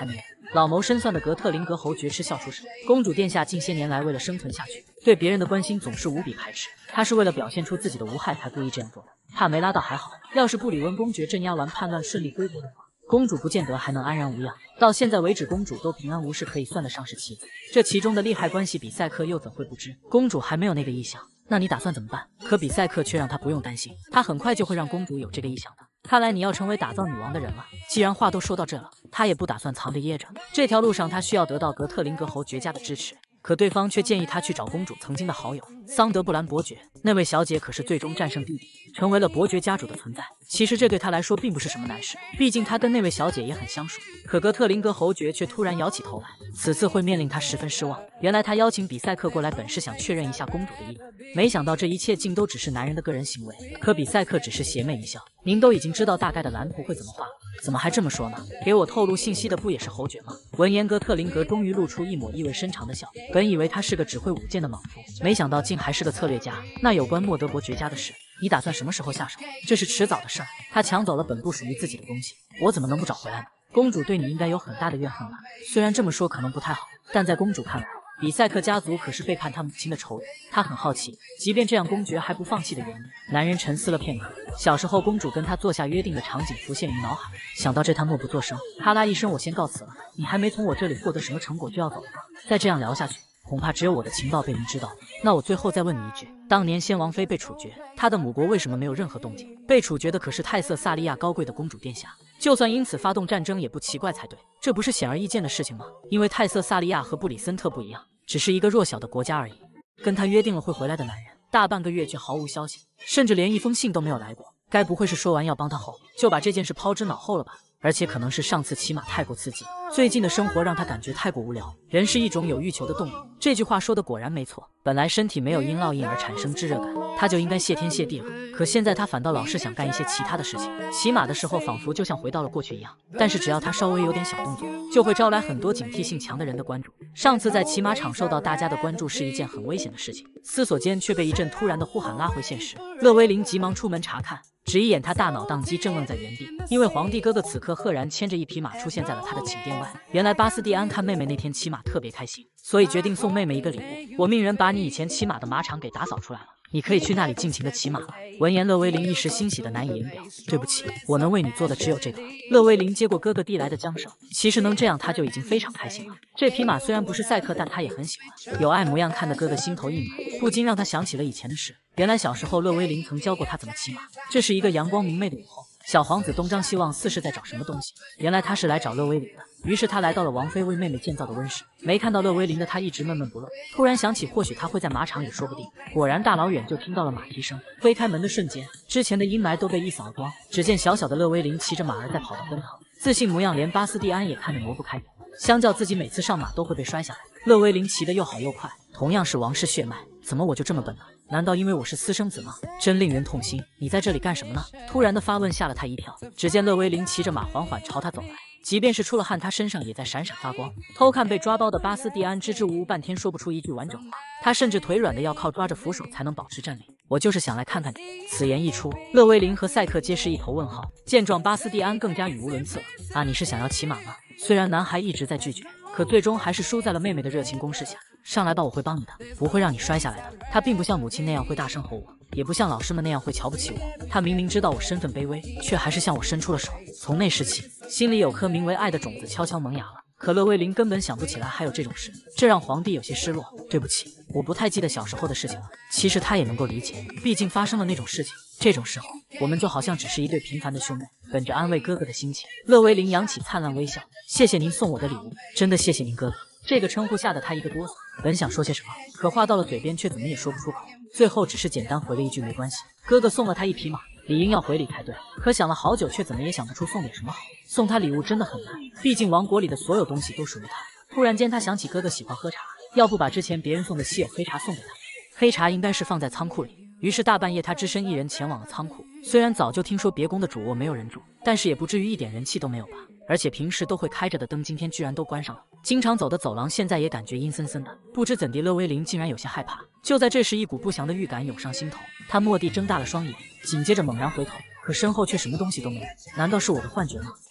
Speaker 1: 老谋深算的格特林格侯爵嗤笑出声。公主殿下近些年来为了生存下去，对别人的关心总是无比排斥。她是为了表现出自己的无害才故意这样做的。帕梅拉倒还好，要是布里温公爵镇压完叛乱顺利归国的话，公主不见得还能安然无恙。到现在为止，公主都平安无事，可以算得上是棋子。这其中的利害关系，比赛克又怎会不知？公主还没有那个意向，那你打算怎么办？可比赛克却让她不用担心，他很快就会让公主有这个意向的。看来你要成为打造女王的人了。既然话都说到这了，他也不打算藏着掖着。这条路上，他需要得到格特林格侯爵家的支持。可对方却建议他去找公主曾经的好友桑德布兰伯爵，那位小姐可是最终战胜弟弟，成为了伯爵家主的存在。其实这对他来说并不是什么难事，毕竟他跟那位小姐也很相熟。可格特林格侯爵却突然摇起头来，此次会面令他十分失望。原来他邀请比赛克过来，本是想确认一下公主的意愿，没想到这一切竟都只是男人的个人行为。可比赛克只是邪魅一笑：“您都已经知道大概的蓝图会怎么画，怎么还这么说呢？给我透露信息的不也是侯爵吗？”闻言，格特林格终于露出一抹意味深长的笑。本以为他是个只会舞剑的莽夫，没想到竟还是个策略家。那有关莫德伯爵家的事，你打算什么时候下手？这是迟早的事儿。他抢走了本不属于自己的东西，我怎么能不找回来呢？公主对你应该有很大的怨恨吧？虽然这么说可能不太好，但在公主看来，比赛克家族可是背叛他母亲的仇人。她很好奇，即便这样，公爵还不放弃的原因。男人沉思了片刻，小时候公主跟他做下约定的场景浮现于脑海。想到这，他默不作声。哈啦一声，我先告辞了。你还没从我这里获得什么成果就要走了吗？再这样聊下去，恐怕只有我的情报被您知道。那我最后再问你一句，当年先王妃被处决，她的母国为什么没有任何动静？被处决的可是泰瑟萨利亚高贵的公主殿下，就算因此发动战争也不奇怪才对。这不是显而易见的事情吗？因为泰瑟萨利亚和布里森特不一样，只是一个弱小的国家而已。跟他约定了会回来的男人，大半个月却毫无消息，甚至连一封信都没有来过。该不会是说完要帮他后，就把这件事抛之脑后了吧？而且可能是上次骑马太过刺激，最近的生活让他感觉太过无聊。人是一种有欲求的动物，这句话说的果然没错。本来身体没有因烙印而产生炙热感，他就应该谢天谢地了。可现在他反倒老是想干一些其他的事情，骑马的时候仿佛就像回到了过去一样。但是只要他稍微有点小动作，就会招来很多警惕性强的人的关注。上次在骑马场受到大家的关注是一件很危险的事情，思索间却被一阵突然的呼喊拉回现实。勒威林急忙出门查看，只一眼他大脑宕机，正愣在原地。因为皇帝哥哥此刻赫然牵着一匹马出现在了他的寝殿外。原来巴斯蒂安看妹妹那天骑马特别开心，所以决定送妹妹一个礼物。我命人把你以前骑马的马场给打扫出来了，你可以去那里尽情的骑马了。闻言，勒威林一时欣喜的难以言表。对不起，我能为你做的只有这个。勒威林接过哥哥递来的缰绳，其实能这样他就已经非常开心了。这匹马虽然不是赛克，但他也很喜欢。有爱模样看得哥哥心头一暖，不禁让他想起了以前的事。原来小时候勒威林曾教过他怎么骑马。这是一个阳光明媚的午后，小皇子东张西望，似是在找什么东西。原来他是来找勒威林的。于是他来到了王妃为妹妹建造的温室，没看到勒威林的他一直闷闷不乐。突然想起或许他会在马场也说不定。果然大老远就听到了马蹄声，推开门的瞬间，之前的阴霾都被一扫而光。只见小小的勒威林骑着马儿在跑道奔腾，自信模样连巴斯蒂安也看得挪不开眼。相较自己每次上马都会被摔下来，勒威林骑得又好又快。同样是王室血脉，怎么我就这么笨呢？难道因为我是私生子吗？真令人痛心。你在这里干什么呢？突然的发问吓了他一跳。只见勒威林骑着马缓缓朝他走来，即便是出了汗，他身上也在闪闪发光。偷看被抓包的巴斯蒂安支支吾吾半天说不出一句完整话，他甚至腿软的要靠抓着扶手才能保持站立。我就是想来看看你。此言一出，勒威林和赛克皆是一头问号。见状，巴斯蒂安更加语无伦次了。啊，你是想要骑马吗？虽然男孩一直在拒绝，可最终还是输在了妹妹的热情攻势下。上来吧，我会帮你的，不会让你摔下来的。他并不像母亲那样会大声吼我，也不像老师们那样会瞧不起我。他明明知道我身份卑微，却还是向我伸出了手。从那时起，心里有颗名为爱的种子悄悄萌芽了。可勒威林根本想不起来还有这种事，这让皇帝有些失落。对不起，我不太记得小时候的事情了。其实他也能够理解，毕竟发生了那种事情。这种时候，我们就好像只是一对平凡的兄妹。本着安慰哥哥的心情，勒威林扬起灿烂微笑。谢谢您送我的礼物，真的谢谢您哥哥。这个称呼吓得他一个哆嗦，本想说些什么，可话到了嘴边却怎么也说不出口，最后只是简单回了一句没关系。哥哥送了他一匹马，理应要回礼才对，可想了好久，却怎么也想不出送点什么好。送他礼物真的很难，毕竟王国里的所有东西都属于他。突然间他想起哥哥喜欢喝茶，要不把之前别人送的稀有黑茶送给他。黑茶应该是放在仓库里，于是大半夜他只身一人前往了仓库。虽然早就听说别宫的主卧没有人住，但是也不至于一点人气都没有吧。而且平时都会开着的灯今天居然都关上了，经常走的走廊现在也感觉阴森森的。不知怎地，勒威林竟然有些害怕。就在这时，一股不祥的预感涌上心头，他蓦地睁大了双眼，紧接着猛然回头，可身后却什么东西都没有。难道是我的幻觉吗？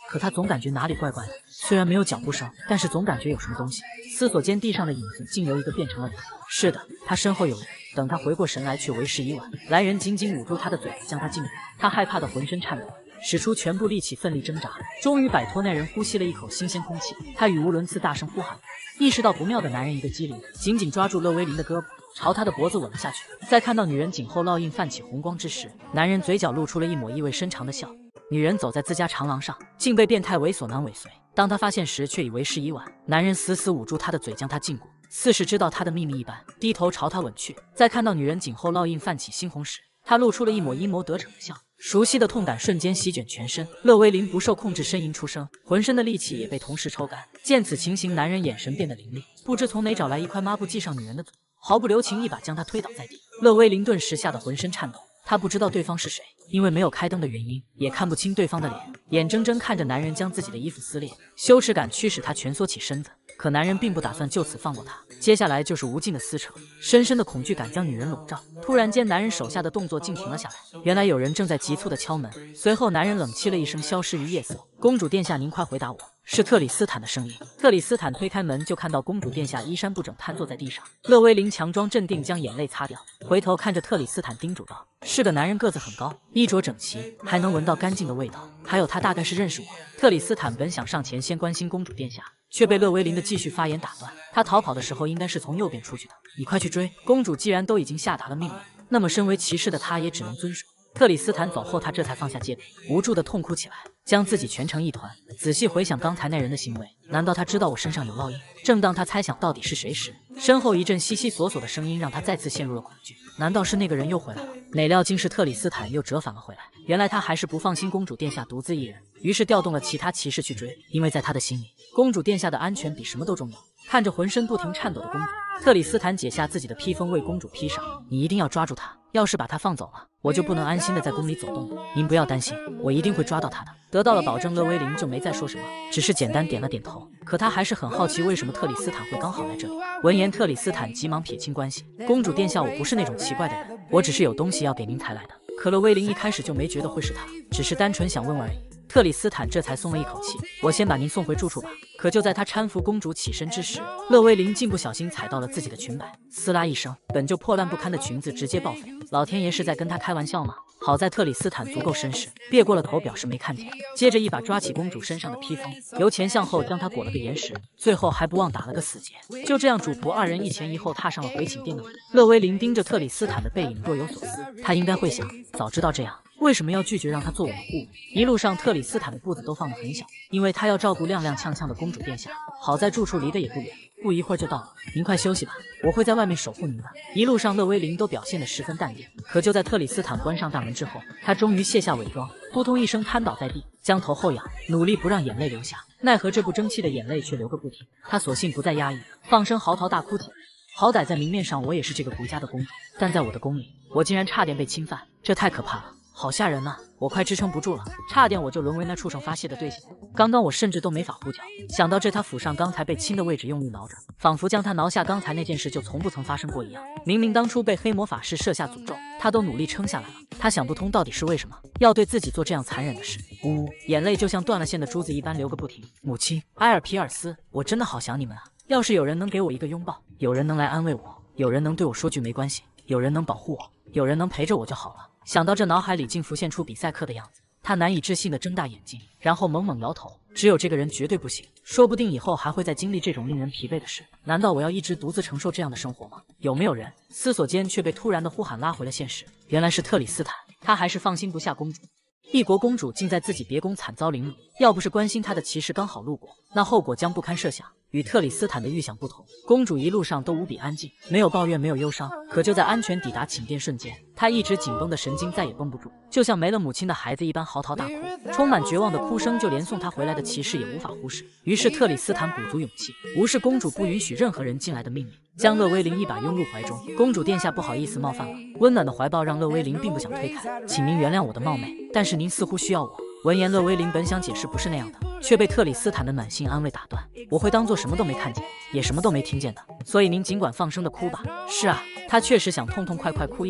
Speaker 1: 可他总感觉哪里怪怪的，虽然没有脚步声，但是总感觉有什么东西。思索间，地上的影子竟由一个变成了两个。是的，他身后有人。等他回过神来，却为时已晚。来人紧紧捂住他的嘴巴，将他禁锢。他害怕的浑身颤抖，使出全部力气奋力挣扎，终于摆脱那人，呼吸了一口新鲜空气。他语无伦次大声呼喊。意识到不妙的男人一个机灵，紧紧抓住勒威林的胳膊，朝他的脖子吻了下去。在看到女人颈后烙印泛起红光之时，男人嘴角露出了一抹意味深长的笑。女人走在自家长廊上，竟被变态猥琐男尾随。当他发现时，却已为时已晚。男人死死捂住他的嘴，将他禁锢，似是知道他的秘密一般，低头朝他吻去。在看到女人颈后烙印泛起猩红时，他露出了一抹阴谋得逞的笑。熟悉的痛感瞬间席卷全身，勒威林不受控制呻吟出声，浑身的力气也被同时抽干。见此情形，男人眼神变得凌厉，不知从哪找来一块抹布系上女人的嘴，毫不留情一把将她推倒在地。勒威林顿时吓得浑身颤抖，他不知道对方是谁，因为没有开灯的原因，也看不清对方的脸，眼睁睁看着男人将自己的衣服撕裂，羞耻感驱使他蜷缩起身子。可男人并不打算就此放过他，接下来就是无尽的撕扯。深深的恐惧感将女人笼罩。突然间，男人手下的动作竟停了下来，原来有人正在急促的敲门。随后，男人冷凄了一声，消失于夜色。公主殿下，您快回答我！是特里斯坦的声音。特里斯坦推开门，就看到公主殿下衣衫不整，瘫坐在地上。勒威林强装镇定，将眼泪擦掉，回头看着特里斯坦叮嘱道：“是个男人，个子很高，衣着整齐，还能闻到干净的味道。还有他大概是认识我。”特里斯坦本想上前先关心公主殿下，却被勒威林的继续发言打断。他逃跑的时候应该是从右边出去的，你快去追！公主既然都已经下达了命令，那么身为骑士的他也只能遵守。特里斯坦走后，他这才放下戒备，无助地痛哭起来，将自己蜷成一团。仔细回想刚才那人的行为，难道他知道我身上有烙印？正当他猜想到底是谁时，身后一阵悉悉索索的声音让他再次陷入了恐惧。难道是那个人又回来了？哪料竟是特里斯坦又折返了回来。原来他还是不放心公主殿下独自一人，于是调动了其他骑士去追，因为在他的心里，公主殿下的安全比什么都重要。看着浑身不停颤抖的公主，特里斯坦解下自己的披风为公主披上。你一定要抓住她，要是把她放走了，我就不能安心的在宫里走动了。您不要担心，我一定会抓到她的。得到了保证，勒威林就没再说什么，只是简单点了点头。可他还是很好奇，为什么特里斯坦会刚好来这里。闻言，特里斯坦急忙撇清关系：“公主殿下，我不是那种奇怪的人，我只是有东西要给您抬来的。”可勒威林一开始就没觉得会是他，只是单纯想问问而已。特里斯坦这才松了一口气：“我先把您送回住处吧。”可就在他搀扶公主起身之时，勒威林竟不小心踩到了自己的裙摆，撕拉一声，本就破烂不堪的裙子直接报废。老天爷是在跟他开玩笑吗？好在特里斯坦足够绅士，别过了头表示没看见，接着一把抓起公主身上的披风，由前向后将她裹了个严实，最后还不忘打了个死结。就这样，主仆二人一前一后踏上了回寝殿的路。勒威林盯着特里斯坦的背影若有所思，他应该会想，早知道这样，为什么要拒绝让他做我的护卫？一路上，特里斯坦的步子都放得很小，因为他要照顾踉踉跄跄的公主殿下。好在住处离得也不远，不一会儿就到了。您快休息吧，我会在外面守护您的。一路上，勒威林都表现得十分淡定。可就在特里斯坦关上大门之后，他终于卸下伪装，扑通一声瘫倒在地，将头后仰，努力不让眼泪流下。奈何这不争气的眼泪却流个不停，他索性不再压抑，放声嚎啕大哭起来。好歹在明面上我也是这个国家的公主，但在我的宫里，我竟然差点被侵犯，这太可怕了。好吓人呐！我快支撑不住了，差点我就沦为那畜生发泄的对象。刚刚我甚至都没法呼叫，想到这他抚上刚才被亲的位置用力挠着，仿佛将他挠下刚才那件事就从不曾发生过一样。明明当初被黑魔法师设下诅咒，他都努力撑下来了，他想不通到底是为什么要对自己做这样残忍的事。呜，眼泪就像断了线的珠子一般流个不停。母亲埃尔皮尔斯，我真的好想你们啊！要是有人能给我一个拥抱，有人能来安慰我，有人能对我说句没关系，有人能保护我，有人能陪着我就好了。想到这，脑海里竟浮现出比赛课的样子，他难以置信地睁大眼睛，然后猛猛摇头。只有这个人绝对不行，说不定以后还会再经历这种令人疲惫的事。难道我要一直独自承受这样的生活吗？有没有人？思索间却被突然的呼喊拉回了现实。原来是特里斯坦，他还是放心不下公主。一国公主竟在自己别宫惨遭凌辱，要不是关心她的骑士刚好路过，那后果将不堪设想。与特里斯坦的预想不同，公主一路上都无比安静，没有抱怨，没有忧伤。可就在安全抵达寝殿瞬间，她一直紧绷的神经再也绷不住，就像没了母亲的孩子一般嚎啕大哭，充满绝望的哭声，就连送她回来的骑士也无法忽视。于是特里斯坦鼓足勇气，无视公主不允许任何人进来的命令，将勒威林一把拥入怀中。公主殿下，不好意思冒犯了。温暖的怀抱让勒威林并不想推开，请您原谅我的冒昧，但是您似乎需要我。闻言，勒威林本想解释不是那样的，却被特里斯坦的暖心安慰打断。我会当做什么都没看见，也什么都没听见的，所以您尽管放声的哭吧。是啊，他确实想痛痛快快哭一场，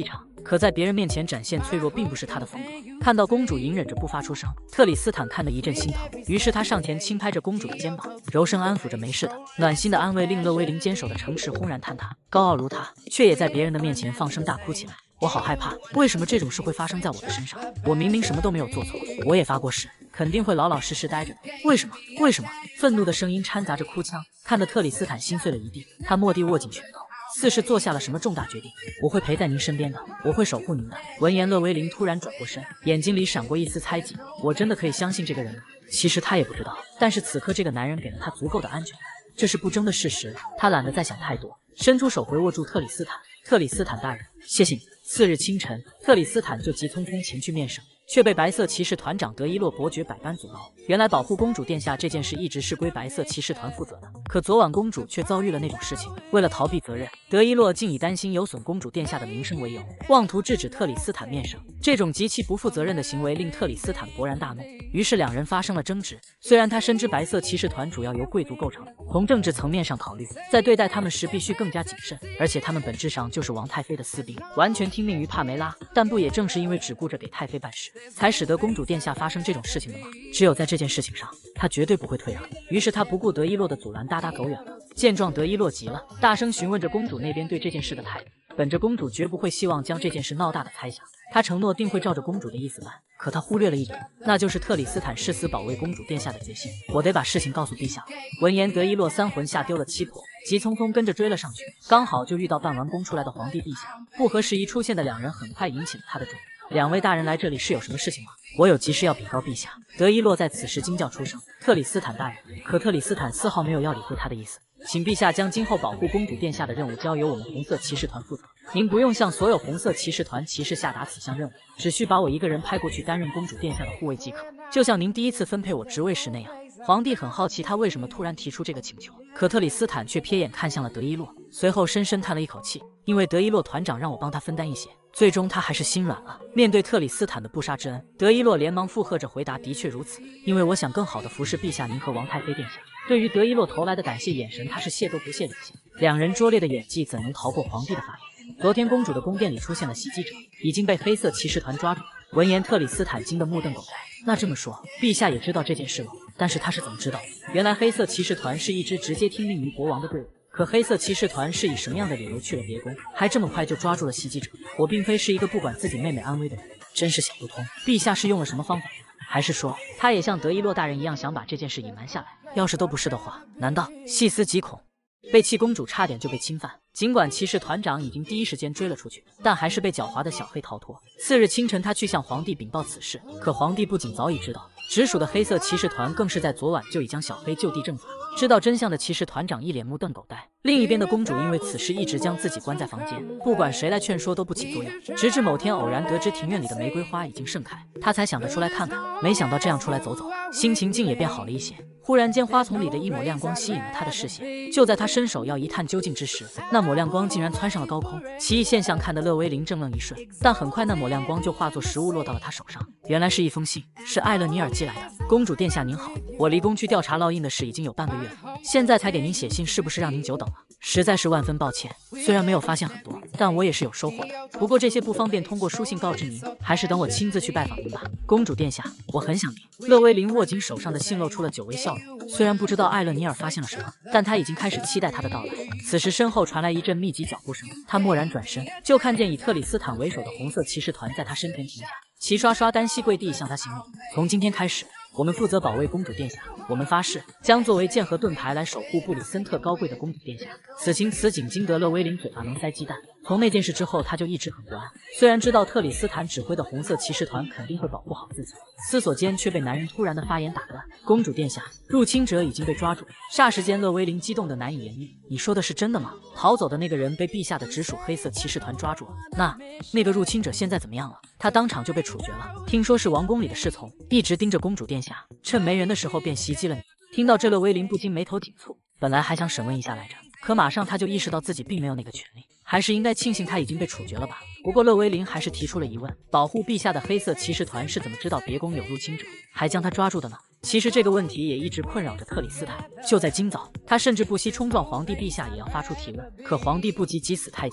Speaker 1: 可在别人面前展现脆弱并不是他的风格。看到公主隐忍着不发出声，特里斯坦看得一阵心疼，于是他上前轻拍着公主的肩膀，柔声安抚着没事的。暖心的安慰令勒威灵坚守的城池轰然坍塌，高傲如他，却也在别人的面前放声大哭起来。我好害怕，为什么这种事会发生在我的身上？我明明什么都没有做错，我也发过誓，肯定会老老实实待着的。为什么？为什么？愤怒的声音掺杂着哭腔，看得特里斯坦心碎了一地。他蓦地握紧拳头，似是做下了什么重大决定。我会陪在您身边的，我会守护您的。闻言，勒维林突然转过身，眼睛里闪过一丝猜忌。我真的可以相信这个人吗？其实他也不知道，但是此刻这个男人给了他足够的安全感，这是不争的事实。他懒得再想太多，伸出手回握住特里斯坦。特里斯坦大人，谢谢你。次日清晨，特里斯坦就急匆匆前去面圣，却被白色骑士团长德伊洛伯爵百般阻挠。原来保护公主殿下这件事一直是归白色骑士团负责的，可昨晚公主却遭遇了那种事情。为了逃避责任，德伊洛竟以担心有损公主殿下的名声为由，妄图制止特里斯坦面圣。这种极其不负责任的行为令特里斯坦勃然大怒，于是两人发生了争执。虽然他深知白色骑士团主要由贵族构成，从政治层面上考虑，在对待他们时必须更加谨慎，而且他们本质上就是王太妃的私兵，完全听命于帕梅拉。但不也正是因为只顾着给太妃办事，才使得公主殿下发生这种事情的吗？只有在这件事情上，他绝对不会退让。于是他不顾德伊洛的阻拦，大大狗远了。见状，德伊洛急了，大声询问着公主那边对这件事的态度。本着公主绝不会希望将这件事闹大的猜想，他承诺定会照着公主的意思办。可他忽略了一点，那就是特里斯坦誓死保卫公主殿下的决心。我得把事情告诉陛下。闻言，德伊洛三魂吓丢了七魄，急匆匆跟着追了上去，刚好就遇到办完工出来的皇帝陛下。不合时宜出现的两人很快引起了他的注意。两位大人来这里是有什么事情吗？我有急事要禀告陛下。德伊洛在此时惊叫出声。特里斯坦大人。可特里斯坦丝毫没有要理会他的意思。请陛下将今后保护公主殿下的任务交由我们红色骑士团负责。您不用向所有红色骑士团骑士下达此项任务，只需把我一个人派过去担任公主殿下的护卫即可，就像您第一次分配我职位时那样。皇帝很好奇他为什么突然提出这个请求，可特里斯坦却瞥眼看向了德伊洛，随后深深叹了一口气，因为德伊洛团长让我帮他分担一些。最终他还是心软了。面对特里斯坦的不杀之恩，德伊洛连忙附和着回答：的确如此，因为我想更好地服侍陛下您和王太妃殿下。对于德伊洛投来的感谢眼神，他是谢都不谢礼谢。两人拙劣的演技怎能逃过皇帝的法眼？昨天公主的宫殿里出现了袭击者，已经被黑色骑士团抓住。闻言，特里斯坦惊得目瞪口呆。那这么说，陛下也知道这件事了？但是他是怎么知道的？原来黑色骑士团是一支直接听命于国王的队伍。可黑色骑士团是以什么样的理由去了别宫，还这么快就抓住了袭击者？我并非是一个不管自己妹妹安危的人，真是想不通，陛下是用了什么方法？还是说，他也像德伊洛大人一样想把这件事隐瞒下来？要是都不是的话，难道细思极恐？贝契公主差点就被侵犯，尽管骑士团长已经第一时间追了出去，但还是被狡猾的小黑逃脱。次日清晨，他去向皇帝禀报此事，可皇帝不仅早已知道，直属的黑色骑士团更是在昨晚就已将小黑就地正法。知道真相的骑士团长一脸目瞪口呆。另一边的公主因为此事一直将自己关在房间，不管谁来劝说都不起作用，直至某天偶然得知庭院里的玫瑰花已经盛开，她才想着出来看看。没想到这样出来走走，心情竟也变好了一些。忽然间，花丛里的一抹亮光吸引了他的视线。就在他伸手要一探究竟之时，那抹亮光竟然蹿上了高空。奇异现象看得勒威灵怔愣一瞬，但很快那抹亮光就化作食物落到了他手上。原来是一封信，是艾勒尼尔寄来的。公主殿下您好，我离宫去调查烙印的事已经有半个月了，现在才给您写信，是不是让您久等了？实在是万分抱歉，虽然没有发现很多，但我也是有收获的。不过这些不方便通过书信告知您，还是等我亲自去拜访您吧。公主殿下，我很想您。勒威灵握紧手上的信，露出了久违笑容。虽然不知道艾勒尼尔发现了什么，但他已经开始期待他的到来。此时身后传来一阵密集脚步声，他蓦然转身，就看见以特里斯坦为首的红色骑士团在他身边停下，齐刷刷单膝跪地向他行礼。从今天开始，我们负责保卫公主殿下，我们发誓将作为剑和盾牌来守护布里森特高贵的公主殿下。此情此景惊得勒威灵嘴巴能塞鸡蛋。从那件事之后，他就一直很不安。虽然知道特里斯坦指挥的红色骑士团肯定会保护好自己，思索间却被男人突然的发言打断。公主殿下，入侵者已经被抓住。霎时间，勒威灵激动的难以言喻。你说的是真的吗？逃走的那个人被陛下的直属黑色骑士团抓住了。那个入侵者现在怎么样了？他当场就被处决了。听说是王宫里的侍从，一直盯着公主殿下，趁没人的时候便袭击了你。听到这，勒威灵不禁眉头紧蹙，本来还想审问一下来着，可马上他就意识到自己并没有那个权利，还是应该庆幸他已经被处决了吧。不过勒威灵还是提出了疑问，保护陛下的黑色骑士团是怎么知道别宫有入侵者，还将他抓住的呢？其实这个问题也一直困扰着特里斯坦。就在今早，他甚至不惜冲撞皇帝陛下也要发出提问，可皇帝不急急死太监，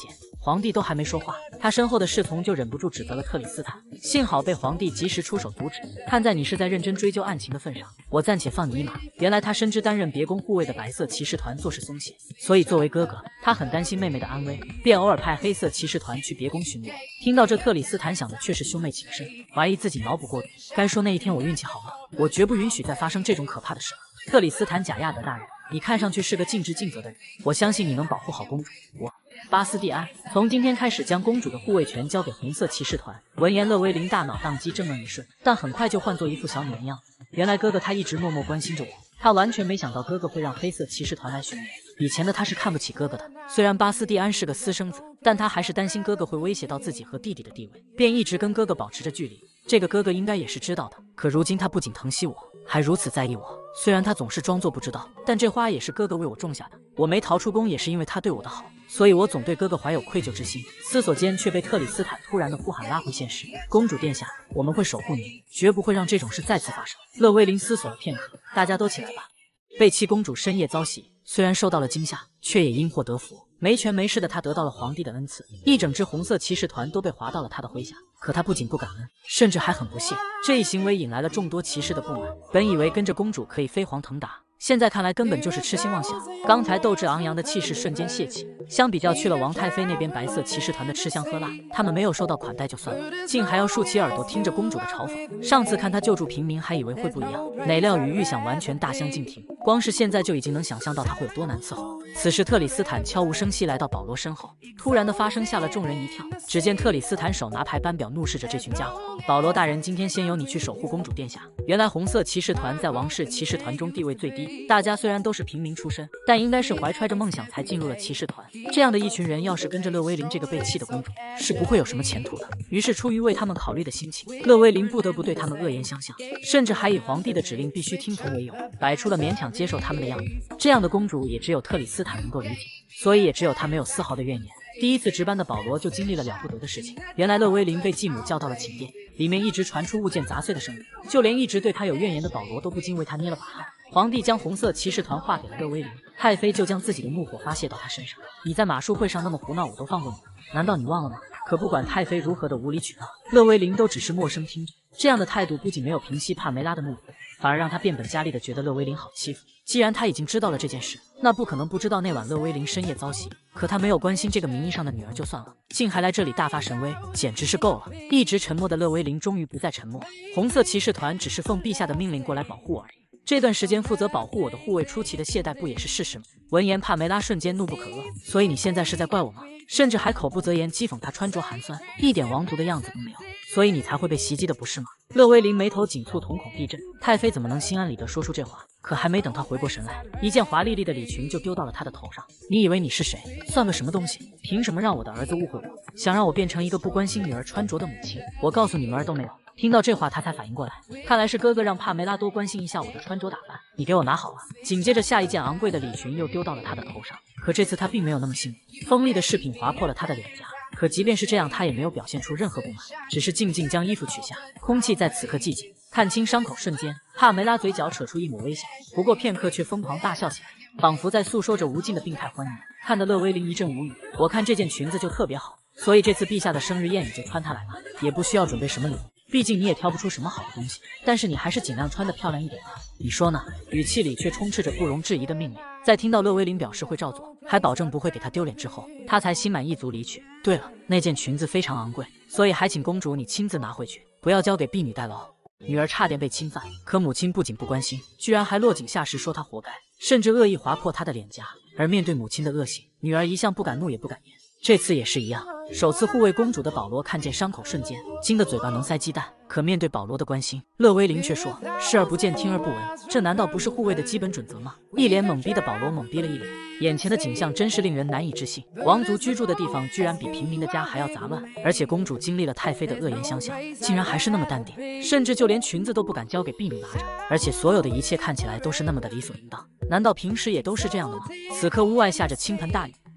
Speaker 1: 皇帝都还没说话，他身后的侍从就忍不住指责了特里斯坦，幸好被皇帝及时出手阻止。看在你是在认真追究案情的份上，我暂且放你一马。原来他深知担任别宫护卫的白色骑士团做事松懈，所以作为哥哥，他很担心妹妹的安危，便偶尔派黑色骑士团去别宫巡逻。听到这，特里斯坦想的却是兄妹情深，怀疑自己脑补过度。该说那一天我运气好吗？我绝不允许再发生这种可怕的事。特里斯坦贾亚德大人，你看上去是个尽职尽责的人，我相信你能保护好公主。巴斯蒂安从今天开始将公主的护卫权交给红色骑士团。闻言，勒威林大脑宕机，怔愣一瞬，但很快就换作一副小女人样子。原来哥哥他一直默默关心着我，他完全没想到哥哥会让黑色骑士团来巡逻。以前的他是看不起哥哥的，虽然巴斯蒂安是个私生子，但他还是担心哥哥会威胁到自己和弟弟的地位，便一直跟哥哥保持着距离。这个哥哥应该也是知道的，可如今他不仅疼惜我，还如此在意我。虽然他总是装作不知道，但这花也是哥哥为我种下的。我没逃出宫也是因为他对我的好，所以我总对哥哥怀有愧疚之心。思索间却被特里斯坦突然的呼喊拉回现实。公主殿下，我们会守护您，绝不会让这种事再次发生。勒威林思索了片刻，大家都起来吧。贝七公主深夜遭袭，虽然受到了惊吓，却也因祸得福。没权没势的她得到了皇帝的恩赐，一整支红色骑士团都被划到了她的麾下。可她不仅不感恩，甚至还很不屑。这一行为引来了众多骑士的不满。本以为跟着公主可以飞黄腾达，现在看来根本就是痴心妄想。刚才斗志昂扬的气势瞬间泄气，相比较去了王太妃那边白色骑士团的吃香喝辣，他们没有受到款待就算了，竟还要竖起耳朵听着公主的嘲讽。上次看他救助平民还以为会不一样，哪料与预想完全大相径庭。光是现在就已经能想象到他会有多难伺候。此时特里斯坦悄无声息来到保罗身后，突然的发生吓了众人一跳。只见特里斯坦手拿牌班表怒视着这群家伙。保罗大人，今天先由你去守护公主殿下。原来红色骑士团在王室骑士团中地位最低，大家虽然都是平民出身，但应该是怀揣着梦想才进入了骑士团。这样的一群人要是跟着勒威林这个被弃的公主，是不会有什么前途的。于是出于为他们考虑的心情，勒威林不得不对他们恶言相向，甚至还以皇帝的指令必须听从为由，摆出了勉强接受他们的样子。这样的公主也只有特里斯坦能够理解，所以也只有他没有丝毫的怨言。第一次值班的保罗就经历了了不得的事情。原来勒威林被继母叫到了寝殿，里面一直传出物件砸碎的声音，就连一直对他有怨言的保罗都不禁为他捏了把汗。皇帝将红色骑士团划给了勒威林，太妃就将自己的怒火发泄到他身上。你在马术会上那么胡闹，我都放过你了，难道你忘了吗？可不管太妃如何的无理取闹，勒威林都只是默声听着。这样的态度不仅没有平息帕梅拉的怒火，反而让他变本加厉的觉得勒威林好欺负。既然他已经知道了这件事，那不可能不知道那晚勒威林深夜遭袭。可他没有关心这个名义上的女儿就算了，竟还来这里大发神威，简直是够了。一直沉默的勒威林终于不再沉默。红色骑士团只是奉陛下的命令过来保护我而已。这段时间负责保护我的护卫出奇的懈怠，不也是事实吗？闻言，帕梅拉瞬间怒不可遏。所以你现在是在怪我吗？甚至还口不择言讥讽他穿着寒酸，一点王族的样子都没有。所以你才会被袭击的，不是吗？勒威林眉头紧蹙，瞳孔地震。太妃怎么能心安理得说出这话？可还没等他回过神来，一件华丽丽的礼裙就丢到了他的头上。你以为你是谁？算个什么东西？凭什么让我的儿子误会我？想让我变成一个不关心女儿穿着的母亲？我告诉你们儿都没有。听到这话，他才反应过来，看来是哥哥让帕梅拉多关心一下我的穿着打扮。你给我拿好了。紧接着，下一件昂贵的礼裙又丢到了他的头上。可这次他并没有那么幸运，锋利的饰品划破了他的脸颊。可即便是这样，他也没有表现出任何不满，只是静静将衣服取下。空气在此刻寂静，看清伤口瞬间，帕梅拉嘴角扯出一抹微笑，不过片刻却疯狂大笑起来，仿佛在诉说着无尽的病态欢愉，看得勒威林一阵无语。我看这件裙子就特别好，所以这次陛下的生日宴你就穿它来吧，也不需要准备什么礼物，毕竟你也挑不出什么好的东西，但是你还是尽量穿得漂亮一点吧。你说呢？语气里却充斥着不容置疑的命令。在听到勒威林表示会照做，还保证不会给他丢脸之后，他才心满意足离去。对了，那件裙子非常昂贵，所以还请公主你亲自拿回去，不要交给婢女代劳。女儿差点被侵犯，可母亲不仅不关心，居然还落井下石说她活该，甚至恶意划破她的脸颊。而面对母亲的恶行，女儿一向不敢怒也不敢言，这次也是一样。首次护卫公主的保罗看见伤口瞬间惊得嘴巴能塞鸡蛋，可面对保罗的关心，勒威林却说视而不见听而不闻，这难道不是护卫的基本准则吗？一脸懵逼的保罗懵逼了一脸，眼前的景象真是令人难以置信。王族居住的地方居然比平民的家还要杂乱，而且公主经历了太妃的恶言相向，竟然还是那么淡定，甚至就连裙子都不敢交给婢女拿着，而且所有的一切看起来都是那么的理所应当。难道平时也都是这样的吗？此刻屋外下着倾盆大雨，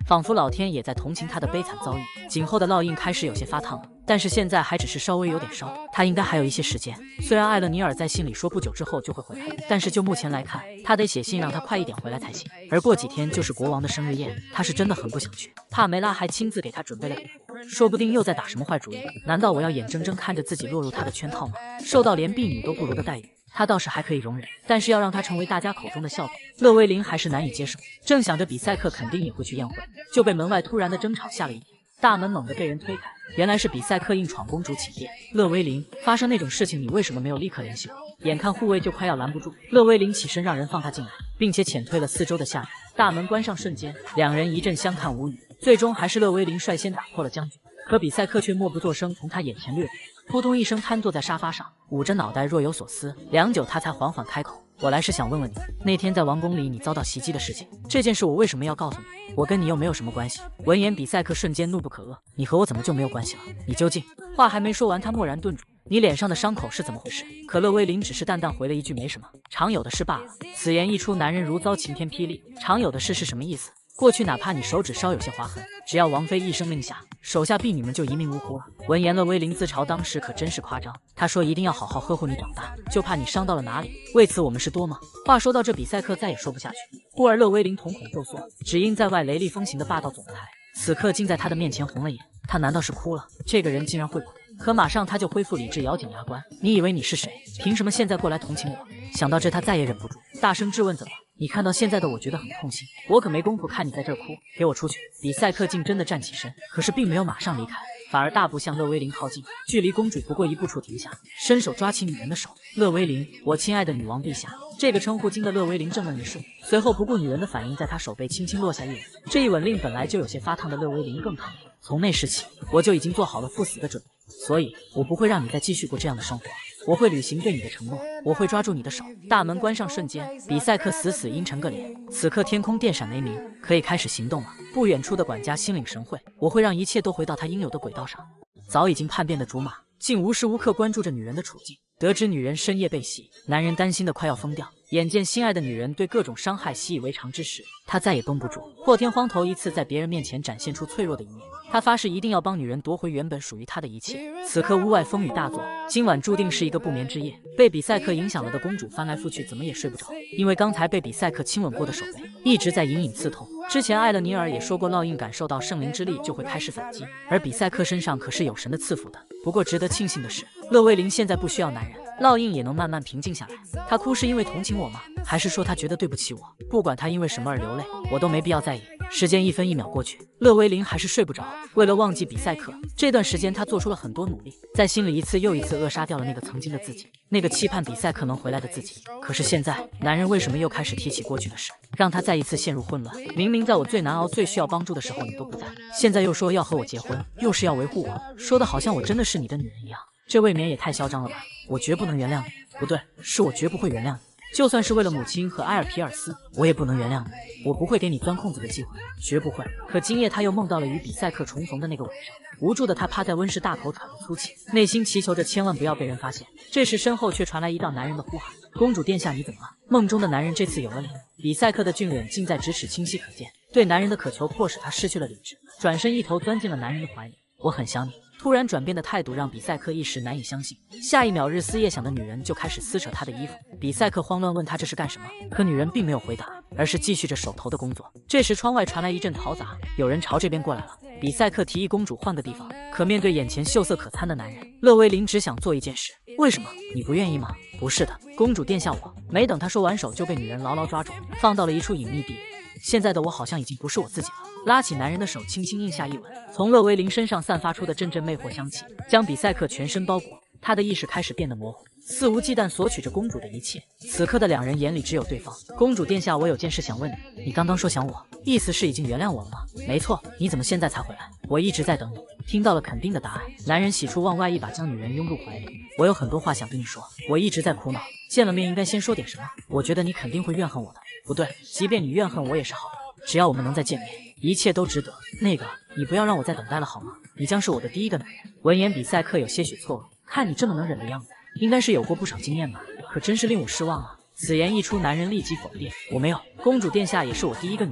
Speaker 1: 仿佛老天也在同情他的悲惨遭遇。颈后的烙印开始有些发烫了，但是现在还只是稍微有点烧，他应该还有一些时间。虽然艾勒尼尔在信里说不久之后就会回来，但是就目前来看，他得写信让他快一点回来才行。而过几天就是国王的生日宴，他是真的很不想去。帕梅拉还亲自给他准备了礼物，说不定又在打什么坏主意。难道我要眼睁睁看着自己落入他的圈套吗？受到连婢女都不如的待遇，他倒是还可以容忍，但是要让他成为大家口中的笑柄，勒威林还是难以接受。正想着比赛克肯定也会去宴会，就被门外突然的争吵吓了一跳。大门猛地被人推开，原来是比赛克硬闯公主寝殿。勒威林，发生那种事情，你为什么没有立刻联系我？眼看护卫就快要拦不住，勒威林起身让人放他进来，并且遣退了四周的下人。大门关上瞬间，两人一阵相看无语，最终还是勒威林率先打破了僵局。可比赛克却默不作声，从他眼前掠过，扑通一声瘫坐在沙发上，捂着脑袋若有所思。良久，他才缓缓开口：“我来是想问问你，那天在王宫里你遭到袭击的事情，这件事我为什么要告诉你？我跟你又没有什么关系。”闻言，比赛克瞬间怒不可遏：“你和我怎么就没有关系了？你究竟……”话还没说完，他蓦然顿住：“你脸上的伤口是怎么回事？”可勒威林只是淡淡回了一句：“没什么，常有的事罢了。”此言一出，男人如遭晴天霹雳。常有的事是什么意思？过去哪怕你手指稍有些划痕，只要王妃一声令下，手下婢女们就一命呜呼了。闻言，勒威林自嘲当时可真是夸张。他说一定要好好呵护你长大，就怕你伤到了哪里。为此我们是多吗？话说到这，比赛克再也说不下去。忽而勒威林瞳孔骤缩，只因在外雷厉风行的霸道总裁，此刻竟在他的面前红了眼。他难道是哭了？这个人竟然会哭！可马上他就恢复理智，咬紧牙关。你以为你是谁？凭什么现在过来同情我？想到这，他再也忍不住，大声质问：怎么？你看到现在的我觉得很痛心，我可没工夫看你在这儿哭，给我出去！比赛克竟真的站起身，可是并没有马上离开，反而大步向勒威林靠近，距离公主不过一步处停下，伸手抓起女人的手。勒威林，我亲爱的女王陛下。这个称呼惊得勒威林怔愣一瞬，随后不顾女人的反应，在她手背轻轻落下一吻。这一吻令本来就有些发烫的勒威林更烫了。从那时起，我就已经做好了赴死的准备，所以我不会让你再继续过这样的生活。我会履行对你的承诺，我会抓住你的手。大门关上瞬间，比赛克死死阴沉个脸。此刻天空电闪雷鸣，可以开始行动了。不远处的管家心领神会，我会让一切都回到他应有的轨道上。早已经叛变的竹马，竟无时无刻关注着女人的处境。得知女人深夜被袭，男人担心的快要疯掉。眼见心爱的女人对各种伤害习以为常之时，他再也绷不住，破天荒头一次在别人面前展现出脆弱的一面。他发誓一定要帮女人夺回原本属于他的一切。此刻屋外风雨大作，今晚注定是一个不眠之夜。被比赛克影响了的公主翻来覆去怎么也睡不着，因为刚才被比赛克亲吻过的手背一直在隐隐刺痛。之前艾勒尼尔也说过，烙印感受到圣灵之力就会开始反击，而比赛克身上可是有神的赐福的。不过值得庆幸的是，勒威林现在不需要男人，烙印也能慢慢平静下来。他哭是因为同情我吗？还是说他觉得对不起我？不管他因为什么而流泪，我都没必要在意。时间一分一秒过去，勒威林还是睡不着。为了忘记比赛克，这段时间他做出了很多努力，在心里一次又一次扼杀掉了那个曾经的自己，那个期盼比赛克能回来的自己。可是现在，男人为什么又开始提起过去的事，让他再一次陷入混乱？明明在我最难熬、最需要帮助的时候你都不在，现在又说要和我结婚，又是要维护我，说的好像我真的是你的女人一样，这未免也太嚣张了吧！我绝不能原谅你，不对，是我绝不会原谅你。就算是为了母亲和埃尔皮尔斯，我也不能原谅你。我不会给你钻空子的机会，绝不会。可今夜他又梦到了与比赛克重逢的那个晚上，无助的他趴在温室大口喘着粗气，内心祈求着千万不要被人发现。这时身后却传来一道男人的呼喊：“公主殿下，你怎么了？”梦中的男人这次有了脸，比赛克的俊脸近在咫尺，清晰可见。对男人的渴求迫使他失去了理智，转身一头钻进了男人的怀里。我很想你。突然转变的态度让比赛克一时难以相信，下一秒日思夜想的女人就开始撕扯他的衣服。比赛克慌乱问他这是干什么，可女人并没有回答，而是继续着手头的工作。这时窗外传来一阵嘈杂，有人朝这边过来了。比赛克提议公主换个地方，可面对眼前秀色可餐的男人，勒威林只想做一件事。为什么？你不愿意吗？不是的，公主殿下，我……没等他说完，手就被女人牢牢抓住，放到了一处隐秘地。现在的我好像已经不是我自己了。拉起男人的手，轻轻印下一吻。从勒威林身上散发出的阵阵魅惑香气，将比赛克全身包裹。他的意识开始变得模糊，肆无忌惮索取着公主的一切。此刻的两人眼里只有对方。公主殿下，我有件事想问你。你刚刚说想我，意思是已经原谅我了吗？没错。你怎么现在才回来？我一直在等你。听到了肯定的答案，男人喜出望外，一把将女人拥入怀里。我有很多话想跟你说，我一直在苦恼，见了面应该先说点什么。我觉得你肯定会怨恨我的。不对，即便你怨恨我也是好的，只要我们能再见面，一切都值得。那个，你不要让我再等待了好吗？你将是我的第一个男人。闻言，比赛克有些许错愕，看你这么能忍的样子，应该是有过不少经验吧？可真是令我失望啊！此言一出，男人立即否定：“我没有，公主殿下也是我第一个女人。”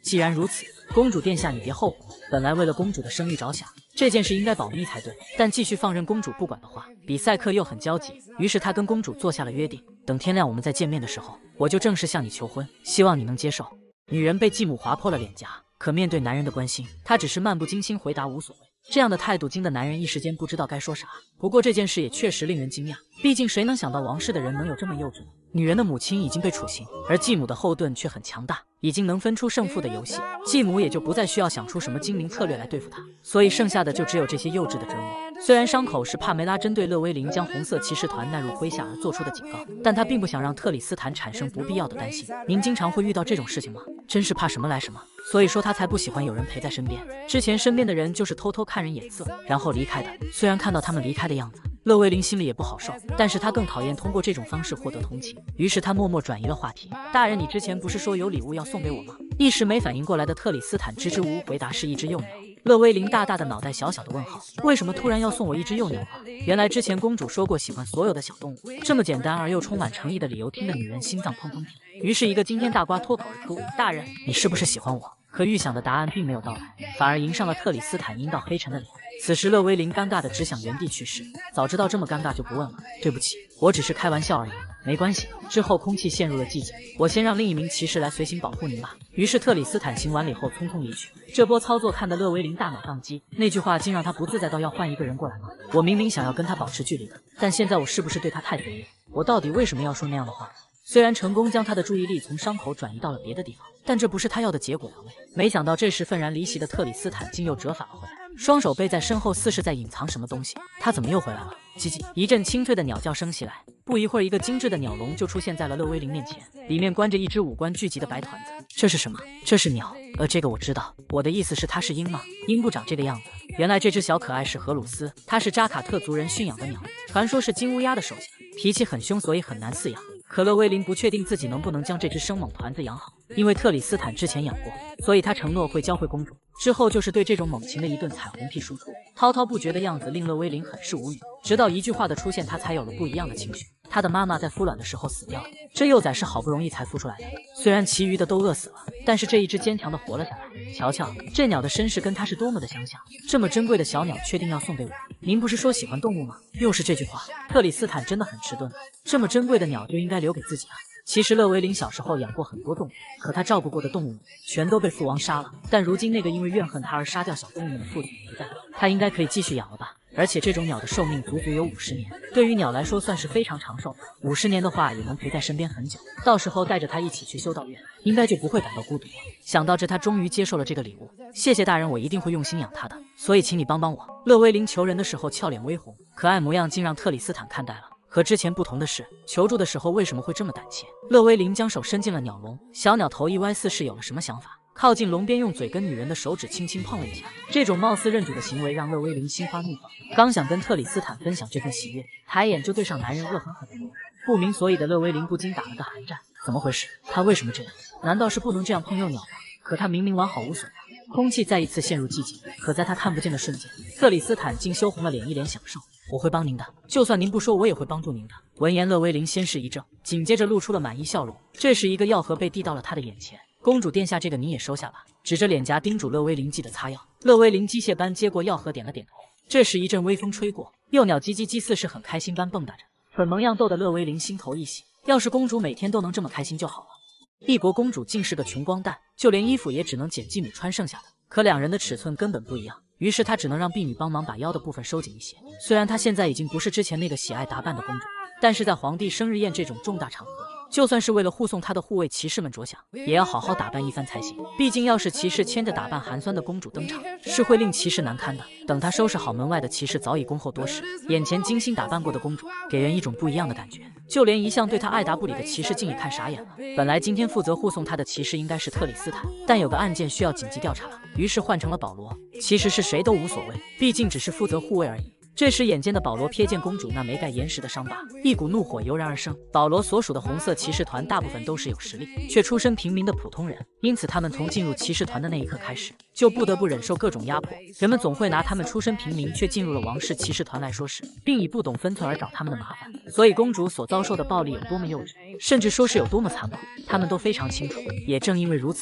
Speaker 1: 既然如此，公主殿下你别后悔。本来为了公主的声誉着想，这件事应该保密才对，但继续放任公主不管的话，比赛克又很焦急。于是他跟公主做下了约定，等天亮我们再见面的时候，我就正式向你求婚，希望你能接受。女人被继母划破了脸颊，可面对男人的关心，她只是漫不经心回答无所谓。这样的态度惊得男人一时间不知道该说啥。不过这件事也确实令人惊讶，毕竟谁能想到王室的人能有这么幼稚呢？女人的母亲已经被处刑，而继母的后盾却很强大，已经能分出胜负的游戏，继母也就不再需要想出什么精明策略来对付她，所以剩下的就只有这些幼稚的折磨。虽然伤口是帕梅拉针对勒威林将红色骑士团纳入麾下而做出的警告，但她并不想让特里斯坦产生不必要的担心。您经常会遇到这种事情吗？真是怕什么来什么。所以说他才不喜欢有人陪在身边，之前身边的人就是偷偷看人眼色，然后离开的。虽然看到他们离开的样子，勒威林心里也不好受，但是他更讨厌通过这种方式获得同情，于是他默默转移了话题。大人，你之前不是说有礼物要送给我吗？一时没反应过来的特里斯坦支支吾吾回答是一只幼鸟。勒威林大大的脑袋小小的问号，为什么突然要送我一只幼鸟啊？原来之前公主说过喜欢所有的小动物，这么简单而又充满诚意的理由听得女人心脏砰砰跳。于是一个惊天大瓜脱口而出，大人，你是不是喜欢我？可预想的答案并没有到来，反而迎上了特里斯坦阴道黑沉的脸。此时勒威林尴尬的只想原地去世，早知道这么尴尬就不问了。对不起，我只是开玩笑而已，没关系。之后空气陷入了寂静，我先让另一名骑士来随行保护您吧。于是特里斯坦行完礼后匆匆离去。这波操作看得勒威林大脑宕机，那句话竟让他不自在到要换一个人过来吗？我明明想要跟他保持距离的，但现在我是不是对他太敌意？我到底为什么要说那样的话？虽然成功将他的注意力从伤口转移到了别的地方，但这不是他要的结果呀！没想到这时愤然离席的特里斯坦竟又折返了回来，双手背在身后，似是在隐藏什么东西。他怎么又回来了？叽叽，一阵清脆的鸟叫声袭来，不一会儿，一个精致的鸟笼就出现在了勒威林面前，里面关着一只五官聚集的白团子。这是什么？这是鸟。这个我知道。我的意思是，它是鹰吗？鹰不长这个样子。原来这只小可爱是荷鲁斯，它是扎卡特族人驯养的鸟，传说是金乌鸦的手下，脾气很凶，所以很难饲养。可勒威林不确定自己能不能将这只生猛团子养好，因为特里斯坦之前养过，所以他承诺会教会公主。之后就是对这种猛禽的一顿彩虹屁输出，滔滔不绝的样子令勒威林很是无语。直到一句话的出现，他才有了不一样的情绪。他的妈妈在孵卵的时候死掉了，这幼崽是好不容易才孵出来的。虽然其余的都饿死了，但是这一只坚强的活了下来。瞧瞧，这鸟的身世跟它是多么的相像。这么珍贵的小鸟，确定要送给我？您不是说喜欢动物吗？又是这句话。特里斯坦真的很迟钝，这么珍贵的鸟就应该留给自己啊。其实勒维林小时候养过很多动物，可他照顾过的动物全都被父王杀了。但如今那个因为怨恨他而杀掉小动物们的父亲不在，他应该可以继续养了吧？而且这种鸟的寿命足足有50年，对于鸟来说算是非常长寿。50年的话，也能陪在身边很久。到时候带着它一起去修道院，应该就不会感到孤独了。想到这，他终于接受了这个礼物。谢谢大人，我一定会用心养它的。所以请你帮帮我。勒威林求人的时候俏脸微红，可爱模样竟让特里斯坦看呆了。和之前不同的是，求助的时候为什么会这么胆怯？勒威林将手伸进了鸟笼，小鸟头一歪，似是有了什么想法，靠近笼边，用嘴跟女人的手指轻轻碰了一下。这种貌似认主的行为让勒威林心花怒放，刚想跟特里斯坦分享这份喜悦，抬眼就对上男人恶狠狠的目光。不明所以的勒威林不禁打了个寒战，怎么回事？他为什么这样？难道是不能这样碰幼鸟吗？可他明明完好无损。空气再一次陷入寂静，可在他看不见的瞬间，特里斯坦竟羞红了脸，一脸享受。我会帮您的，就算您不说，我也会帮助您的。闻言，勒威林先是一怔，紧接着露出了满意笑容。这时，一个药盒被递到了他的眼前。公主殿下，这个您也收下吧。指着脸颊叮嘱勒威林记得擦药。勒威林机械般接过药盒，点了点头。这时，一阵微风吹过，幼鸟叽叽叽似是很开心般蹦跶着，粉萌样逗得勒威林心头一喜。要是公主每天都能这么开心就好了。异国公主竟是个穷光蛋，就连衣服也只能捡继母穿剩下的。可两人的尺寸根本不一样，于是他只能让婢女帮忙把腰的部分收紧一些。虽然她现在已经不是之前那个喜爱打扮的公主，但是在皇帝生日宴这种重大场合，就算是为了护送她的护卫骑士们着想，也要好好打扮一番才行。毕竟要是骑士牵着打扮寒酸的公主登场，是会令骑士难堪的。等他收拾好，门外的骑士早已恭候多时，眼前精心打扮过的公主给人一种不一样的感觉，就连一向对他爱答不理的骑士竟也看傻眼了。本来今天负责护送他的骑士应该是特里斯坦，但有个案件需要紧急调查，于是换成了保罗。其实是谁都无所谓，毕竟只是负责护卫而已。这时，眼尖的保罗瞥见公主那眉盖严实的伤疤，一股怒火油然而生。保罗所属的红色骑士团大部分都是有实力却出身平民的普通人，因此他们从进入骑士团的那一刻开始，就不得不忍受各种压迫。人们总会拿他们出身平民却进入了王室骑士团来说事，并以不懂分寸而找他们的麻烦。所以公主所遭受的暴力有多么幼稚，甚至说是有多么残酷，他们都非常清楚。也正因为如此，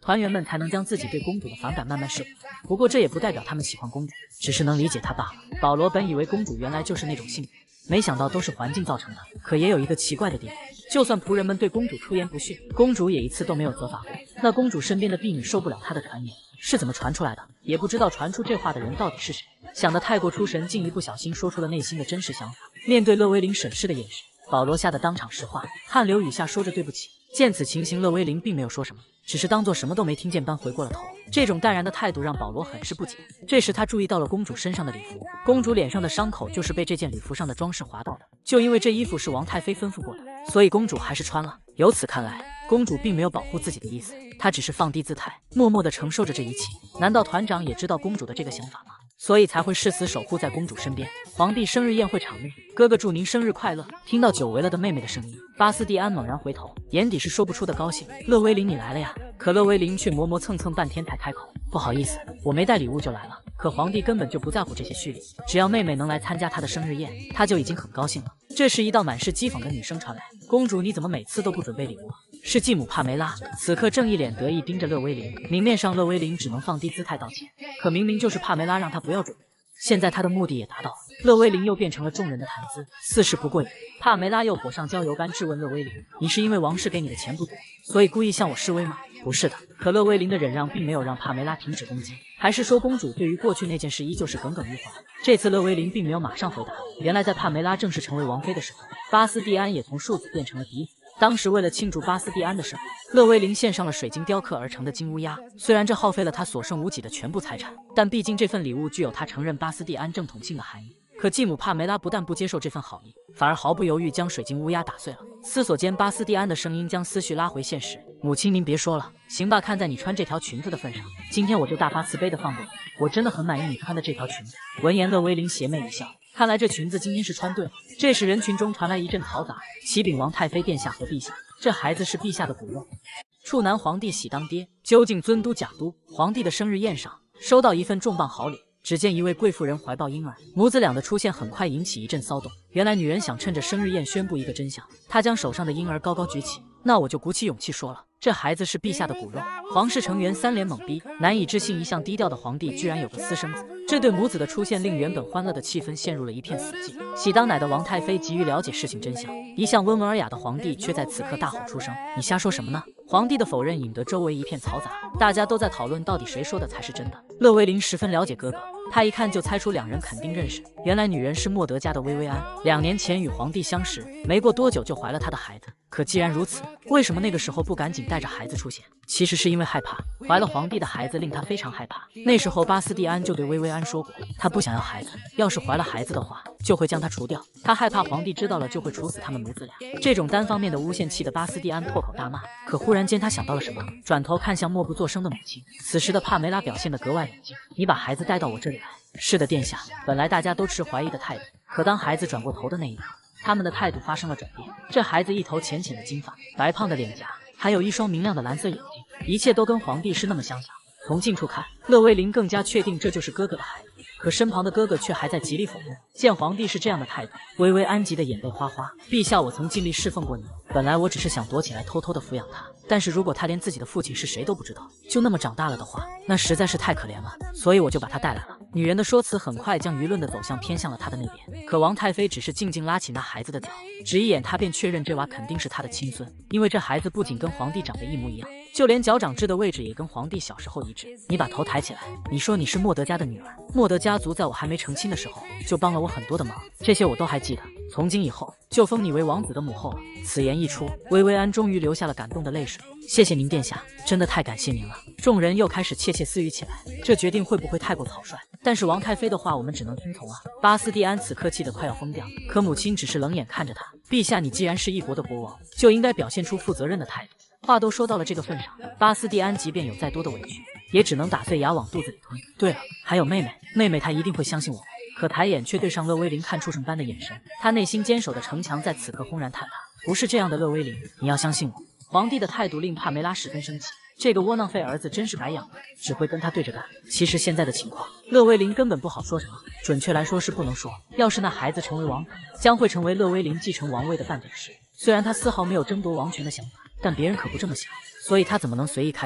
Speaker 1: 团员们才能将自己对公主的反感慢慢释怀。不过这也不代表他们喜欢公主，只是能理解她罢了。保罗本以为公主原来就是那种性格，没想到都是环境造成的。可也有一个奇怪的地方，就算仆人们对公主出言不逊，公主也一次都没有责罚过。那公主身边的婢女受不了她的传言，是怎么传出来的？也不知道传出这话的人到底是谁。想得太过出神，竟一不小心说出了内心的真实想法。面对勒威灵审视的眼神，保罗吓得当场石化，汗流雨下说着对不起。见此情形，勒威灵并没有说什么，只是当作什么都没听见般回过了头。这种淡然的态度让保罗很是不解。这时他注意到了公主身上的礼服，公主脸上的伤口就是被这件礼服上的装饰划到的。就因为这衣服是王太妃吩咐过的，所以公主还是穿了。由此看来，公主并没有保护自己的意思，她只是放低姿态，默默地承受着这一切。难道团长也知道公主的这个想法吗？所以才会誓死守护在公主身边。皇帝生日宴会场内，哥哥祝您生日快乐。听到久违了的妹妹的声音，巴斯蒂安猛然回头，眼底是说不出的高兴。勒威灵，你来了呀？可勒威灵却磨磨蹭蹭半天才开口，不好意思，我没带礼物就来了。可皇帝根本就不在乎这些虚礼，只要妹妹能来参加他的生日宴，他就已经很高兴了。这时一道满是讥讽的女声传来，公主你怎么每次都不准备礼物？是继母帕梅拉。此刻正一脸得意盯着勒威灵，明面上勒威灵只能放低姿态道歉，可明明就是帕梅拉让他不要准备。现在他的目的也达到了，勒威灵又变成了众人的谈资，似是不过瘾。帕梅拉又火上浇油般质问勒威灵，你是因为王室给你的钱不多，所以故意向我示威吗？不是的。可勒威灵的忍让并没有让帕梅拉停止攻击，还是说公主对于过去那件事依旧是耿耿于怀。这次勒威灵并没有马上回答，原来在帕梅拉正式成为王妃的时候，巴斯蒂安也从庶子变成了嫡子。当时为了庆祝巴斯蒂安的生日，勒威灵献上了水晶雕刻而成的金乌鸦。虽然这耗费了他所剩无几的全部财产，但毕竟这份礼物具有他承认巴斯蒂安正统性的含义。可继母帕梅拉不但不接受这份好意，反而毫不犹豫将水晶乌鸦打碎了。思索间，巴斯蒂安的声音将思绪拉回现实。母亲您别说了，行吧，看在你穿这条裙子的份上，今天我就大发慈悲的放过你。我真的很满意你穿的这条裙子。闻言，勒威灵邪魅一笑，看来这裙子今天是穿对了。这时人群中传来一阵嘈杂，启禀王太妃殿下和陛下，这孩子是陛下的骨肉。处男皇帝喜当爹，究竟尊都假都？皇帝的生日宴上，收到一份重磅好礼。只见一位贵妇人怀抱婴儿，母子俩的出现很快引起一阵骚动。原来女人想趁着生日宴宣布一个真相，她将手上的婴儿高高举起。那我就鼓起勇气说了，这孩子是陛下的骨肉。皇室成员三脸懵逼，难以置信一向低调的皇帝居然有个私生子。这对母子的出现令原本欢乐的气氛陷入了一片死寂。喜当奶的王太妃急于了解事情真相，一向温文尔雅的皇帝却在此刻大吼出声：你瞎说什么呢？皇帝的否认引得周围一片嘈杂，大家都在讨论到底谁说的才是真的。勒威灵十分了解哥哥，他一看就猜出两人肯定认识。原来女人是莫德家的薇薇安，2年前与皇帝相识，没过多久就怀了他的孩子。可既然如此，为什么那个时候不赶紧带着孩子出现？其实是因为害怕，怀了皇帝的孩子令他非常害怕。那时候巴斯蒂安就对薇薇安说过，他不想要孩子，要是怀了孩子的话，就会将他除掉。他害怕皇帝知道了就会处死他们母子俩。这种单方面的诬陷气得巴斯蒂安破口大骂。可忽然间他想到了什么，转头看向默不作声的母亲。此时的帕梅拉表现得格外冷静，你把孩子带到我这里来。是的，殿下。本来大家都持怀疑的态度，可当孩子转过头的那一刻，他们的态度发生了转变。这孩子一头浅浅的金发，白胖的脸颊，还有一双明亮的蓝色眼睛，一切都跟皇帝是那么相像。从近处看，勒威灵更加确定这就是哥哥的孩子，可身旁的哥哥却还在极力否认。见皇帝是这样的态度，薇薇安急得眼泪哗哗。陛下，我曾尽力侍奉过你，本来我只是想躲起来偷偷的抚养他，但是如果他连自己的父亲是谁都不知道，就那么长大了的话，那实在是太可怜了，所以我就把他带来了。女人的说辞很快将舆论的走向偏向了她的那边，可王太妃只是静静拉起那孩子的脚，只一眼她便确认这娃肯定是她的亲孙，因为这孩子不仅跟皇帝长得一模一样，就连脚掌痣的位置也跟皇帝小时候一致。你把头抬起来，你说你是莫德家的女儿，莫德家族在我还没成亲的时候就帮了我很多的忙，这些我都还记得，从今以后就封你为王子的母后了。此言一出，薇薇安终于流下了感动的泪水。谢谢您殿下，真的太感谢您了。众人又开始窃窃私语起来，这决定会不会太过草率？但是王太妃的话我们只能听从啊。巴斯蒂安此刻气得快要疯掉，可母亲只是冷眼看着他。陛下，你既然是一国的国王，就应该表现出负责任的态度。话都说到了这个份上，巴斯蒂安即便有再多的委屈，也只能打碎牙往肚子里吞。对了，还有妹妹，妹妹她一定会相信我。可抬眼却对上勒威灵看畜生般的眼神，他内心坚守的城墙在此刻轰然坍塌。不是这样的，勒威灵，你要相信我。皇帝的态度令帕梅拉十分生气，这个窝囊废儿子真是白养了，只会跟他对着干。其实现在的情况，勒威灵根本不好说什么，准确来说是不能说。要是那孩子成为王子，将会成为勒威灵继承王位的绊脚石。虽然他丝毫没有争夺王权的想法，但别人可不这么想，所以他怎么能随意开口？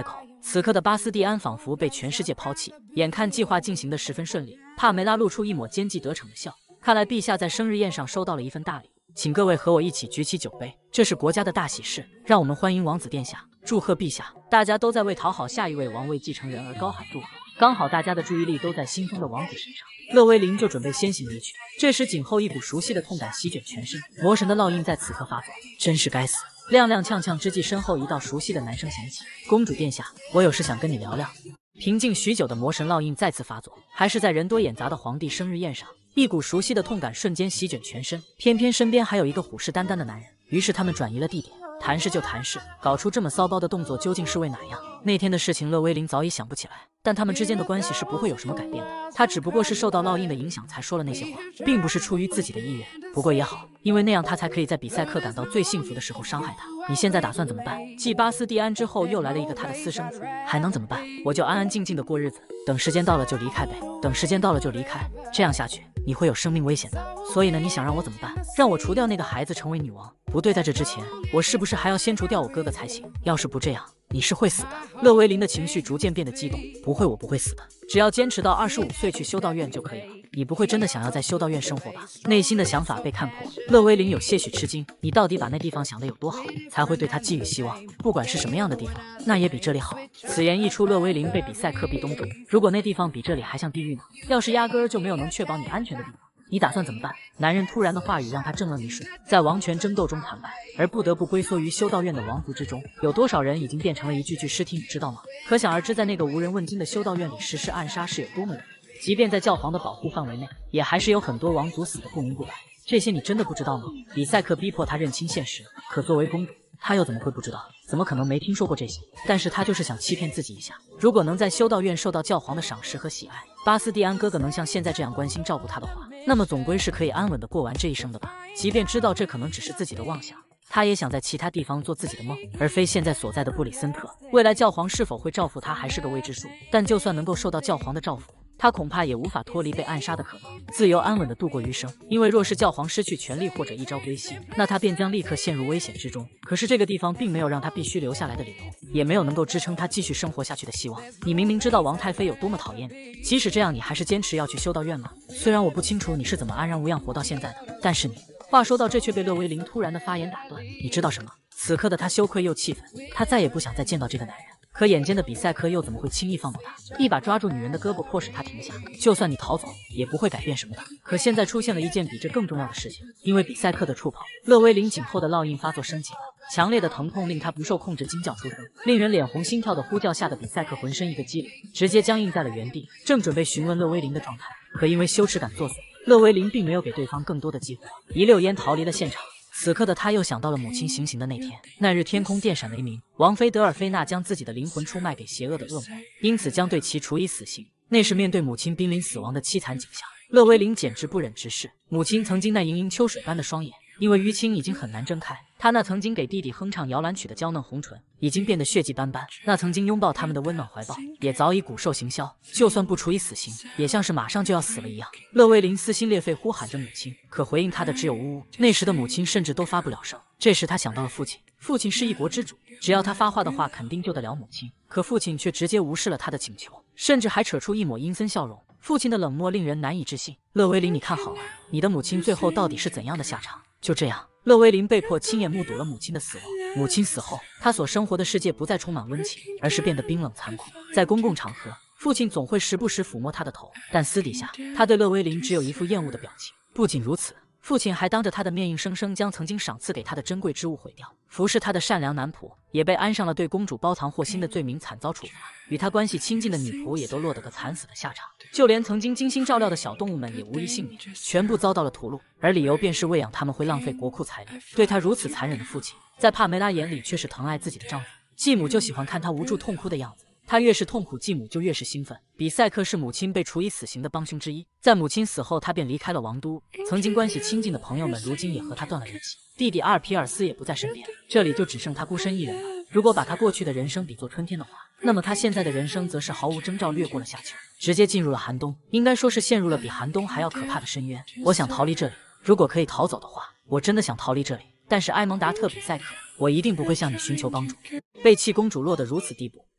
Speaker 1: 此刻的巴斯蒂安仿佛被全世界抛弃，眼看计划进行得十分顺利，帕梅拉露出一抹奸计得逞的笑。看来陛下在生日宴上收到了一份大礼，请各位和我一起举起酒杯，这是国家的大喜事，让我们欢迎王子殿下，祝贺陛下！大家都在为讨好下一位王位继承人而高喊祝贺，刚好大家的注意力都在新封的王子身上，勒威林就准备先行离去。这时颈后一股熟悉的痛感席卷全身，魔神的烙印在此刻发作，真是该死！踉踉跄跄之际，身后一道熟悉的男声响起：“公主殿下，我有事想跟你聊聊。”平静许久的魔神烙印再次发作，还是在人多眼杂的皇帝生日宴上，一股熟悉的痛感瞬间席卷全身，偏偏身边还有一个虎视眈眈的男人，于是他们转移了地点，谈事就谈事，搞出这么骚包的动作究竟是为哪样？那天的事情勒威林早已想不起来，但他们之间的关系是不会有什么改变的，他只不过是受到烙印的影响才说了那些话，并不是出于自己的意愿。不过也好，因为那样他才可以在比赛课感到最幸福的时候伤害他。你现在打算怎么办？继巴斯蒂安之后又来了一个他的私生子，还能怎么办？我就安安静静的过日子，等时间到了就离开呗，等时间到了就离开，这样下去你会有生命危险的。所以呢，你想让我怎么办？让我除掉那个孩子成为女王？不对，在这之前我是不是还要先除掉我哥哥才行？要是不这样，你是会死的。勒威林的情绪逐渐变得激动，不会，我不会死的，只要坚持到25岁去修道院就可以了。你不会真的想要在修道院生活吧？内心的想法被看破，勒威林有些许吃惊，你到底把那地方想得有多好，才会对他寄予希望？不管是什么样的地方，那也比这里好。此言一出，勒威林被比赛克壁咚住。如果那地方比这里还像地狱呢？要是压根儿就没有能确保你安全的地方，你打算怎么办？男人突然的话语让他怔了迷瞬，在王权争斗中惨败，而不得不龟缩于修道院的王族之中，有多少人已经变成了一具具尸体，你知道吗？可想而知，在那个无人问津的修道院里实施暗杀是有多么容易。即便在教皇的保护范围内，也还是有很多王族死得不明不白。这些你真的不知道吗？比赛克逼迫他认清现实，可作为公主，他又怎么会不知道？怎么可能没听说过这些？但是他就是想欺骗自己一下，如果能在修道院受到教皇的赏识和喜爱，巴斯蒂安哥哥能像现在这样关心照顾他的话，那么总归是可以安稳地过完这一生的吧。即便知道这可能只是自己的妄想，他也想在其他地方做自己的梦，而非现在所在的布里森特。未来教皇是否会照拂他还是个未知数，但就算能够受到教皇的照拂，他恐怕也无法脱离被暗杀的可能，自由安稳地度过余生。因为若是教皇失去权力或者一朝归西，那他便将立刻陷入危险之中。可是这个地方并没有让他必须留下来的理由，也没有能够支撑他继续生活下去的希望。你明明知道王太妃有多么讨厌你，即使这样，你还是坚持要去修道院吗？虽然我不清楚你是怎么安然无恙活到现在的，但是你……话说到这，却被勒维林突然的发言打断。你知道什么？此刻的他羞愧又气愤，他再也不想再见到这个男人。可眼尖的比赛克又怎么会轻易放过他？一把抓住女人的胳膊，迫使她停下。就算你逃走，也不会改变什么的。可现在出现了一件比这更重要的事情，因为比赛克的触碰，勒威林颈后的烙印发作升级了。强烈的疼痛令他不受控制惊叫出声，令人脸红心跳的呼叫吓得比赛克浑身一个激灵，直接僵硬在了原地，正准备询问勒威林的状态，可因为羞耻感作祟，勒威林并没有给对方更多的机会，一溜烟逃离了现场。此刻的他又想到了母亲行刑的那天，那日天空电闪雷鸣，王妃德尔菲娜将自己的灵魂出卖给邪恶的恶魔，因此将对其处以死刑。那是面对母亲濒临死亡的凄惨景象，勒威林简直不忍直视。母亲曾经那盈盈秋水般的双眼，因为淤青已经很难睁开，他那曾经给弟弟哼唱摇篮曲的娇嫩红唇已经变得血迹斑斑，那曾经拥抱他们的温暖怀抱也早已骨瘦形消，就算不处以死刑，也像是马上就要死了一样。勒威林撕心裂肺呼喊着母亲，可回应他的只有呜呜。那时的母亲甚至都发不了声。这时他想到了父亲，父亲是一国之主，只要他发话的话，肯定救得了母亲。可父亲却直接无视了他的请求，甚至还扯出一抹阴森笑容。父亲的冷漠令人难以置信。勒威林，你看好了，你的母亲最后到底是怎样的下场？就这样，勒威林被迫亲眼目睹了母亲的死亡。母亲死后，他所生活的世界不再充满温情，而是变得冰冷残酷。在公共场合，父亲总会时不时抚摸他的头，但私底下，他对勒威林只有一副厌恶的表情。不仅如此，父亲还当着他的面硬生生将曾经赏赐给他的珍贵之物毁掉。服侍他的善良男仆也被安上了对公主包藏祸心的罪名，惨遭处罚。与他关系亲近的女仆也都落得个惨死的下场，就连曾经精心照料的小动物们也无一幸免，全部遭到了屠戮。而理由便是喂养他们会浪费国库财力。对他如此残忍的父亲，在帕梅拉眼里却是疼爱自己的丈夫。继母就喜欢看他无助痛哭的样子，他越是痛苦，继母就越是兴奋。比赛克是母亲被处以死刑的帮凶之一，在母亲死后，他便离开了王都。曾经关系亲近的朋友们，如今也和他断了联系。弟弟阿尔皮尔斯也不在身边，这里就只剩他孤身一人了。如果把他过去的人生比作春天的话，那么他现在的人生则是毫无征兆掠过了夏秋，直接进入了寒冬，应该说是陷入了比寒冬还要可怕的深渊。我想逃离这里，如果可以逃走的话，我真的想逃离这里。但是埃蒙达特比赛克，我一定不会向你寻求帮助。被弃公主落得如此地步，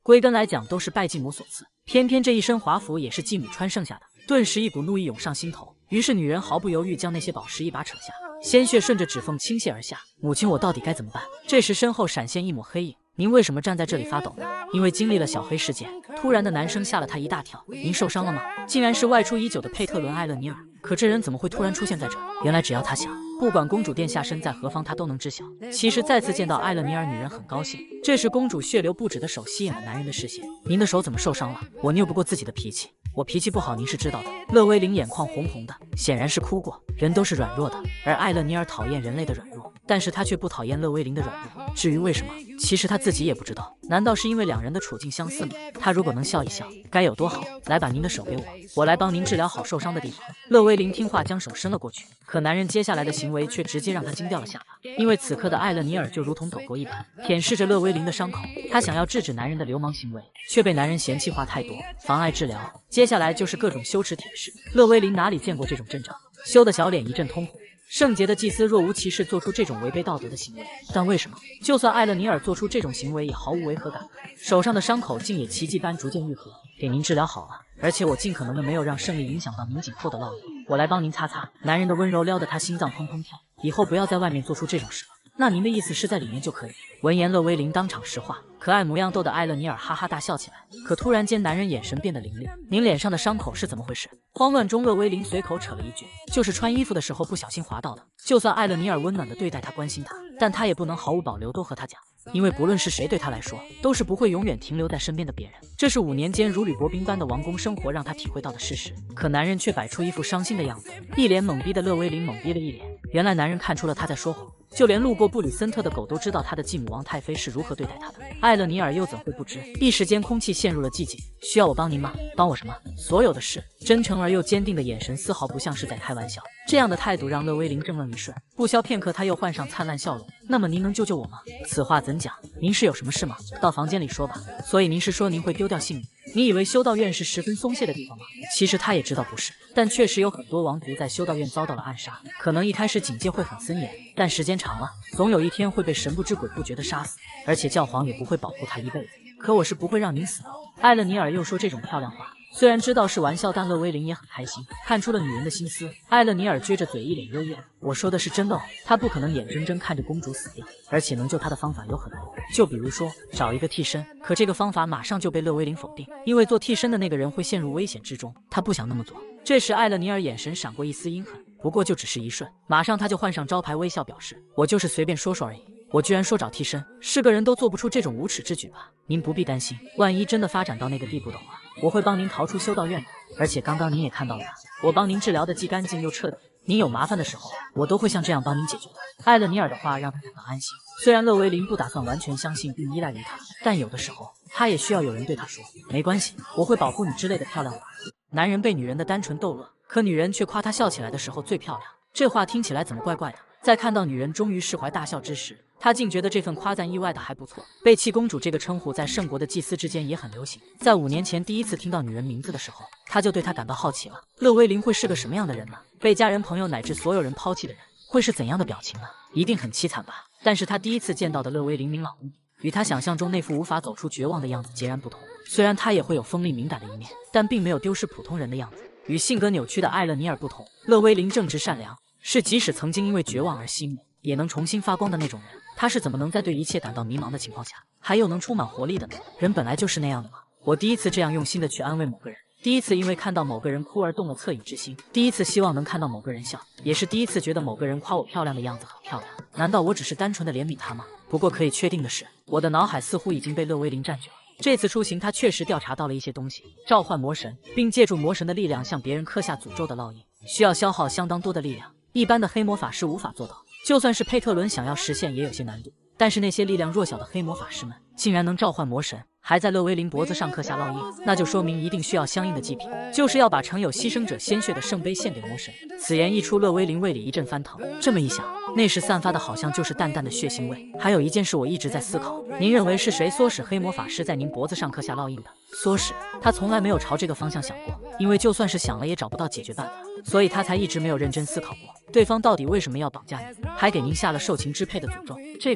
Speaker 1: 归根来讲都是拜继母所赐，偏偏这一身华服也是继母穿剩下的，顿时一股怒意涌上心头。于是女人毫不犹豫将那些宝石一把扯下，鲜血顺着指缝倾泻而下。母亲，我到底该怎么办？这时身后闪现一抹黑影。您为什么站在这里发抖呢？因为经历了小黑事件，突然的男声吓了他一大跳。您受伤了吗？竟然是外出已久的佩特伦·艾勒尼尔。可这人怎么会突然出现在这？原来只要他想，不管公主殿下身在何方，他都能知晓。其实再次见到艾勒尼尔，女人很高兴。这时公主血流不止的手吸引了男人的视线。您的手怎么受伤了？我拗不过自己的脾气。我脾气不好，您是知道的。勒威灵眼眶红红的，显然是哭过。人都是软弱的，而艾勒尼尔讨厌人类的软弱，但是他却不讨厌勒威灵的软弱。至于为什么，其实他自己也不知道。难道是因为两人的处境相似吗？他如果能笑一笑，该有多好。来，把您的手给我，我来帮您治疗好受伤的地方。勒威灵听话，将手伸了过去。可男人接下来的行为却直接让他惊掉了下巴，因为此刻的艾勒尼尔就如同狗狗一般，舔舐着勒威灵的伤口。他想要制止男人的流氓行为，却被男人嫌弃话太多，妨碍治疗。接下来就是各种羞耻舔舐。勒威灵哪里见过这种阵仗，羞得小脸一阵通红。圣洁的祭司若无其事做出这种违背道德的行为，但为什么就算艾勒尼尔做出这种行为也毫无违和感？手上的伤口竟也奇迹般逐渐愈合，给您治疗好了，而且我尽可能的没有让胜利影响到您颈后的烙印，我来帮您擦擦。男人的温柔撩得他心脏砰砰跳，以后不要在外面做出这种事了。那您的意思是在里面就可以？闻言，勒威灵当场石化，可爱模样逗得艾勒尼尔哈哈大笑起来。可突然间，男人眼神变得凌厉：“您脸上的伤口是怎么回事？”慌乱中，勒威灵随口扯了一句：“就是穿衣服的时候不小心滑到的。”就算艾勒尼尔温暖地对待他、关心他，但他也不能毫无保留都和他讲，因为不论是谁对他来说，都是不会永远停留在身边的别人。这是5年间如履薄冰般的王宫生活让他体会到的事实。可男人却摆出一副伤心的样子，一脸懵逼的勒威灵懵逼了一脸。原来男人看出了他在说谎。就连路过布吕森特的狗都知道他的继母王太妃是如何对待他的，艾勒尼尔又怎会不知？一时间空气陷入了寂静。需要我帮您吗？帮我什么？所有的事。真诚而又坚定的眼神丝毫不像是在开玩笑，这样的态度让勒威灵怔愣一瞬，不消片刻他又换上灿烂笑容。那么您能救救我吗？此话怎讲？您是有什么事吗？到房间里说吧。所以您是说您会丢掉性命？你以为修道院是十分松懈的地方吗？其实他也知道不是，但确实有很多王族在修道院遭到了暗杀。可能一开始警戒会很森严，但时间长了，总有一天会被神不知鬼不觉地杀死，而且教皇也不会保护他一辈子。可我是不会让您死的。艾勒尼尔又说这种漂亮话，虽然知道是玩笑，但勒威灵也很开心，看出了女人的心思。艾勒尼尔撅着嘴，一脸幽怨：“我说的是真的哦，他不可能眼睁睁看着公主死掉，而且能救她的方法有很多，就比如说找一个替身。可这个方法马上就被勒威灵否定，因为做替身的那个人会陷入危险之中，他不想那么做。”这时艾勒尼尔眼神闪过一丝阴狠，不过就只是一瞬，马上他就换上招牌微笑，表示：“我就是随便说说而已。”我居然说找替身，是个人都做不出这种无耻之举吧？您不必担心，万一真的发展到那个地步的话，我会帮您逃出修道院的。而且刚刚您也看到了，我帮您治疗的既干净又彻底。您有麻烦的时候，我都会像这样帮您解决的。艾勒尼尔的话让他感到安心。虽然勒维林不打算完全相信并依赖于他，但有的时候他也需要有人对他说：“没关系，我会保护你”之类的漂亮话。男人被女人的单纯逗乐，可女人却夸他笑起来的时候最漂亮。这话听起来怎么怪怪的？在看到女人终于释怀大笑之时，他竟觉得这份夸赞意外的还不错。贝契公主这个称呼在圣国的祭司之间也很流行。在5年前第一次听到女人名字的时候，他就对她感到好奇了。勒威林会是个什么样的人呢？被家人朋友乃至所有人抛弃的人，会是怎样的表情呢？一定很凄惨吧。但是他第一次见到的勒威林明朗无比，与他想象中那副无法走出绝望的样子截然不同。虽然他也会有锋利敏感的一面，但并没有丢失普通人的样子。与性格扭曲的艾勒尼尔不同，勒威林正直善良，是即使曾经因为绝望而熄灭，也能重新发光的那种人。他是怎么能在对一切感到迷茫的情况下，还又能充满活力的呢？人本来就是那样的嘛。我第一次这样用心的去安慰某个人，第一次因为看到某个人哭而动了恻隐之心，第一次希望能看到某个人笑，也是第一次觉得某个人夸我漂亮的样子很漂亮。难道我只是单纯的怜悯他吗？不过可以确定的是，我的脑海似乎已经被勒威林占据了。这次出行，他确实调查到了一些东西，召唤魔神，并借助魔神的力量向别人刻下诅咒的烙印，需要消耗相当多的力量，一般的黑魔法师无法做到。就算是佩特伦想要实现也有些难度，但是那些力量弱小的黑魔法师们竟然能召唤魔神，还在勒威林脖子上刻下烙印，那就说明一定需要相应的祭品，就是要把盛有牺牲者鲜血的圣杯献给魔神。此言一出，勒威林胃里一阵翻腾，这么一想，那时散发的好像就是淡淡的血腥味。还有一件事我一直在思考，您认为是谁唆使黑魔法师在您脖子上刻下烙印的？唆使？他从来没有朝这个方向想过，因为就算是想了也找不到解决办法，所以他才一直没有认真思考过对方到底为什么要绑架你，还给您下了受情支配的诅咒。这个吗？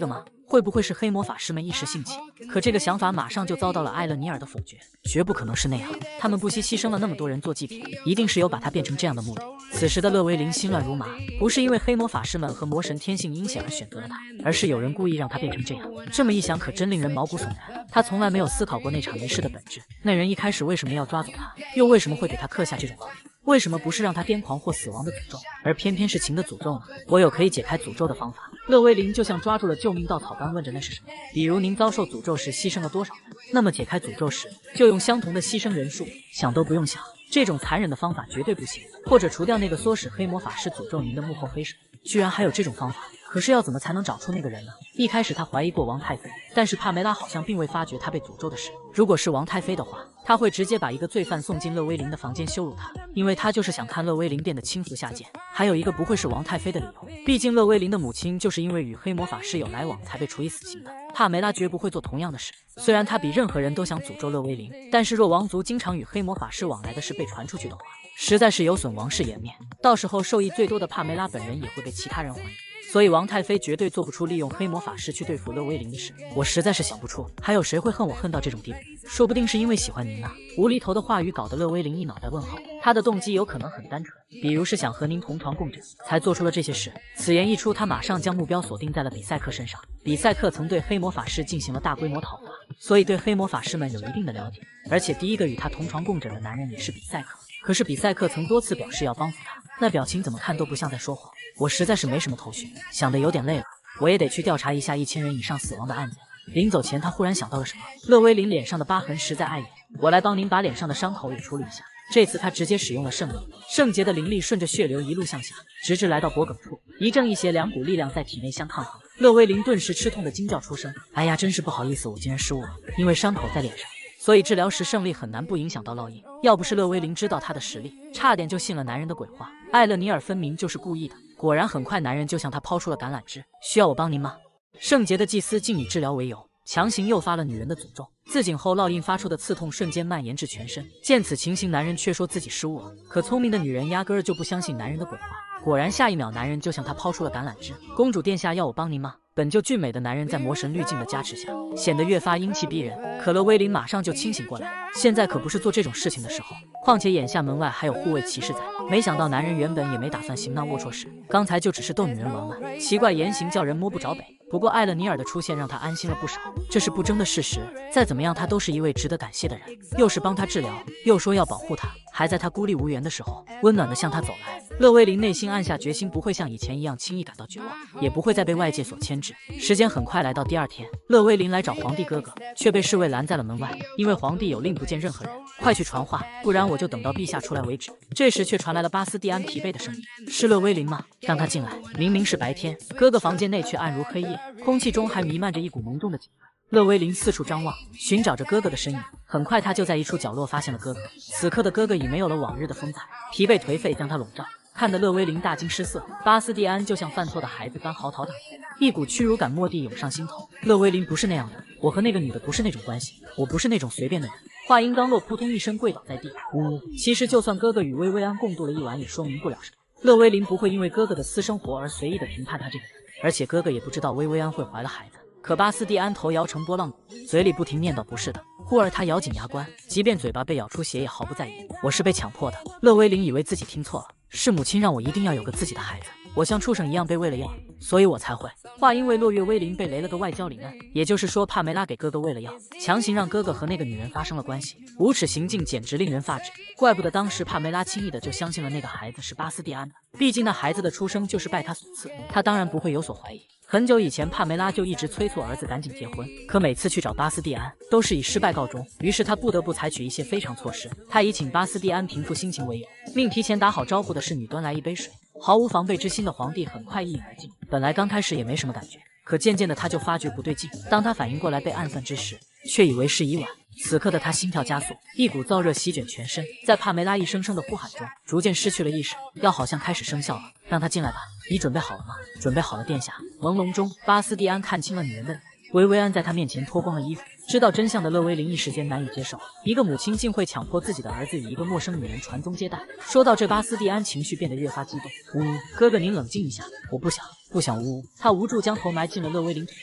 Speaker 1: 会不会是黑魔法师们一时兴起？可这个想法马上就遭到了艾勒尼尔的否决，绝不可能是那样。他们不惜牺牲了那么多人做祭品，一定是有把他变成这样的目的。此时的勒维林心乱如麻，不是因为黑魔法师们和魔神天性阴险而选择了他，而是有人故意让他变成这样。这么一想，可真令人毛骨悚然。他从来没有思考过那场仪式的本质，那人一开始为什么要抓走他，又为什么会给他刻下这种烙印？为什么不是让他癫狂或死亡的诅咒，而偏偏是情的诅咒呢？我有可以解开诅咒的方法。勒维林就像抓住了救命稻草般问着那是什么。比如您遭受诅咒时牺牲了多少人，那么解开诅咒时就用相同的牺牲人数，想都不用想。这种残忍的方法绝对不行。或者除掉那个唆使黑魔法师诅咒您的幕后黑手。居然还有这种方法，可是要怎么才能找出那个人呢？一开始他怀疑过王太妃，但是帕梅拉好像并未发觉他被诅咒的事。如果是王太妃的话，他会直接把一个罪犯送进勒威林的房间羞辱他，因为他就是想看勒威林变得轻浮下贱。还有一个不会是王太妃的理由，毕竟勒威林的母亲就是因为与黑魔法师有来往才被处以死刑的。帕梅拉绝不会做同样的事。虽然他比任何人都想诅咒勒威林，但是若王族经常与黑魔法师往来的事被传出去的话，实在是有损王室颜面，到时候受益最多的帕梅拉本人也会被其他人怀疑。所以王太妃绝对做不出利用黑魔法师去对付勒威林的事。我实在是想不出还有谁会恨我恨到这种地步。说不定是因为喜欢您呢。无厘头的话语搞得勒威林一脑袋问号。他的动机有可能很单纯，比如是想和您同床共枕，才做出了这些事。此言一出，他马上将目标锁定在了比赛克身上。比赛克曾对黑魔法师进行了大规模讨伐，所以对黑魔法师们有一定的了解。而且第一个与他同床共枕的男人也是比赛克。可是比赛克曾多次表示要帮扶他，那表情怎么看都不像在说谎。我实在是没什么头绪，想得有点累了。我也得去调查一下1000人以上死亡的案件。临走前，他忽然想到了什么。勒威林脸上的疤痕实在碍眼，我来帮您把脸上的伤口也处理一下。这次他直接使用了圣力，圣洁的灵力顺着血流一路向下，直至来到脖梗处，一正一邪两股力量在体内相抗衡。勒威林顿时吃痛的惊叫出声：“哎呀，真是不好意思，我竟然失误了，因为伤口在脸上。”所以治疗时胜利很难不影响到烙印。要不是勒威林知道他的实力，差点就信了男人的鬼话。艾勒尼尔分明就是故意的。果然很快男人就向他抛出了橄榄枝。需要我帮您吗？圣洁的祭司竟以治疗为由，强行诱发了女人的诅咒。自颈后烙印发出的刺痛瞬间蔓延至全身。见此情形，男人却说自己失误了。可聪明的女人压根儿就不相信男人的鬼话。果然下一秒男人就向她抛出了橄榄枝。公主殿下要我帮您吗？本就俊美的男人在魔神滤镜的加持下，显得越发英气逼人。可勒威林马上就清醒过来，现在可不是做这种事情的时候。况且眼下门外还有护卫骑士在。没想到男人原本也没打算行那龌龊事，刚才就只是逗女人玩玩，奇怪言行叫人摸不着北。不过艾勒尼尔的出现让他安心了不少，这是不争的事实。再怎么样，他都是一位值得感谢的人，又是帮他治疗，又说要保护他，还在他孤立无援的时候，温暖地向他走来。勒威林内心暗下决心，不会像以前一样轻易感到绝望，也不会再被外界所牵制。时间很快来到第二天，勒威林来找皇帝哥哥，却被侍卫拦在了门外，因为皇帝有令不见任何人，快去传话，不然我就等到陛下出来为止。这时却传来了巴斯蒂安疲惫的声音：“是勒威林吗？让他进来。”明明是白天，哥哥房间内却暗如黑夜，空气中还弥漫着一股浓重的警味。勒威林四处张望，寻找着哥哥的身影。很快，他就在一处角落发现了哥哥。此刻的哥哥已没有了往日的风采，疲惫颓废将他笼罩，看得勒威林大惊失色。巴斯蒂安就像犯错的孩子般嚎啕大哭，一股屈辱感蓦地涌上心头。勒威林不是那样的，我和那个女的不是那种关系，我不是那种随便的人。话音刚落，扑通一声跪倒在地。呜！其实就算哥哥与薇薇安共度了一晚，也说明不了什么。勒威林不会因为哥哥的私生活而随意的评判他这个人，而且哥哥也不知道薇薇安会怀了孩子。可巴斯蒂安头摇成拨浪鼓，嘴里不停念叨不是的。忽而他咬紧牙关，即便嘴巴被咬出血也毫不在意。我是被强迫的。勒威林以为自己听错了，是母亲让我一定要有个自己的孩子，我像畜生一样被喂了药，所以我才会。话因为落月威林被雷了个外焦里嫩，也就是说帕梅拉给哥哥喂了药，强行让哥哥和那个女人发生了关系，无耻行径简直令人发指。怪不得当时帕梅拉轻易的就相信了那个孩子是巴斯蒂安的，毕竟那孩子的出生就是拜他所赐，他当然不会有所怀疑。很久以前，帕梅拉就一直催促儿子赶紧结婚，可每次去找巴斯蒂安都是以失败告终，于是他不得不采取一些非常措施。他以请巴斯蒂安平复心情为由，命提前打好招呼的侍女端来一杯水。毫无防备之心的皇帝很快一饮而尽。本来刚开始也没什么感觉，可渐渐的他就发觉不对劲。当他反应过来被暗算之时，却以为是已晚。此刻的他心跳加速，一股燥热席卷全身，在帕梅拉一声声的呼喊中，逐渐失去了意识。药好像开始生效了，让他进来吧。你准备好了吗？准备好了，殿下。朦胧中，巴斯蒂安看清了女人的脸。薇薇安在他面前脱光了衣服。知道真相的勒威林一时间难以接受，一个母亲竟会强迫自己的儿子与一个陌生女人传宗接代。说到这，巴斯蒂安情绪变得越发激动。呜，哥哥您冷静一下，我不想。呜。他无助将头埋进了勒威林腿上。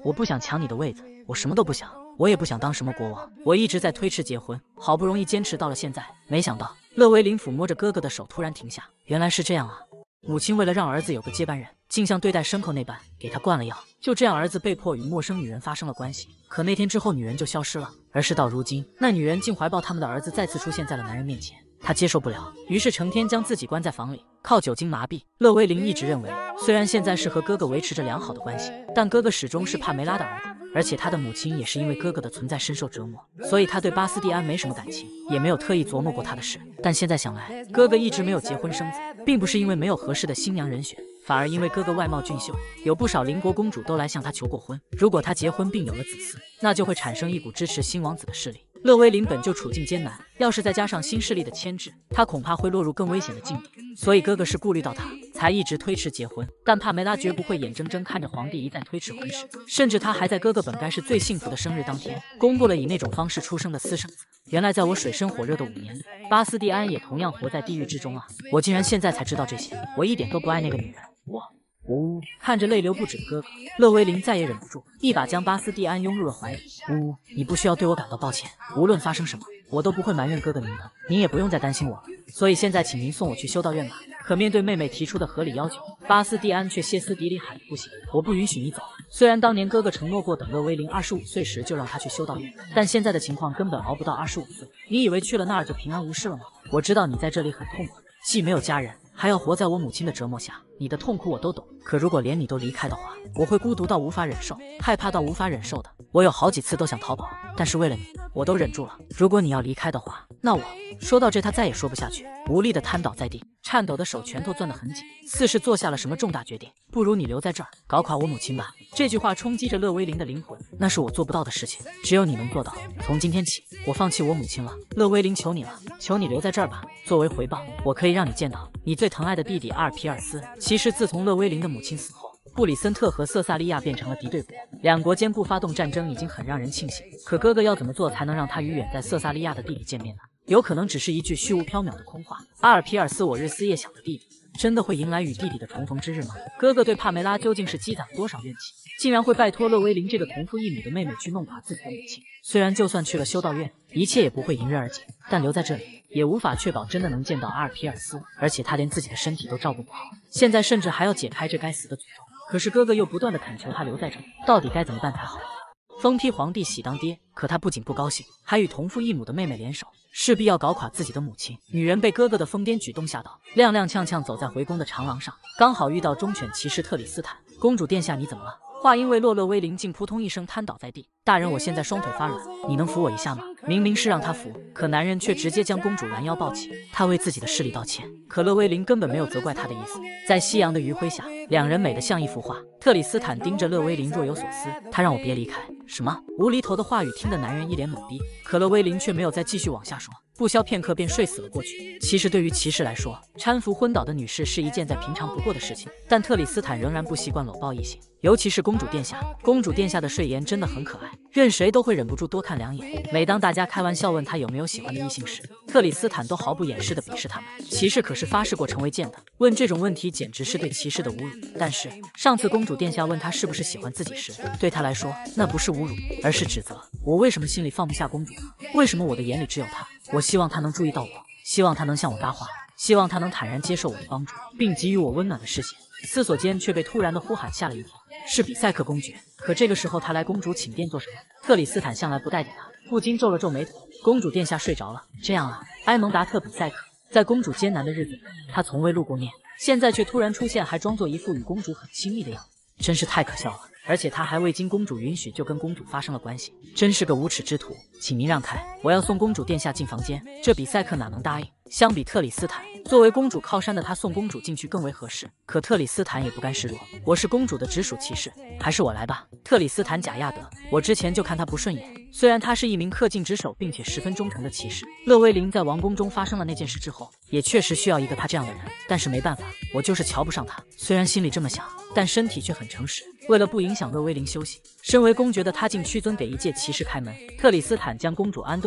Speaker 1: 我不想抢你的位子，我什么都不想，我也不想当什么国王，我一直在推迟结婚，好不容易坚持到了现在，没想到。勒维林抚摸着哥哥的手，突然停下。原来是这样啊！母亲为了让儿子有个接班人，竟像对待牲口那般给他灌了药，就这样儿子被迫与陌生女人发生了关系。可那天之后，女人就消失了，而事到如今，那女人竟怀抱他们的儿子再次出现在了男人面前。他接受不了，于是成天将自己关在房里，靠酒精麻痹。勒维林一直认为，虽然现在是和哥哥维持着良好的关系，但哥哥始终是帕梅拉的儿子，而且他的母亲也是因为哥哥的存在深受折磨，所以他对巴斯蒂安没什么感情，也没有特意琢磨过他的事。但现在想来，哥哥一直没有结婚生子，并不是因为没有合适的新娘人选，反而因为哥哥外貌俊秀，有不少邻国公主都来向他求过婚。如果他结婚并有了子嗣，那就会产生一股支持新王子的势力。勒维林本就处境艰难，要是再加上新势力的牵制，他恐怕会落入更危险的境地。所以哥哥是顾虑到他，才一直推迟结婚。但帕梅拉绝不会眼睁睁看着皇帝一再推迟婚事，甚至他还在哥哥本该是最幸福的生日当天，公布了以那种方式出生的私生子。原来在我水深火热的5年里，巴斯蒂安也同样活在地狱之中啊！我竟然现在才知道这些，我一点都不爱那个女人。呜！看着泪流不止的哥哥，勒维林再也忍不住，一把将巴斯蒂安拥入了怀里。呜！你不需要对我感到抱歉，无论发生什么，我都不会埋怨哥哥您的，您也不用再担心我了。所以现在请您送我去修道院吧。可面对妹妹提出的合理要求，巴斯蒂安却歇斯底里喊不行，我不允许你走。虽然当年哥哥承诺过等勒维林25岁时就让他去修道院，但现在的情况根本熬不到25岁。你以为去了那儿就平安无事了吗？我知道你在这里很痛苦，既没有家人，还要活在我母亲的折磨下，你的痛苦我都懂。可如果连你都离开的话，我会孤独到无法忍受，害怕到无法忍受的。我有好几次都想逃跑，但是为了你，我都忍住了。如果你要离开的话，那我……说到这，他再也说不下去，无力地瘫倒在地，颤抖的手拳头攥得很紧，似是做下了什么重大决定。不如你留在这儿，搞垮我母亲吧。这句话冲击着勒维林的灵魂，那是我做不到的事情，只有你能做到。从今天起，我放弃我母亲了。勒维林，求你了，求你留在这儿吧。作为回报，我可以让你见到你最疼爱的弟弟阿尔皮尔斯。其实自从勒维林的母亲死后，布里森特和色萨利亚变成了敌对国，两国间不发动战争已经很让人庆幸。可哥哥要怎么做才能让他与远在色萨利亚的弟弟见面呢？有可能只是一句虚无缥缈的空话。阿尔皮尔斯，我日思夜想的弟弟，真的会迎来与弟弟的重逢之日吗？哥哥对帕梅拉究竟是积攒了多少怨气，竟然会拜托勒维林这个同父异母的妹妹去弄垮自己的母亲？虽然就算去了修道院，一切也不会迎刃而解，但留在这里也无法确保真的能见到阿尔皮尔斯，而且他连自己的身体都照顾不好，现在甚至还要解开这该死的诅咒。可是哥哥又不断的恳求他留在这里，到底该怎么办才好？疯批皇帝喜当爹，可他不仅不高兴，还与同父异母的妹妹联手，势必要搞垮自己的母亲。女人被哥哥的疯癫举动吓到，踉踉跄跄走在回宫的长廊上，刚好遇到忠犬骑士特里斯坦。公主殿下，你怎么了？话音未落，勒维林竟扑通一声瘫倒在地。大人，我现在双腿发软，你能扶我一下吗？明明是让他扶，可男人却直接将公主拦腰抱起。他为自己的事力道歉，可勒维林根本没有责怪他的意思。在夕阳的余晖下，两人美得像一幅画。特里斯坦盯着勒维林若有所思，他让我别离开。什么无厘头的话语，听得男人一脸懵逼。可勒维林却没有再继续往下说，不消片刻便睡死了过去。其实对于骑士来说，搀扶昏倒的女士是一件再平常不过的事情，但特里斯坦仍然不习惯搂抱异性，尤其是公主殿下。公主殿下的睡颜真的很可爱，任谁都会忍不住多看两眼。每当大家开玩笑问他有没有喜欢的异性时，特里斯坦都毫不掩饰地鄙视他们。骑士可是发誓过成为贱的，问这种问题简直是对骑士的侮辱。但是上次公主殿下问他是不是喜欢自己时，对他来说那不是侮辱，而是指责。我为什么心里放不下公主呢？为什么我的眼里只有她？我希望她能注意到我，希望她能向我搭话，希望她能坦然接受我的帮助，并给予我温暖的视线。思索间却被突然的呼喊吓了一跳，是比赛克公爵。可这个时候他来公主寝殿做什么？特里斯坦向来不待见他，不禁皱了皱眉头。公主殿下睡着了。这样啊，埃蒙达特比赛克。在公主艰难的日子里，他从未露过面，现在却突然出现，还装作一副与公主很亲密的样子，真是太可笑了。而且他还未经公主允许就跟公主发生了关系，真是个无耻之徒。请您让开，我要送公主殿下进房间。这比赛克哪能答应？相比特里斯坦，作为公主靠山的他送公主进去更为合适。可特里斯坦也不甘示弱，我是公主的直属骑士，还是我来吧。特里斯坦贾亚德，我之前就看他不顺眼。虽然他是一名恪尽职守并且十分忠诚的骑士，勒维林在王宫中发生了那件事之后，也确实需要一个他这样的人。但是没办法，我就是瞧不上他。虽然心里这么想，但身体却很诚实。为了不影响勒维林休息，身为公爵的他竟屈尊给一介骑士开门。特里斯坦将公主安顿好，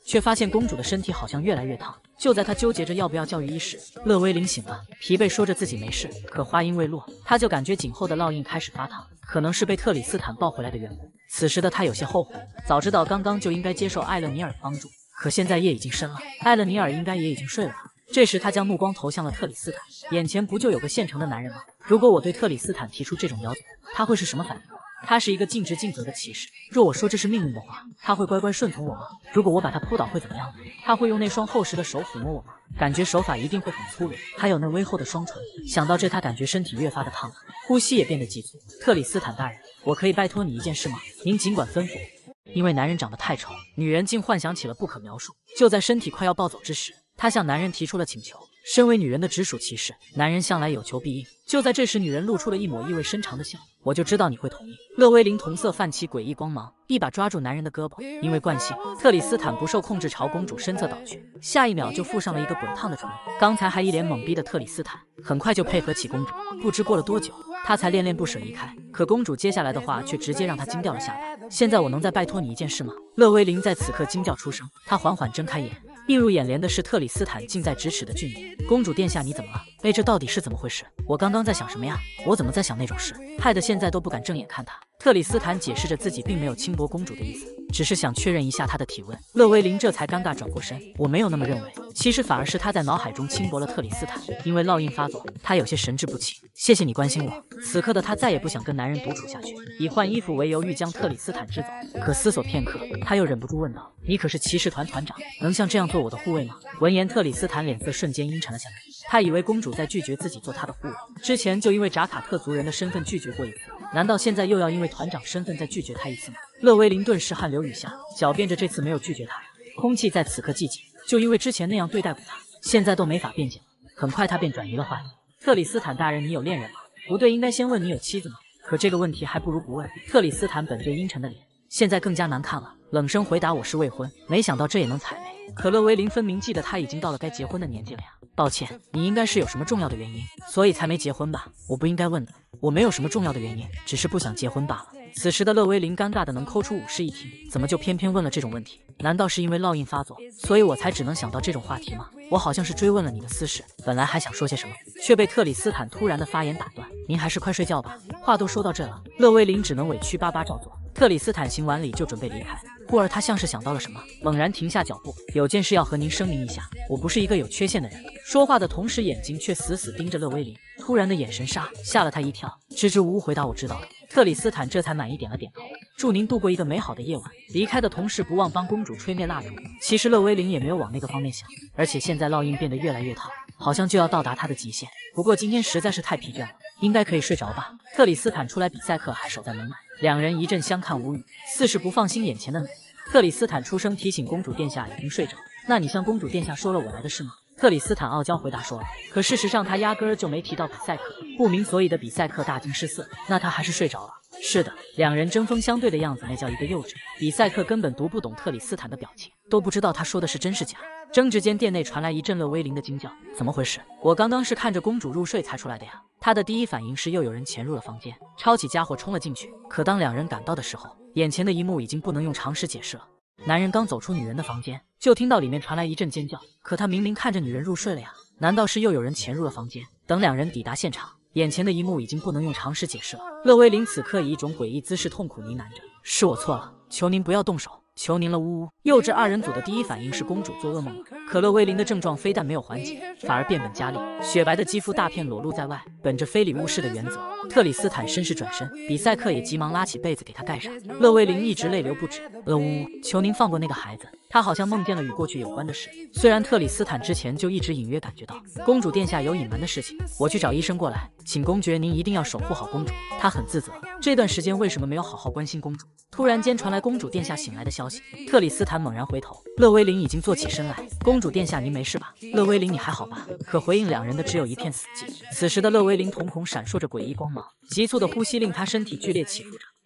Speaker 1: 却发现公主的身体好像越来越烫。就在他纠结着要不要叫御医时，乐威灵醒了，疲惫说着自己没事，可话音未落，他就感觉颈后的烙印开始发烫，可能是被特里斯坦抱回来的缘故。此时的他有些后悔，早知道刚刚就应该接受艾勒尼尔的帮助，可现在夜已经深了，艾勒尼尔应该也已经睡了吧。这时他将目光投向了特里斯坦，眼前不就有个现成的男人吗？如果我对特里斯坦提出这种要求，他会是什么反应？他是一个尽职尽责的骑士，若我说这是命令的话，他会乖乖顺从我吗？如果我把他扑倒会怎么样？他会用那双厚实的手抚摸我吗？感觉手法一定会很粗鲁，还有那微厚的双唇。想到这，他感觉身体越发的烫，呼吸也变得急促。特里斯坦大人，我可以拜托你一件事吗？您尽管吩咐。因为男人长得太丑，女人竟幻想起了不可描述。就在身体快要暴走之时，她向男人提出了请求。身为女人的直属骑士，男人向来有求必应。就在这时，女人露出了一抹意味深长的笑。我就知道你会同意。勒威灵瞳色泛起诡异光芒，一把抓住男人的胳膊。因为惯性，特里斯坦不受控制朝公主身侧倒去，下一秒就附上了一个滚烫的唇。刚才还一脸懵逼的特里斯坦，很快就配合起公主。不知过了多久，他才恋恋不舍离开。可公主接下来的话却直接让他惊掉了下巴。现在我能再拜托你一件事吗？勒威灵在此刻惊叫出声，他缓缓睁开眼。映入眼帘的是特里斯坦近在咫尺的俊脸。公主殿下，你怎么了？这到底是怎么回事？我刚刚在想什么呀？我怎么在想那种事，害得现在都不敢正眼看他。特里斯坦解释着自己并没有轻薄公主的意思，只是想确认一下她的体温。勒威灵这才尴尬转过身，我没有那么认为，其实反而是他在脑海中轻薄了特里斯坦。因为烙印发作，他有些神志不清。谢谢你关心我。此刻的他再也不想跟男人独处下去，以换衣服为由欲将特里斯坦支走。可思索片刻，他又忍不住问道：你可是骑士团团长，能像这样做我的护卫吗？闻言，特里斯坦脸色瞬间阴沉了下来。他以为公主在拒绝自己做他的护卫，之前就因为扎卡特族人的身份拒绝过一次，难道现在又要因为团长身份再拒绝他一次吗？勒威灵顿时汗流雨下，狡辩着这次没有拒绝他。空气在此刻寂静，就因为之前那样对待过他，现在都没法辩解了。很快他便转移了话题：特里斯坦大人，你有恋人吗？不对，应该先问你有妻子吗？可这个问题还不如不问。特里斯坦本就阴沉的脸现在更加难看了，冷声回答：我是未婚。没想到这也能踩雷。可勒威灵分明记得他已经到了该结婚的年纪了呀。抱歉，你应该是有什么重要的原因，所以才没结婚吧？我不应该问的。我没有什么重要的原因，只是不想结婚罢了。此时的勒威灵尴尬的能抠出5室一厅，怎么就偏偏问了这种问题？难道是因为烙印发作，所以我才只能想到这种话题吗？我好像是追问了你的私事，本来还想说些什么，却被特里斯坦突然的发言打断。您还是快睡觉吧。话都说到这了，勒威灵只能委屈巴巴照做。特里斯坦行完礼就准备离开，忽而他像是想到了什么，猛然停下脚步。有件事要和您声明一下，我不是一个有缺陷的人。说话的同时，眼睛却死死盯着勒威灵，突然的眼神吓了他一跳，支支吾吾回答：我知道了。特里斯坦这才满意点了点头。祝您度过一个美好的夜晚。离开的同时不忘帮公主吹灭蜡烛。其实勒威灵也没有往那个方面想，而且现在烙印变得越来越烫，好像就要到达他的极限。不过今天实在是太疲倦了，应该可以睡着吧。特里斯坦出来，比赛克还守在门外，两人一阵相看无语，似是不放心眼前的美。特里斯坦出声提醒公主殿下已经睡着。那你向公主殿下说了我来的事吗？特里斯坦傲娇回答说了，可事实上他压根儿就没提到比赛克。不明所以的比赛克大惊失色，那他还是睡着了。是的，两人针锋相对的样子，那叫一个幼稚。比赛克根本读不懂特里斯坦的表情，都不知道他说的是真是假。争执间，店内传来一阵勒威灵的惊叫：怎么回事？我刚刚是看着公主入睡才出来的呀。他的第一反应是又有人潜入了房间，抄起家伙冲了进去。可当两人赶到的时候，眼前的一幕已经不能用常识解释了。男人刚走出女人的房间，就听到里面传来一阵尖叫，可他明明看着女人入睡了呀，难道是又有人潜入了房间？等两人抵达现场，眼前的一幕已经不能用常识解释了。勒威灵此刻以一种诡异姿势痛苦呢喃着：是我错了，求您不要动手，求您了，呜呜。幼稚二人组的第一反应是公主做噩梦了，可勒威灵的症状非但没有缓解，反而变本加厉，雪白的肌肤大片裸露在外。本着非礼勿视的原则，特里斯坦绅士转身，比赛克也急忙拉起被子给他盖上。勒威灵一直泪流不止，呜呜，求您放过那个孩子，他好像梦见了与过去有关的事。虽然特里斯坦之前就一直隐约感觉到公主殿下有隐瞒的事情，我去找医生过来，请公爵您一定要守护好公主。他很自责，这段时间为什么没有好好关心公主？突然间传来公主殿下醒来的消息，特里斯坦猛然回头，勒威灵已经坐起身来。公主殿下您没事吧？勒威灵你还好吧？可回应两人的只有一片死寂。此时的勒威灵瞳孔闪烁着诡异光芒，急促的呼吸令他身体剧烈起伏着。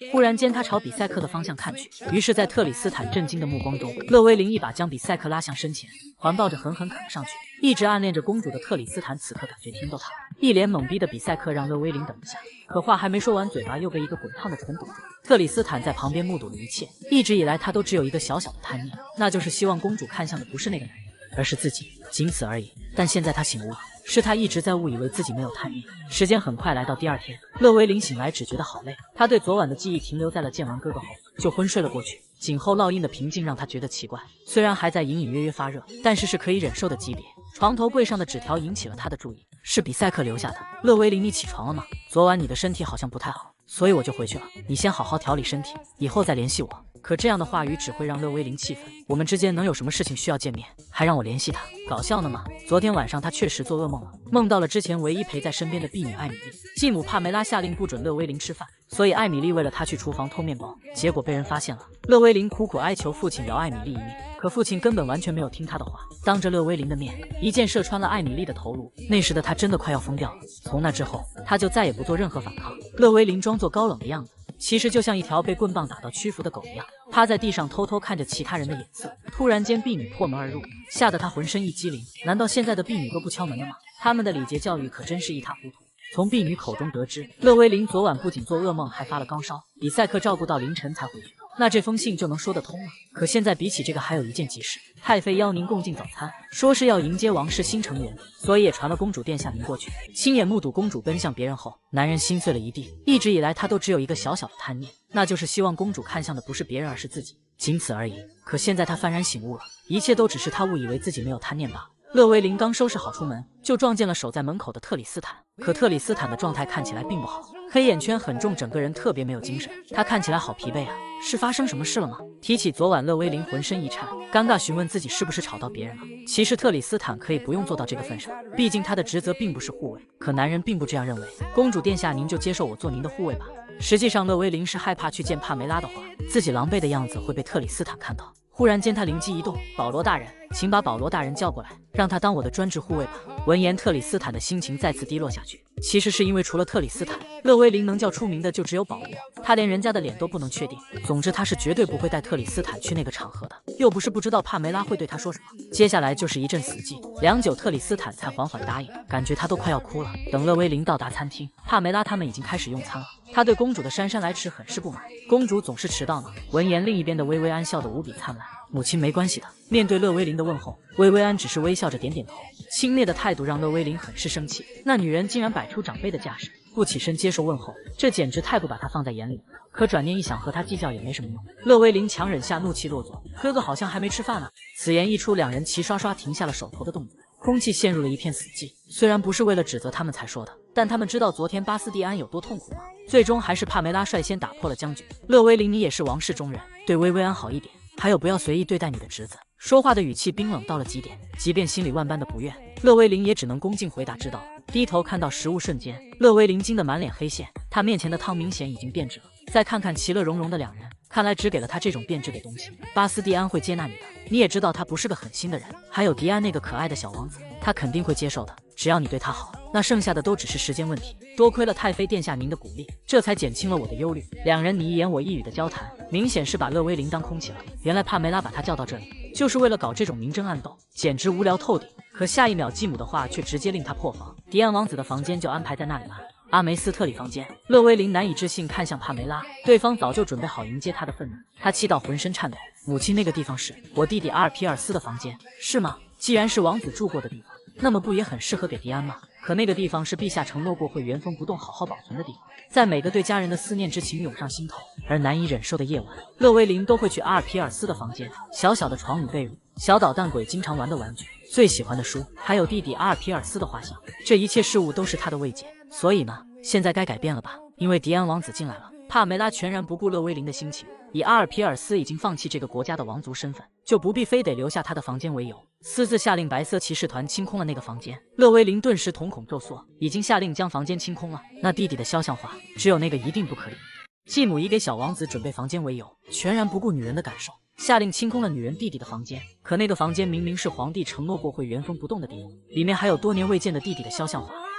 Speaker 1: 忽然间，他朝比赛克的方向看去，于是，在特里斯坦震惊的目光中，勒威灵一把将比赛克拉向身前，环抱着狠狠啃了上去。一直暗恋着公主的特里斯坦此刻感觉天都塌了，一脸懵逼的比赛克让勒威灵等一下，可话还没说完，嘴巴又被一个滚烫的唇堵住。特里斯坦在旁边目睹了一切，一直以来他都只有一个小小的贪念，那就是希望公主看向的不是那个男人，而是自己，仅此而已。但现在他醒悟了，是他一直在误以为自己没有贪念。时间很快来到第二天，勒威灵醒来只觉得好累，他对昨晚的记忆停留在了见完哥哥后就昏睡了过去，颈后烙印的平静让他觉得奇怪，虽然还在隐隐约约发热，但是可以忍受的级别。床头柜上的纸条引起了他的注意，是比赛克留下的。勒威灵，你起床了吗？昨晚你的身体好像不太好，所以我就回去了，你先好好调理身体，以后再联系我。可这样的话语只会让勒威灵气愤，我们之间能有什么事情需要见面，还让我联系他？搞笑呢吗？昨天晚上他确实做噩梦了，梦到了之前唯一陪在身边的婢女艾米丽。继母帕梅拉下令不准勒威灵吃饭，所以艾米丽为了他去厨房偷面包，结果被人发现了。勒威灵苦苦哀求父亲饶艾米丽一命，可父亲根本完全没有听他的话，当着勒威灵的面一箭射穿了艾米丽的头颅。那时的他真的快要疯掉了。从那之后，他就再也不做任何反抗。勒威灵装作高冷的样子，其实就像一条被棍棒打到屈服的狗一样，趴在地上偷偷看着其他人的眼色。突然间，婢女破门而入，吓得他浑身一激灵。难道现在的婢女都不敲门了吗？他们的礼节教育可真是一塌糊涂。从婢女口中得知，勒威灵昨晚不仅做噩梦，还发了高烧，比赛克照顾到凌晨才回去。那这封信就能说得通了。可现在比起这个，还有一件急事，太妃邀您共进早餐，说是要迎接王室新成员，所以也传了公主殿下您过去。亲眼目睹公主奔向别人后，男人心碎了一地。一直以来，他都只有一个小小的贪念，那就是希望公主看向的不是别人，而是自己，仅此而已。可现在他幡然醒悟了，一切都只是他误以为自己没有贪念罢了。勒威灵刚收拾好出门，就撞见了守在门口的特里斯坦。可特里斯坦的状态看起来并不好，黑眼圈很重，整个人特别没有精神。他看起来好疲惫啊，是发生什么事了吗？提起昨晚，勒威灵浑身一颤，尴尬询问自己是不是吵到别人了。其实特里斯坦可以不用做到这个份上，毕竟他的职责并不是护卫。可男人并不这样认为，公主殿下，您就接受我做您的护卫吧。实际上，勒威灵是害怕去见帕梅拉的话，自己狼狈的样子会被特里斯坦看到。忽然间，他灵机一动，保罗大人，请把保罗大人叫过来，让他当我的专职护卫吧。闻言，特里斯坦的心情再次低落下去。其实是因为除了特里斯坦，勒威灵能叫出名的就只有保罗，他连人家的脸都不能确定。总之，他是绝对不会带特里斯坦去那个场合的，又不是不知道帕梅拉会对他说什么。接下来就是一阵死寂，良久，特里斯坦才缓缓答应，感觉他都快要哭了。等勒威灵到达餐厅，帕梅拉他们已经开始用餐了。他对公主的姗姗来迟很是不满，公主总是迟到呢。闻言，另一边的薇薇安笑得无比灿烂。母亲没关系的。面对勒威灵的问候，薇薇安只是微笑着点点头，轻蔑的态度让勒威灵很是生气。那女人竟然摆出长辈的架势，不起身接受问候，这简直太不把她放在眼里了。可转念一想，和她计较也没什么用。勒威灵强忍下怒气落座，哥哥好像还没吃饭呢。此言一出，两人齐刷刷停下了手头的动作，空气陷入了一片死寂。虽然不是为了指责他们才说的，但他们知道昨天巴斯蒂安有多痛苦吗？最终还是帕梅拉率先打破了僵局。勒威灵，你也是王室中人，对薇薇安好一点，还有不要随意对待你的侄子。说话的语气冰冷到了极点，即便心里万般的不愿，勒威灵也只能恭敬回答知道了。低头看到食物瞬间，勒威灵惊得满脸黑线，他面前的汤明显已经变质了。再看看其乐融融的两人，看来只给了他这种变质的东西，巴斯蒂安会接纳你的。你也知道他不是个狠心的人，还有迪安那个可爱的小王子，他肯定会接受的，只要你对他好，那剩下的都只是时间问题。多亏了太妃殿下您的鼓励，这才减轻了我的忧虑。两人你一言我一语的交谈，明显是把勒威灵当空气了。原来帕梅拉把他叫到这里，就是为了搞这种明争暗斗，简直无聊透顶。可下一秒，继母的话却直接令他破防，迪安王子的房间就安排在那里了。阿梅斯特里房间，勒威灵难以置信看向帕梅拉，对方早就准备好迎接他的愤怒，他气到浑身颤抖。母亲，那个地方是我弟弟阿尔皮尔斯的房间，是吗？既然是王子住过的地方，那么不也很适合给迪安吗？可那个地方是陛下承诺过会原封不动好好保存的地方，在每个对家人的思念之情涌上心头而难以忍受的夜晚，勒威灵都会去阿尔皮尔斯的房间，小小的床与被褥，小捣蛋鬼经常玩的玩具，最喜欢的书，还有弟弟阿尔皮尔斯的画像，这一切事物都是他的慰藉。所以呢，现在该改变了吧？因为迪安王子进来了。帕梅拉全然不顾勒威灵的心情，以阿尔皮尔斯已经放弃这个国家的王族身份，就不必非得留下他的房间为由，私自下令白色骑士团清空了那个房间。勒威灵顿时瞳孔骤缩，已经下令将房间清空了，那弟弟的肖像画，只有那个一定不可以。继母以给小王子准备房间为由，全然不顾女人的感受，下令清空了女人弟弟的房间。可那个房间明明是皇帝承诺过会原封不动的地方，里面还有多年未见的弟弟的肖像画。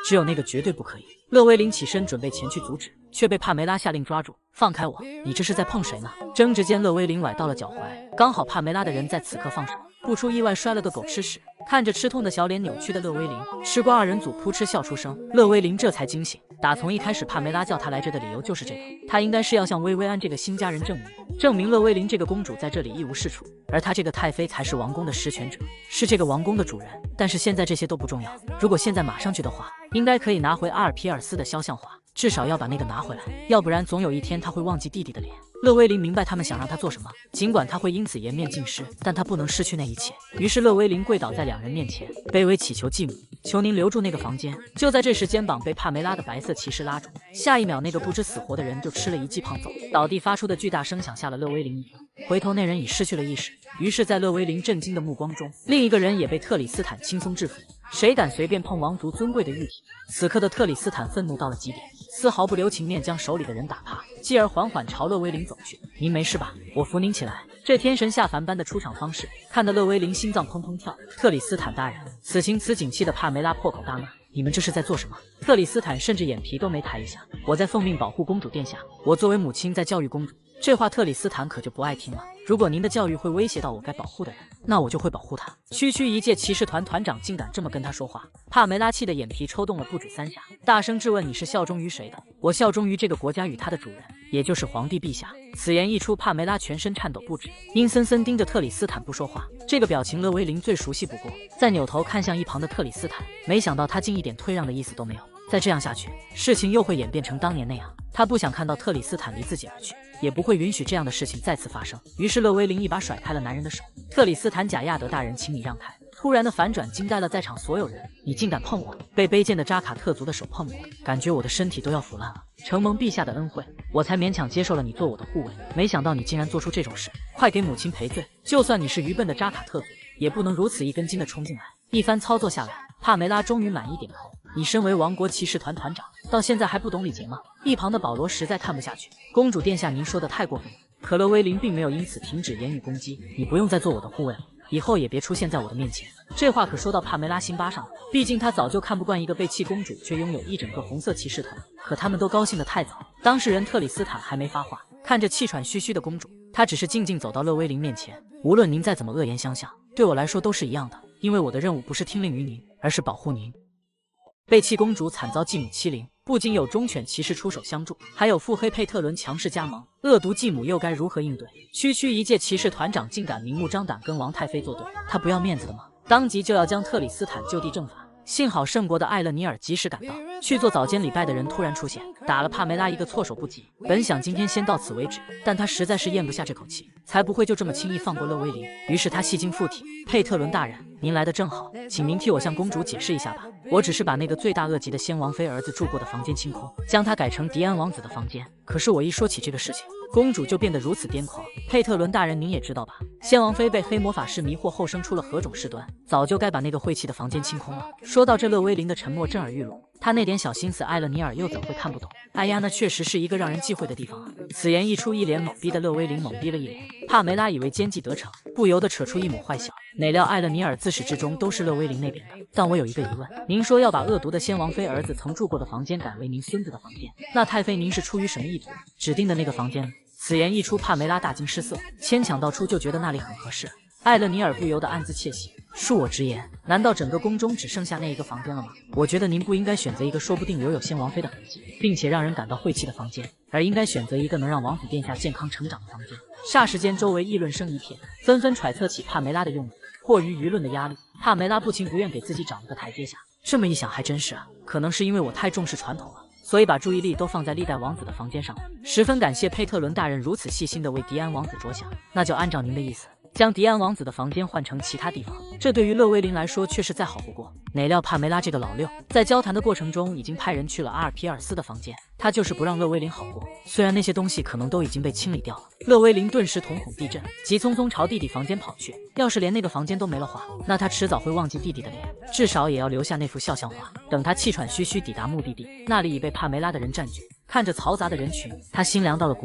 Speaker 1: 只有那个绝对不可以。勒威林起身准备前去阻止，却被帕梅拉下令抓住。放开我！你这是在碰谁呢？争执间，勒威林崴到了脚踝，刚好帕梅拉的人在此刻放手，不出意外摔了个狗吃屎。看着吃痛的小脸，扭曲的勒威林，吃瓜二人组扑哧笑出声。勒威林这才惊醒，打从一开始帕梅拉叫他来这的理由就是这个，他应该是要向薇薇安这个新家人证明勒威林这个公主在这里一无是处，而她这个太妃才是王宫的实权者，是这个王宫的主人。但是现在这些都不重要，如果现在马上去的话，应该可以拿回阿尔皮尔斯的肖像画，至少要把那个拿回来，要不然总有一天他会忘记弟弟的脸。勒威林明白他们想让他做什么，尽管他会因此颜面尽失，但他不能失去那一切。于是勒威林跪倒在两人面前，卑微祈求继母，求您留住那个房间。就在这时，肩膀被帕梅拉的白色骑士拉住，下一秒那个不知死活的人就吃了一记胖揍，倒地发出的巨大声响吓了勒威林一跳，回头那人已失去了意识。于是，在勒威林震惊的目光中，另一个人也被特里斯坦轻松制服。谁敢随便碰王族尊贵的玉体？此刻的特里斯坦愤怒到了极点，丝毫不留情面将手里的人打趴，继而缓缓朝勒威林走去。您没事吧？我扶您起来。这天神下凡般的出场方式，看得勒威林心脏砰砰跳。特里斯坦大人，此情此景气的帕梅拉破口大骂：你们这是在做什么？特里斯坦甚至眼皮都没抬一下。我在奉命保护公主殿下，我作为母亲在教育公主。这话特里斯坦可就不爱听了。如果您的教育会威胁到我该保护的人，那我就会保护他。区区一届骑士团团长竟敢这么跟他说话，帕梅拉气的眼皮抽动了不止3下，大声质问：你是效忠于谁的？我效忠于这个国家与他的主人，也就是皇帝陛下。此言一出，帕梅拉全身颤抖不止，阴森森盯着特里斯坦不说话。这个表情勒威林最熟悉不过，再扭头看向一旁的特里斯坦，没想到他竟一点退让的意思都没有。再这样下去，事情又会演变成当年那样。他不想看到特里斯坦离自己而去，也不会允许这样的事情再次发生。于是勒威林一把甩开了男人的手。特里斯坦贾亚德大人，请你让开。突然的反转惊呆了在场所有人，你竟敢碰我！被卑贱的扎卡特族的手碰我，感觉我的身体都要腐烂了。承蒙陛下的恩惠，我才勉强接受了你做我的护卫，没想到你竟然做出这种事，快给母亲赔罪！就算你是愚笨的扎卡特族，也不能如此一根筋的冲进来。一番操作下来，帕梅拉终于满意点头。你身为王国骑士团团长，到现在还不懂礼节吗？一旁的保罗实在看不下去，公主殿下，您说的太过分了。可勒威林并没有因此停止言语攻击，你不用再做我的护卫了，以后也别出现在我的面前。这话可说到帕梅拉心巴上了，毕竟她早就看不惯一个被弃公主却拥有一整个红色骑士团。可他们都高兴得太早，当事人特里斯坦还没发话，看着气喘吁吁的公主，他只是静静走到勒威林面前。无论您再怎么恶言相向，对我来说都是一样的，因为我的任务不是听令于您，而是保护您。被弃公主惨遭继母欺凌，不仅有忠犬骑士出手相助，还有腹黑佩特伦强势加盟，恶毒继母又该如何应对？区区一届骑士团长竟敢明目张胆跟王太妃作对，他不要面子的吗？当即就要将特里斯坦就地正法。幸好圣国的艾勒尼尔及时赶到，去做早间礼拜的人突然出现，打了帕梅拉一个措手不及。本想今天先到此为止，但他实在是咽不下这口气，才不会就这么轻易放过勒威林。于是他戏精附体：佩特伦大人，您来得正好，请您替我向公主解释一下吧。我只是把那个罪大恶极的先王妃儿子住过的房间清空，将它改成迪安王子的房间。可是我一说起这个事情，公主就变得如此癫狂。佩特伦大人，您也知道吧，先王妃被黑魔法师迷惑后生出了何种事端，早就该把那个晦气的房间清空了。说到这，勒威林的沉默震耳欲聋，他那点小心思，艾勒尼尔又怎会看不懂？哎呀，那确实是一个让人忌讳的地方啊！此言一出，一脸懵逼的勒威林懵逼了一脸。帕梅拉以为奸计得逞，不由得扯出一抹坏笑，哪料艾勒尼尔自始至终都是勒威林那边的。但我有一个疑问，您说要把恶毒的先王妃儿子曾住过的房间改为您孙子的房间，那太妃您是出于什么意图指定的那个房间呢？此言一出，帕梅拉大惊失色，牵强道出就觉得那里很合适。艾勒尼尔不由得暗自窃喜，恕我直言，难道整个宫中只剩下那一个房间了吗？我觉得您不应该选择一个说不定留有先王妃的痕迹，并且让人感到晦气的房间，而应该选择一个能让王子殿下健康成长的房间。霎时间，周围议论声一片，纷纷揣测起帕梅拉的用意。迫于舆论的压力，帕梅拉不情不愿给自己找了个台阶下。这么一想，还真是啊，可能是因为我太重视传统了，所以把注意力都放在历代王子的房间上。十分感谢佩特伦大人如此细心地为迪安王子着想，那就按照您的意思，将迪安王子的房间换成其他地方，这对于勒威林来说却是再好不过。哪料帕梅拉这个老六，在交谈的过程中已经派人去了阿尔皮尔斯的房间，他就是不让勒威林好过。虽然那些东西可能都已经被清理掉了，勒威林顿时瞳孔地震，急匆匆朝弟弟房间跑去。要是连那个房间都没了话，那他迟早会忘记弟弟的脸，至少也要留下那幅肖像画。等他气喘吁吁抵达目的地，那里已被帕梅拉的人占据。看着嘈杂的人群，他心凉到了谷底。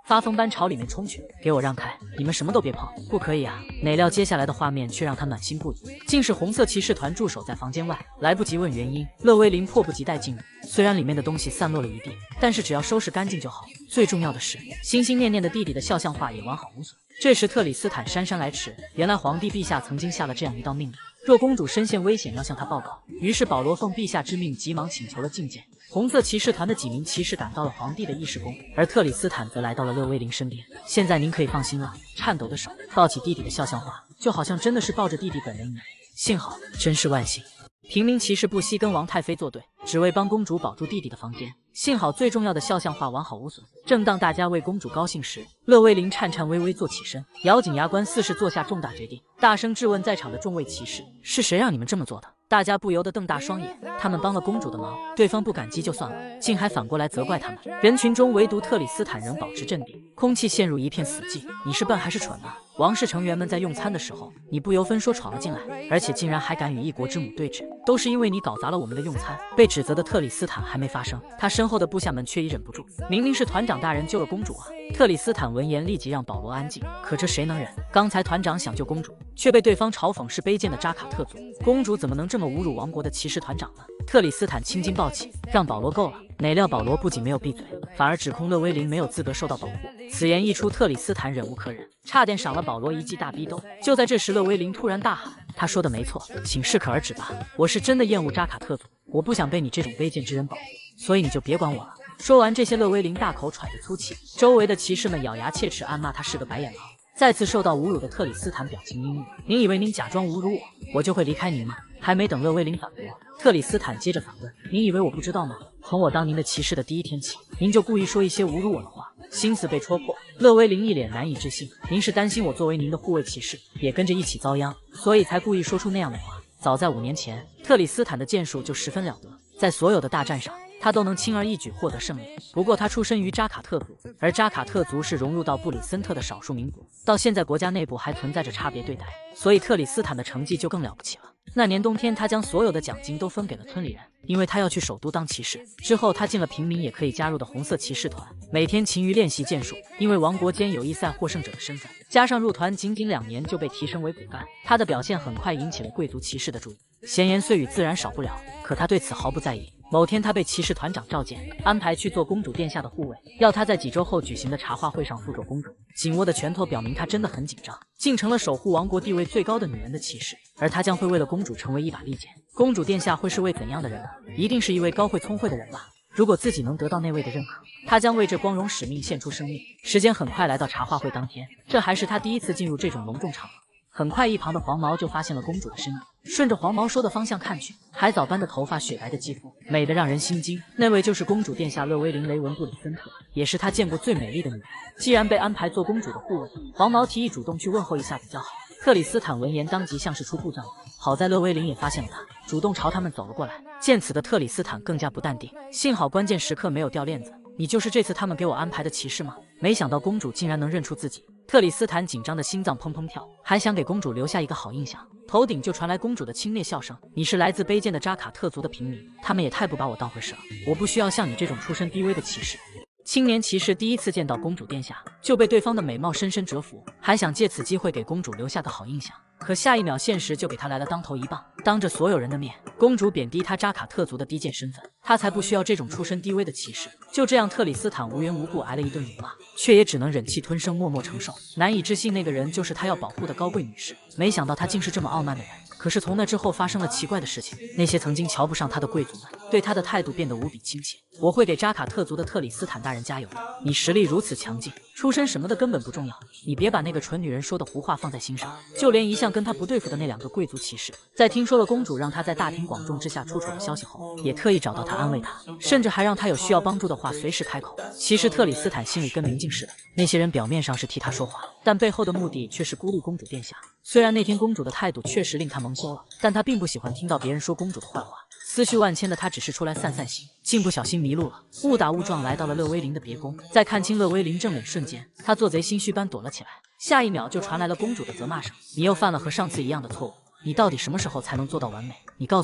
Speaker 1: 发疯般朝里面冲去，给我让开！你们什么都别碰！不可以啊！哪料接下来的画面却让他暖心不已，竟是红色骑士团驻守在房间外，来不及问原因，乐威林迫不及待进入。虽然里面的东西散落了一地，但是只要收拾干净就好。最重要的是，心心念念的弟弟的肖像画也完好无损。这时特里斯坦姗姗来迟，原来皇帝陛下曾经下了这样一道命令：若公主身陷危险，要向他报告。于是保罗奉陛下之命，急忙请求了觐见。红色骑士团的几名骑士赶到了皇帝的议事宫，而特里斯坦则来到了勒威林身边。现在您可以放心了。颤抖的手抱起弟弟的肖像画，就好像真的是抱着弟弟本人一样。幸好，真是万幸。平民骑士不惜跟王太妃作对，只为帮公主保住弟弟的房间。幸好最重要的肖像画完好无损。正当大家为公主高兴时，勒威林颤颤巍巍坐起身，咬紧牙关，似是做下重大决定，大声质问在场的众位骑士：是谁让你们这么做的？大家不由得瞪大双眼，他们帮了公主的忙，对方不感激就算了，竟还反过来责怪他们。人群中唯独特里斯坦仍保持镇定，空气陷入一片死寂。你是笨还是蠢啊？王室成员们在用餐的时候，你不由分说闯了进来，而且竟然还敢与一国之母对峙，都是因为你搞砸了我们的用餐。被指责的特里斯坦还没发声，他身后的部下们却已忍不住，明明是团长大人救了公主啊！特里斯坦闻言立即让保罗安静，可这谁能忍？刚才团长想救公主，却被对方嘲讽是卑贱的扎卡特族，公主怎么能这么侮辱王国的骑士团长呢？特里斯坦青筋暴起，让保罗够了。哪料保罗不仅没有闭嘴，反而指控勒威林没有资格受到保护。此言一出，特里斯坦忍无可忍，差点赏了保罗一记大逼兜。就在这时，勒威林突然大喊：他说的没错，请适可而止吧，我是真的厌恶扎卡特族，我不想被你这种卑贱之人保护，所以你就别管我了。说完这些，勒威林大口喘着粗气，周围的骑士们咬牙切齿，暗骂他是个白眼狼。再次受到侮辱的特里斯坦表情阴郁，您以为您假装侮辱我，我就会离开您吗？还没等勒威林反驳，特里斯坦接着反问：您以为我不知道吗？从我当您的骑士的第一天起，您就故意说一些侮辱我的话。心思被戳破，勒威林一脸难以置信。您是担心我作为您的护卫骑士也跟着一起遭殃，所以才故意说出那样的话。早在5年前，特里斯坦的剑术就十分了得，在所有的大战上，他都能轻而易举获得胜利。不过他出身于扎卡特族，而扎卡特族是融入到布里森特的少数民族，到现在国家内部还存在着差别对待，所以特里斯坦的成绩就更了不起了。那年冬天，他将所有的奖金都分给了村里人，因为他要去首都当骑士。之后他进了平民也可以加入的红色骑士团，每天勤于练习剑术。因为王国间友谊赛获胜者的身份，加上入团仅仅2年就被提升为骨干，他的表现很快引起了贵族骑士的注意。闲言碎语自然少不了，可他对此毫不在意。某天，他被骑士团长召见，安排去做公主殿下的护卫，要他在几周后举行的茶话会上辅佐公主。紧握的拳头表明他真的很紧张，竟成了守护王国地位最高的女人的骑士，而他将会为了公主成为一把利剑。公主殿下会是位怎样的人呢？一定是一位高贵聪慧的人吧。如果自己能得到那位的认可，他将为这光荣使命献出生命。时间很快来到茶话会当天，这还是他第一次进入这种隆重场合。很快，一旁的黄毛就发现了公主的身影，顺着黄毛说的方向看去，海藻般的头发，雪白的肌肤，美得让人心惊。那位就是公主殿下勒威林·雷文·布里森特，也是他见过最美丽的女人。既然被安排做公主的护卫，黄毛提议主动去问候一下比较好。特里斯坦闻言当即像是出故障了，好在勒威林也发现了他，主动朝他们走了过来。见此的特里斯坦更加不淡定，幸好关键时刻没有掉链子。你就是这次他们给我安排的骑士吗？没想到公主竟然能认出自己。特里斯坦紧张的心脏砰砰跳，还想给公主留下一个好印象。头顶就传来公主的轻蔑笑声：你是来自卑贱的扎卡特族的平民，他们也太不把我当回事了，我不需要像你这种出身低微的骑士。青年骑士第一次见到公主殿下，就被对方的美貌深深折服，还想借此机会给公主留下个好印象。可下一秒，现实就给他来了当头一棒。当着所有人的面，公主贬低他扎卡特族的低贱身份，他才不需要这种出身低微的骑士。就这样，特里斯坦无缘无故挨了一顿辱骂，却也只能忍气吞声，默默承受。难以置信，那个人就是他要保护的高贵女士。没想到他竟是这么傲慢的人。可是从那之后发生了奇怪的事情，那些曾经瞧不上他的贵族们，对他的态度变得无比亲切。我会给扎卡特族的特里斯坦大人加油的，你实力如此强劲，出身什么的根本不重要，你别把那个蠢女人说的胡话放在心上。就连一向跟他不对付的那2个贵族骑士，在听说了公主让他在大庭广众之下出丑的消息后，也特意找到他安慰他，甚至还让他有需要帮助的话随时开口。其实特里斯坦心里跟明镜似的，那些人表面上是替他说话，但背后的目的却是孤立公主殿下。虽然那天公主的态度确实令他蒙羞了，但他并不喜欢听到别人说公主的坏话。思绪万千的他只是出来散散心，竟不小心迷路了，误打误撞来到了勒威林的别宫。在看清勒威林正脸瞬间，他做贼心虚般躲了起来。下一秒就传来了公主的责骂声：你又犯了和上次一样的错误，你到底什么时候才能做到完美？你告诉我，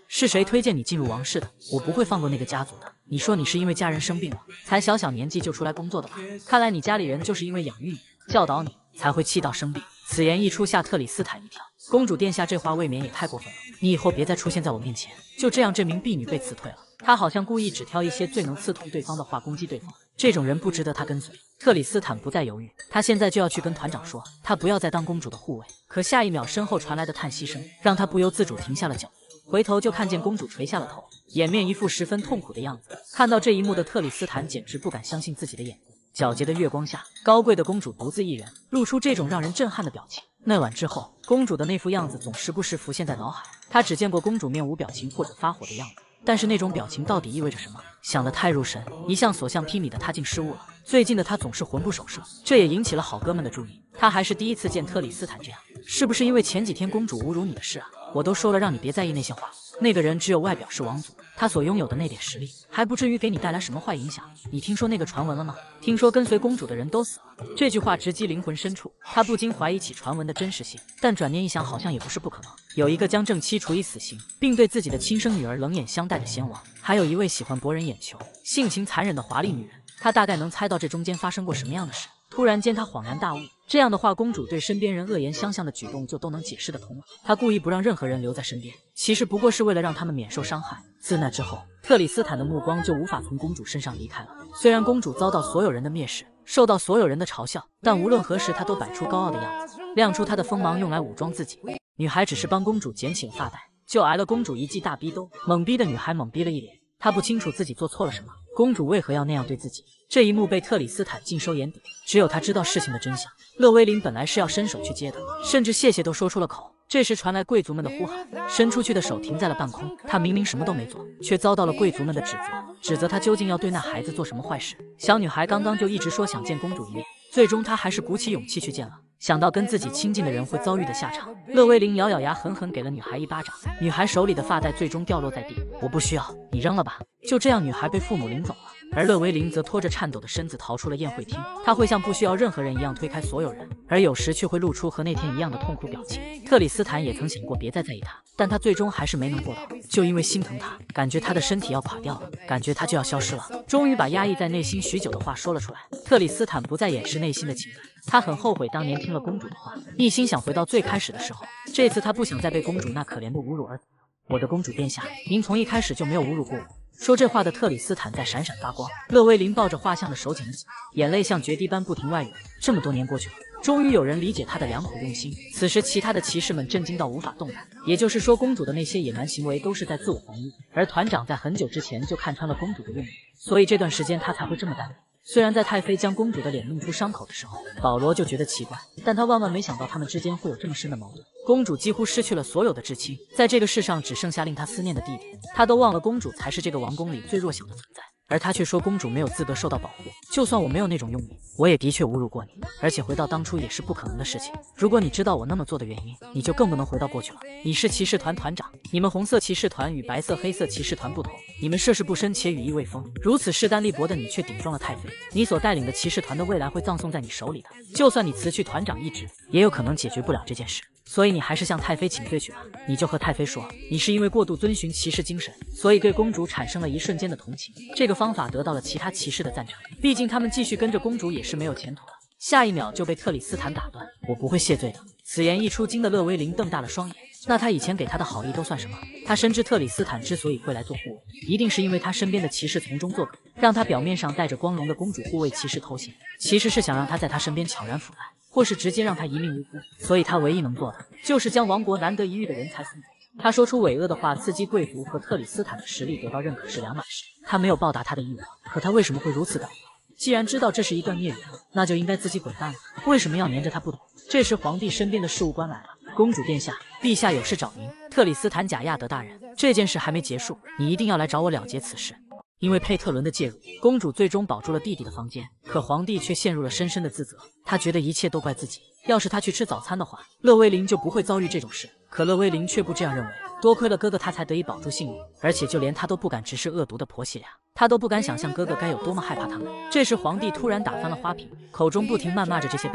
Speaker 1: 是谁推荐你进入王室的？我不会放过那个家族的。你说你是因为家人生病了，才小小年纪就出来工作的吧？看来你家里人就是因为养育你、教导你，才会气到生病。此言一出，吓特里斯坦一跳。公主殿下这话未免也太过分了，你以后别再出现在我面前。就这样，这名婢女被辞退了。她好像故意只挑一些最能刺痛对方的话攻击对方，这种人不值得她跟随。特里斯坦不再犹豫，他现在就要去跟团长说，他不要再当公主的护卫。可下一秒，身后传来的叹息声让他不由自主停下了脚步，回头就看见公主垂下了头，掩面一副十分痛苦的样子。看到这一幕的特里斯坦简直不敢相信自己的眼睛。皎洁的月光下，高贵的公主独自一人，露出这种让人震撼的表情。那晚之后，公主的那副样子总时不时浮现在脑海。他只见过公主面无表情或者发火的样子，但是那种表情到底意味着什么？想得太入神，一向所向披靡的他竟失误了。最近的他总是魂不守舍，这也引起了好哥们的注意。他还是第一次见特里斯坦这样，是不是因为前几天公主侮辱你的事啊？我都说了让你别在意那些话。那个人只有外表是王族，他所拥有的那点实力还不至于给你带来什么坏影响。你听说那个传闻了吗？听说跟随公主的人都死了。这句话直击灵魂深处，他不禁怀疑起传闻的真实性。但转念一想，好像也不是不可能。有一个将正妻处以死刑，并对自己的亲生女儿冷眼相待的先王，还有一位喜欢博人眼球、性情残忍的华丽女人。他大概能猜到这中间发生过什么样的事。突然间，他恍然大悟，这样的话，公主对身边人恶言相向的举动就都能解释得通了。他故意不让任何人留在身边，其实不过是为了让他们免受伤害。自那之后，特里斯坦的目光就无法从公主身上离开了。虽然公主遭到所有人的蔑视，受到所有人的嘲笑，但无论何时，她都摆出高傲的样子，亮出她的锋芒，用来武装自己。女孩只是帮公主捡起了发带，就挨了公主一记大逼兜。懵逼的女孩懵逼了一脸，她不清楚自己做错了什么，公主为何要那样对自己。这一幕被特里斯坦尽收眼底，只有他知道事情的真相。勒威林本来是要伸手去接的，甚至谢谢都说出了口。这时传来贵族们的呼喊，伸出去的手停在了半空。他明明什么都没做，却遭到了贵族们的指责他究竟要对那孩子做什么坏事。小女孩刚刚就一直说想见公主一面，最终她还是鼓起勇气去见了。想到跟自己亲近的人会遭遇的下场，勒威林咬咬牙，狠狠给了女孩一巴掌。女孩手里的发带最终掉落在地。我不需要，你扔了吧。就这样，女孩被父母领走了。而勒维林则拖着颤抖的身子逃出了宴会厅。他会像不需要任何人一样推开所有人，而有时却会露出和那天一样的痛苦表情。特里斯坦也曾想过别再在意他，但他最终还是没能做到，就因为心疼他，感觉他的身体要垮掉了，感觉他就要消失了。终于把压抑在内心许久的话说了出来。特里斯坦不再掩饰内心的情感，他很后悔当年听了公主的话，一心想回到最开始的时候。这次他不想再被公主那可怜的侮辱而我的公主殿下，您从一开始就没有侮辱过我。说这话的特里斯坦在闪闪发光。勒威林抱着画像的手紧了紧，眼泪像决堤般不停外涌。这么多年过去了，终于有人理解他的良苦用心。此时其他的骑士们震惊到无法动弹，也就是说公主的那些野蛮行为都是在自我防御，而团长在很久之前就看穿了公主的用意，所以这段时间他才会这么淡定。虽然在太妃将公主的脸弄出伤口的时候，保罗就觉得奇怪，但他万万没想到他们之间会有这么深的矛盾。公主几乎失去了所有的至亲，在这个世上只剩下令他思念的弟弟，他都忘了公主才是这个王宫里最弱小的存在，而他却说公主没有资格受到保护。就算我没有那种用意，我也的确侮辱过你，而且回到当初也是不可能的事情。如果你知道我那么做的原因，你就更不能回到过去了。你是骑士团团长，你们红色骑士团与白色黑色骑士团不同，你们涉世不深且羽翼未丰，如此势单力薄的你却顶撞了太妃。你所带领的骑士团的未来会葬送在你手里的，就算你辞去团长一职，也有可能解决不了这件事。所以你还是向太妃请罪去吧。你就和太妃说，你是因为过度遵循骑士精神，所以对公主产生了一瞬间的同情。这个方法得到了其他骑士的赞成，毕竟他们继续跟着公主也是没有前途的。下一秒就被特里斯坦打断，我不会谢罪的。此言一出，惊得勒威林瞪大了双眼。那他以前给他的好意都算什么？他深知特里斯坦之所以会来做护卫，一定是因为他身边的骑士从中作梗，让他表面上带着光荣的公主护卫骑士头衔，其实是想让他在他身边悄然腐败，或是直接让他一命呜呼。所以他唯一能做的，就是将王国难得一遇的人才送走。他说出伪恶的话，刺激贵族和特里斯坦的实力得到认可是两码事。他没有报答他的义务，可他为什么会如此感动？既然知道这是一段孽缘，那就应该自己滚蛋了。为什么要黏着他不懂？这时皇帝身边的事务官来了。公主殿下，陛下有事找您。特里斯坦贾亚德大人，这件事还没结束，你一定要来找我了结此事。因为佩特伦的介入，公主最终保住了弟弟的房间，可皇帝却陷入了深深的自责。他觉得一切都怪自己，要是他去吃早餐的话，勒威林就不会遭遇这种事。可勒威林却不这样认为，多亏了哥哥他才得以保住性命，而且就连他都不敢直视恶毒的婆媳俩，他都不敢想象哥哥该有多么害怕他们。这时皇帝突然打翻了花瓶，口中不停谩骂着这些败类。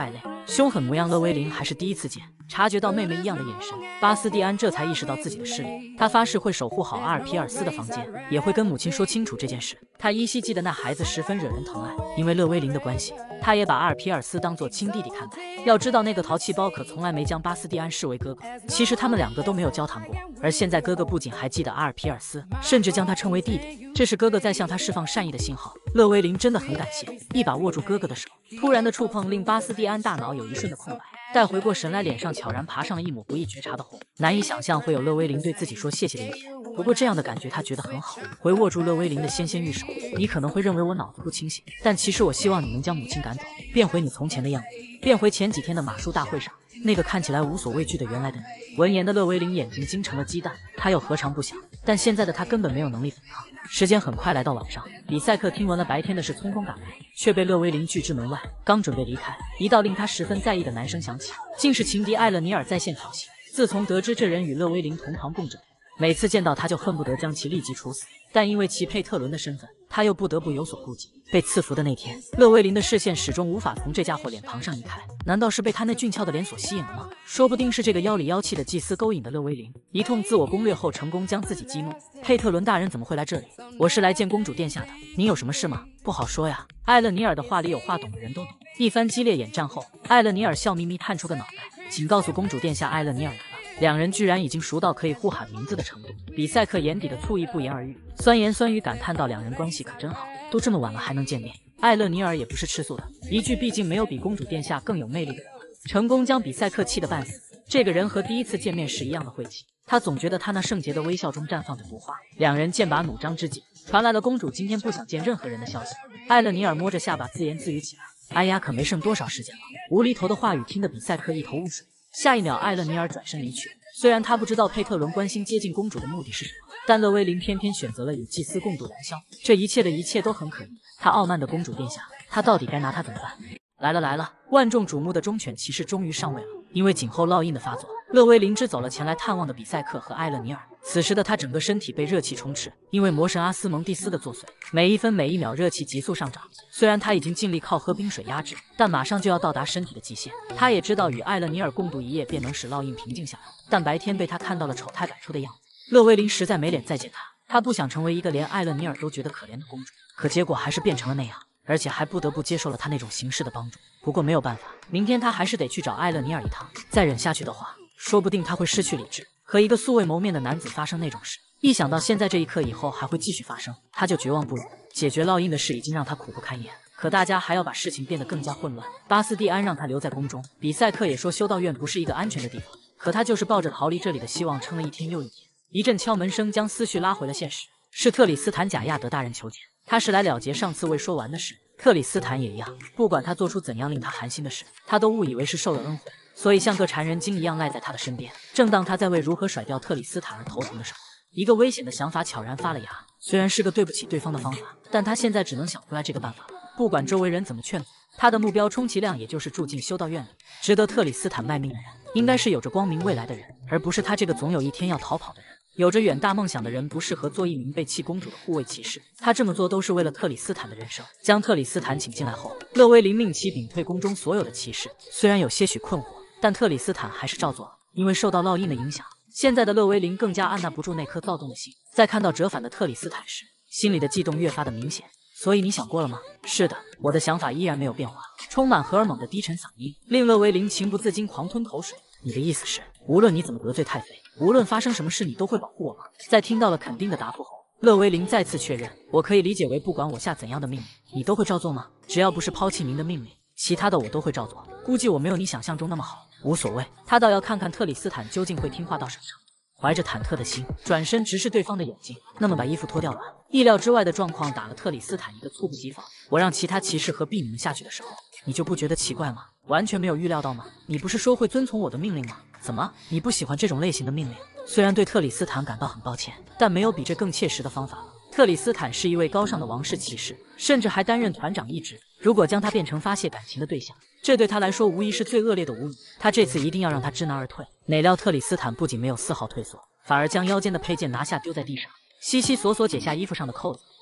Speaker 1: 凶狠模样勒威林还是第一次见。察觉到妹妹异样的眼神，巴斯蒂安这才意识到自己的失礼。他发誓会守护好阿尔皮尔斯的房间，也会跟母亲说清楚这件事。他依稀记得那孩子十分惹人疼爱，因为勒威林的关系，他也把阿尔皮尔斯当作亲弟弟看待。要知道那个淘气包可从来没将巴斯蒂安视为哥哥，其实他们两个都没有交谈过。而现在哥哥不仅还记得阿尔皮尔斯，甚至将他称为弟弟，这是哥哥在向他释放善意的信号。勒威林真的很感谢，一把握住哥哥的手。突然的触碰令巴斯蒂安大脑有一瞬的空白，待回过神来，脸上悄然爬上了一抹不易觉察的红。难以想象会有勒威林对自己说谢谢的一天，不过这样的感觉他觉得很好。回握住勒威林的纤纤玉手，你可能会认为我脑子不清醒，但其实我希望你能将母亲赶走，变回你从前的样子，变回前几天的马术大会上那个看起来无所畏惧的原来的你。闻言的勒威林眼睛晶成了鸡蛋，他又何尝不想？但现在的他根本没有能力反抗。时间很快来到晚上，比赛克听闻了白天的事，匆匆赶来，却被勒威林拒之门外。刚准备离开，一道令他十分在意的男声响起，竟是情敌艾勒尼尔在线挑衅。自从得知这人与勒威林同堂共枕，每次见到他就恨不得将其立即处死，但因为其佩特伦的身份，他又不得不有所顾忌。被赐福的那天，勒威林的视线始终无法从这家伙脸庞上移开，难道是被他那俊俏的脸所吸引了吗？说不定是这个妖里妖气的祭司勾引的勒威林，一通自我攻略后成功将自己激怒。佩特伦大人怎么会来这里？我是来见公主殿下的，您有什么事吗？不好说呀。艾勒尼尔的话里有话，懂的人都懂。一番激烈眼战后，艾勒尼尔笑眯眯探出个脑袋，请告诉公主殿下，艾勒尼尔来了。两人居然已经熟到可以互喊名字的程度，比赛克眼底的醋意不言而喻，酸言酸语感叹到两人关系可真好，都这么晚了还能见面。艾勒尼尔也不是吃素的，一句毕竟没有比公主殿下更有魅力的人了，成功将比赛克气得半死。这个人和第一次见面时一样的晦气，他总觉得他那圣洁的微笑中绽放着毒花。两人剑拔弩张之际，传来了公主今天不想见任何人的消息。艾勒尼尔摸着下巴自言自语起来，哎呀，可没剩多少时间了。无厘头的话语听得比赛克一头雾水。下一秒，艾勒尼尔转身离去。虽然他不知道佩特伦关心接近公主的目的是什么，但勒威林偏偏选择了与祭司共度良宵，这一切的一切都很可疑。他傲慢的公主殿下，他到底该拿他怎么办？来了来了！万众瞩目的忠犬骑士终于上位了。因为颈后烙印的发作，勒威林支走了前来探望的比赛克和艾勒尼尔。此时的他整个身体被热气充斥，因为魔神阿斯蒙蒂斯的作祟，每一分每一秒热气急速上涨。虽然他已经尽力靠喝冰水压制，但马上就要到达身体的极限。他也知道与艾勒尼尔共度一夜便能使烙印平静下来，但白天被他看到了丑态百出的样子，勒威林实在没脸再见他。他不想成为一个连艾勒尼尔都觉得可怜的公主，可结果还是变成了那样，而且还不得不接受了他那种形式的帮助。不过没有办法，明天他还是得去找艾勒尼尔一趟。再忍下去的话，说不定他会失去理智，和一个素未谋面的男子发生那种事。一想到现在这一刻以后还会继续发生，他就绝望不已。解决烙印的事已经让他苦不堪言，可大家还要把事情变得更加混乱。巴斯蒂安让他留在宫中，比赛克也说修道院不是一个安全的地方，可他就是抱着逃离这里的希望撑了一天又一天。一阵敲门声将思绪拉回了现实，是特里斯坦贾亚德大人求见，他是来了结上次未说完的事。特里斯坦也一样，不管他做出怎样令他寒心的事，他都误以为是受了恩惠，所以像个缠人精一样赖在他的身边。正当他在为如何甩掉特里斯坦而头疼的时候，一个危险的想法悄然发了芽。虽然是个对不起对方的方法，但他现在只能想出来这个办法。不管周围人怎么劝阻，他的目标充其量也就是住进修道院里。值得特里斯坦卖命的人，应该是有着光明未来的人，而不是他这个总有一天要逃跑的人。有着远大梦想的人不适合做一名被弃公主的护卫骑士，他这么做都是为了特里斯坦的人生。将特里斯坦请进来后，勒威林命其屏退宫中所有的骑士。虽然有些许困惑，但特里斯坦还是照做了。因为受到烙印的影响，现在的勒威林更加按捺不住那颗躁动的心。在看到折返的特里斯坦时，心里的悸动越发的明显。所以你想过了吗？是的，我的想法依然没有变化。充满荷尔蒙的低沉嗓音令勒威林情不自禁狂吞口水。你的意思是，无论你怎么得罪太妃，无论发生什么事，你都会保护我吗？在听到了肯定的答复后，勒威林再次确认，我可以理解为不管我下怎样的命令，你都会照做吗？只要不是抛弃您的命令，其他的我都会照做。估计我没有你想象中那么好，无所谓。他倒要看看特里斯坦究竟会听话到什么程度。怀着忐忑的心，转身直视对方的眼睛。那么把衣服脱掉吧。意料之外的状况打了特里斯坦一个猝不及防。我让其他骑士和婢女们下去的时候，你就不觉得奇怪吗？完全没有预料到吗？你不是说会遵从我的命令吗？怎么，你不喜欢这种类型的命令？虽然对特里斯坦感到很抱歉，但没有比这更切实的方法了。特里斯坦是一位高尚的王室骑士，甚至还担任团长一职。如果将他变成发泄感情的对象，这对他来说无疑是最恶劣的侮辱。他这次一定要让他知难而退。哪料特里斯坦不仅没有丝毫退缩，反而将腰间的佩剑拿下丢在地上，悉悉索索解下衣服上的扣子，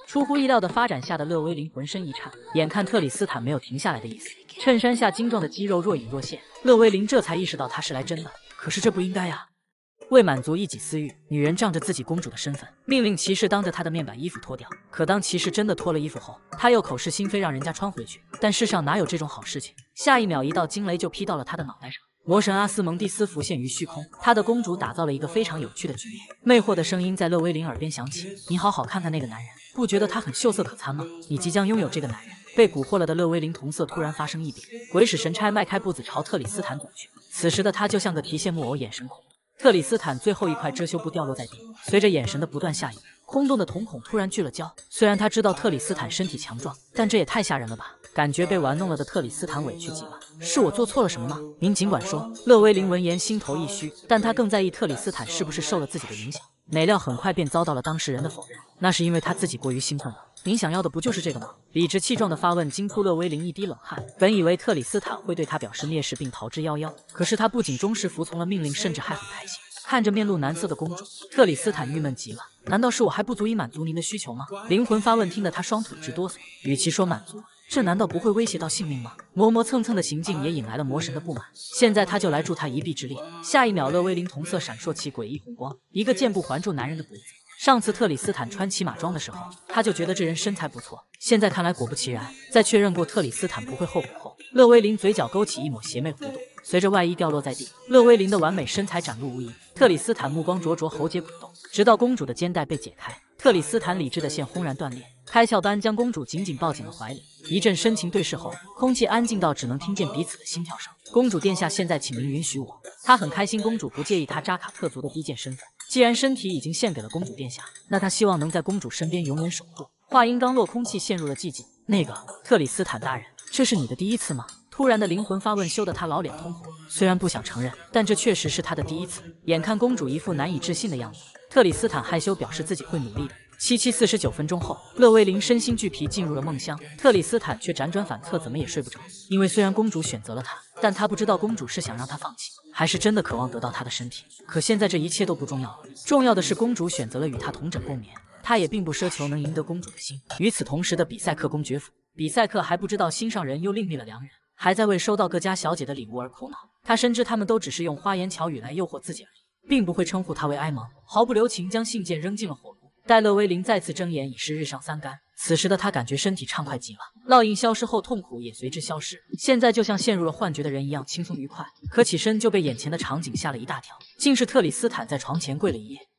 Speaker 1: 出乎意料的发展吓得勒威林浑身一颤，眼看特里斯坦没有停下来的意思，衬衫下精壮的肌肉若隐若现，勒威林这才意识到他是来真的。可是这不应该呀！为满足一己私欲，女人仗着自己公主的身份，命令骑士当着她的面把衣服脱掉。可当骑士真的脱了衣服后，她又口是心非让人家穿回去。但世上哪有这种好事情？下一秒，一道惊雷就劈到了他的脑袋上。魔神阿斯蒙蒂斯浮现于虚空，他的公主打造了一个非常有趣的局面。魅惑的声音在勒威林耳边响起：“你好好看看那个男人，不觉得他很秀色可餐吗？你即将拥有这个男人。”被蛊惑了的勒威林瞳色突然发生异变，鬼使神差迈开步子朝特里斯坦走去。此时的他就像个提线木偶，眼神恐怖。特里斯坦最后一块遮羞布掉落在地，随着眼神的不断下移，空洞的瞳孔突然聚了焦。虽然他知道特里斯坦身体强壮，但这也太吓人了吧！感觉被玩弄了的特里斯坦委屈极了。是我做错了什么吗？您尽管说。勒威林闻言心头一虚，但他更在意特里斯坦是不是受了自己的影响。哪料很快便遭到了当事人的否认，那是因为他自己过于兴奋了。您想要的不就是这个吗？理直气壮的发问惊出勒威林一滴冷汗。本以为特里斯坦会对他表示蔑视并逃之夭夭，可是他不仅忠实服从了命令，甚至还很开心。看着面露难色的公主，特里斯坦郁闷极了。难道是我还不足以满足您的需求吗？灵魂发问听得他双腿直哆嗦。与其说满足，这难道不会威胁到性命吗？磨磨蹭蹭的行径也引来了魔神的不满。现在他就来助他一臂之力。下一秒，勒威林瞳色闪烁起诡异红光，一个箭步环住男人的脖子。上次特里斯坦穿骑马装的时候，他就觉得这人身材不错，现在看来果不其然。在确认过特里斯坦不会后悔后，勒威林嘴角勾起一抹邪魅弧度，随着外衣掉落在地，勒威林的完美身材展露无遗。特里斯坦目光灼灼，喉结滚动，直到公主的肩带被解开，特里斯坦理智的线轰然断裂，开窍般将公主紧紧抱进了怀里。一阵深情对视后，空气安静到只能听见彼此的心跳声。公主殿下，现在请您允许我。他很开心公主不介意他扎卡特族的低贱身份，既然身体已经献给了公主殿下，那他希望能在公主身边永远守护。话音刚落，空气陷入了寂静。那个特里斯坦大人，这是你的第一次吗？突然的灵魂发问羞得他老脸通红，虽然不想承认，但这确实是他的第一次。眼看公主一副难以置信的样子，特里斯坦害羞表示自己会努力的。49分钟后，勒威林身心俱疲进入了梦乡，特里斯坦却辗转反侧，怎么也睡不着。因为虽然公主选择了他，但他不知道公主是想让他放弃，还是真的渴望得到他的身体。可现在这一切都不重要了，重要的是公主选择了与他同枕共眠，他也并不奢求能赢得公主的心。与此同时的比赛克公爵府，比赛克还不知道心上人又另觅了良人，还在为收到各家小姐的礼物而苦恼。他深知他们都只是用花言巧语来诱惑自己而已，并不会称呼他为埃蒙。毫不留情将信件扔进了火炉。待勒威林再次睁眼，已是日上三竿。此时的他感觉身体畅快极了，烙印消失后，痛苦也随之消失。现在就像陷入了幻觉的人一样轻松愉快，可起身就被眼前的场景吓了一大跳，竟是特里斯坦在床前跪了一夜。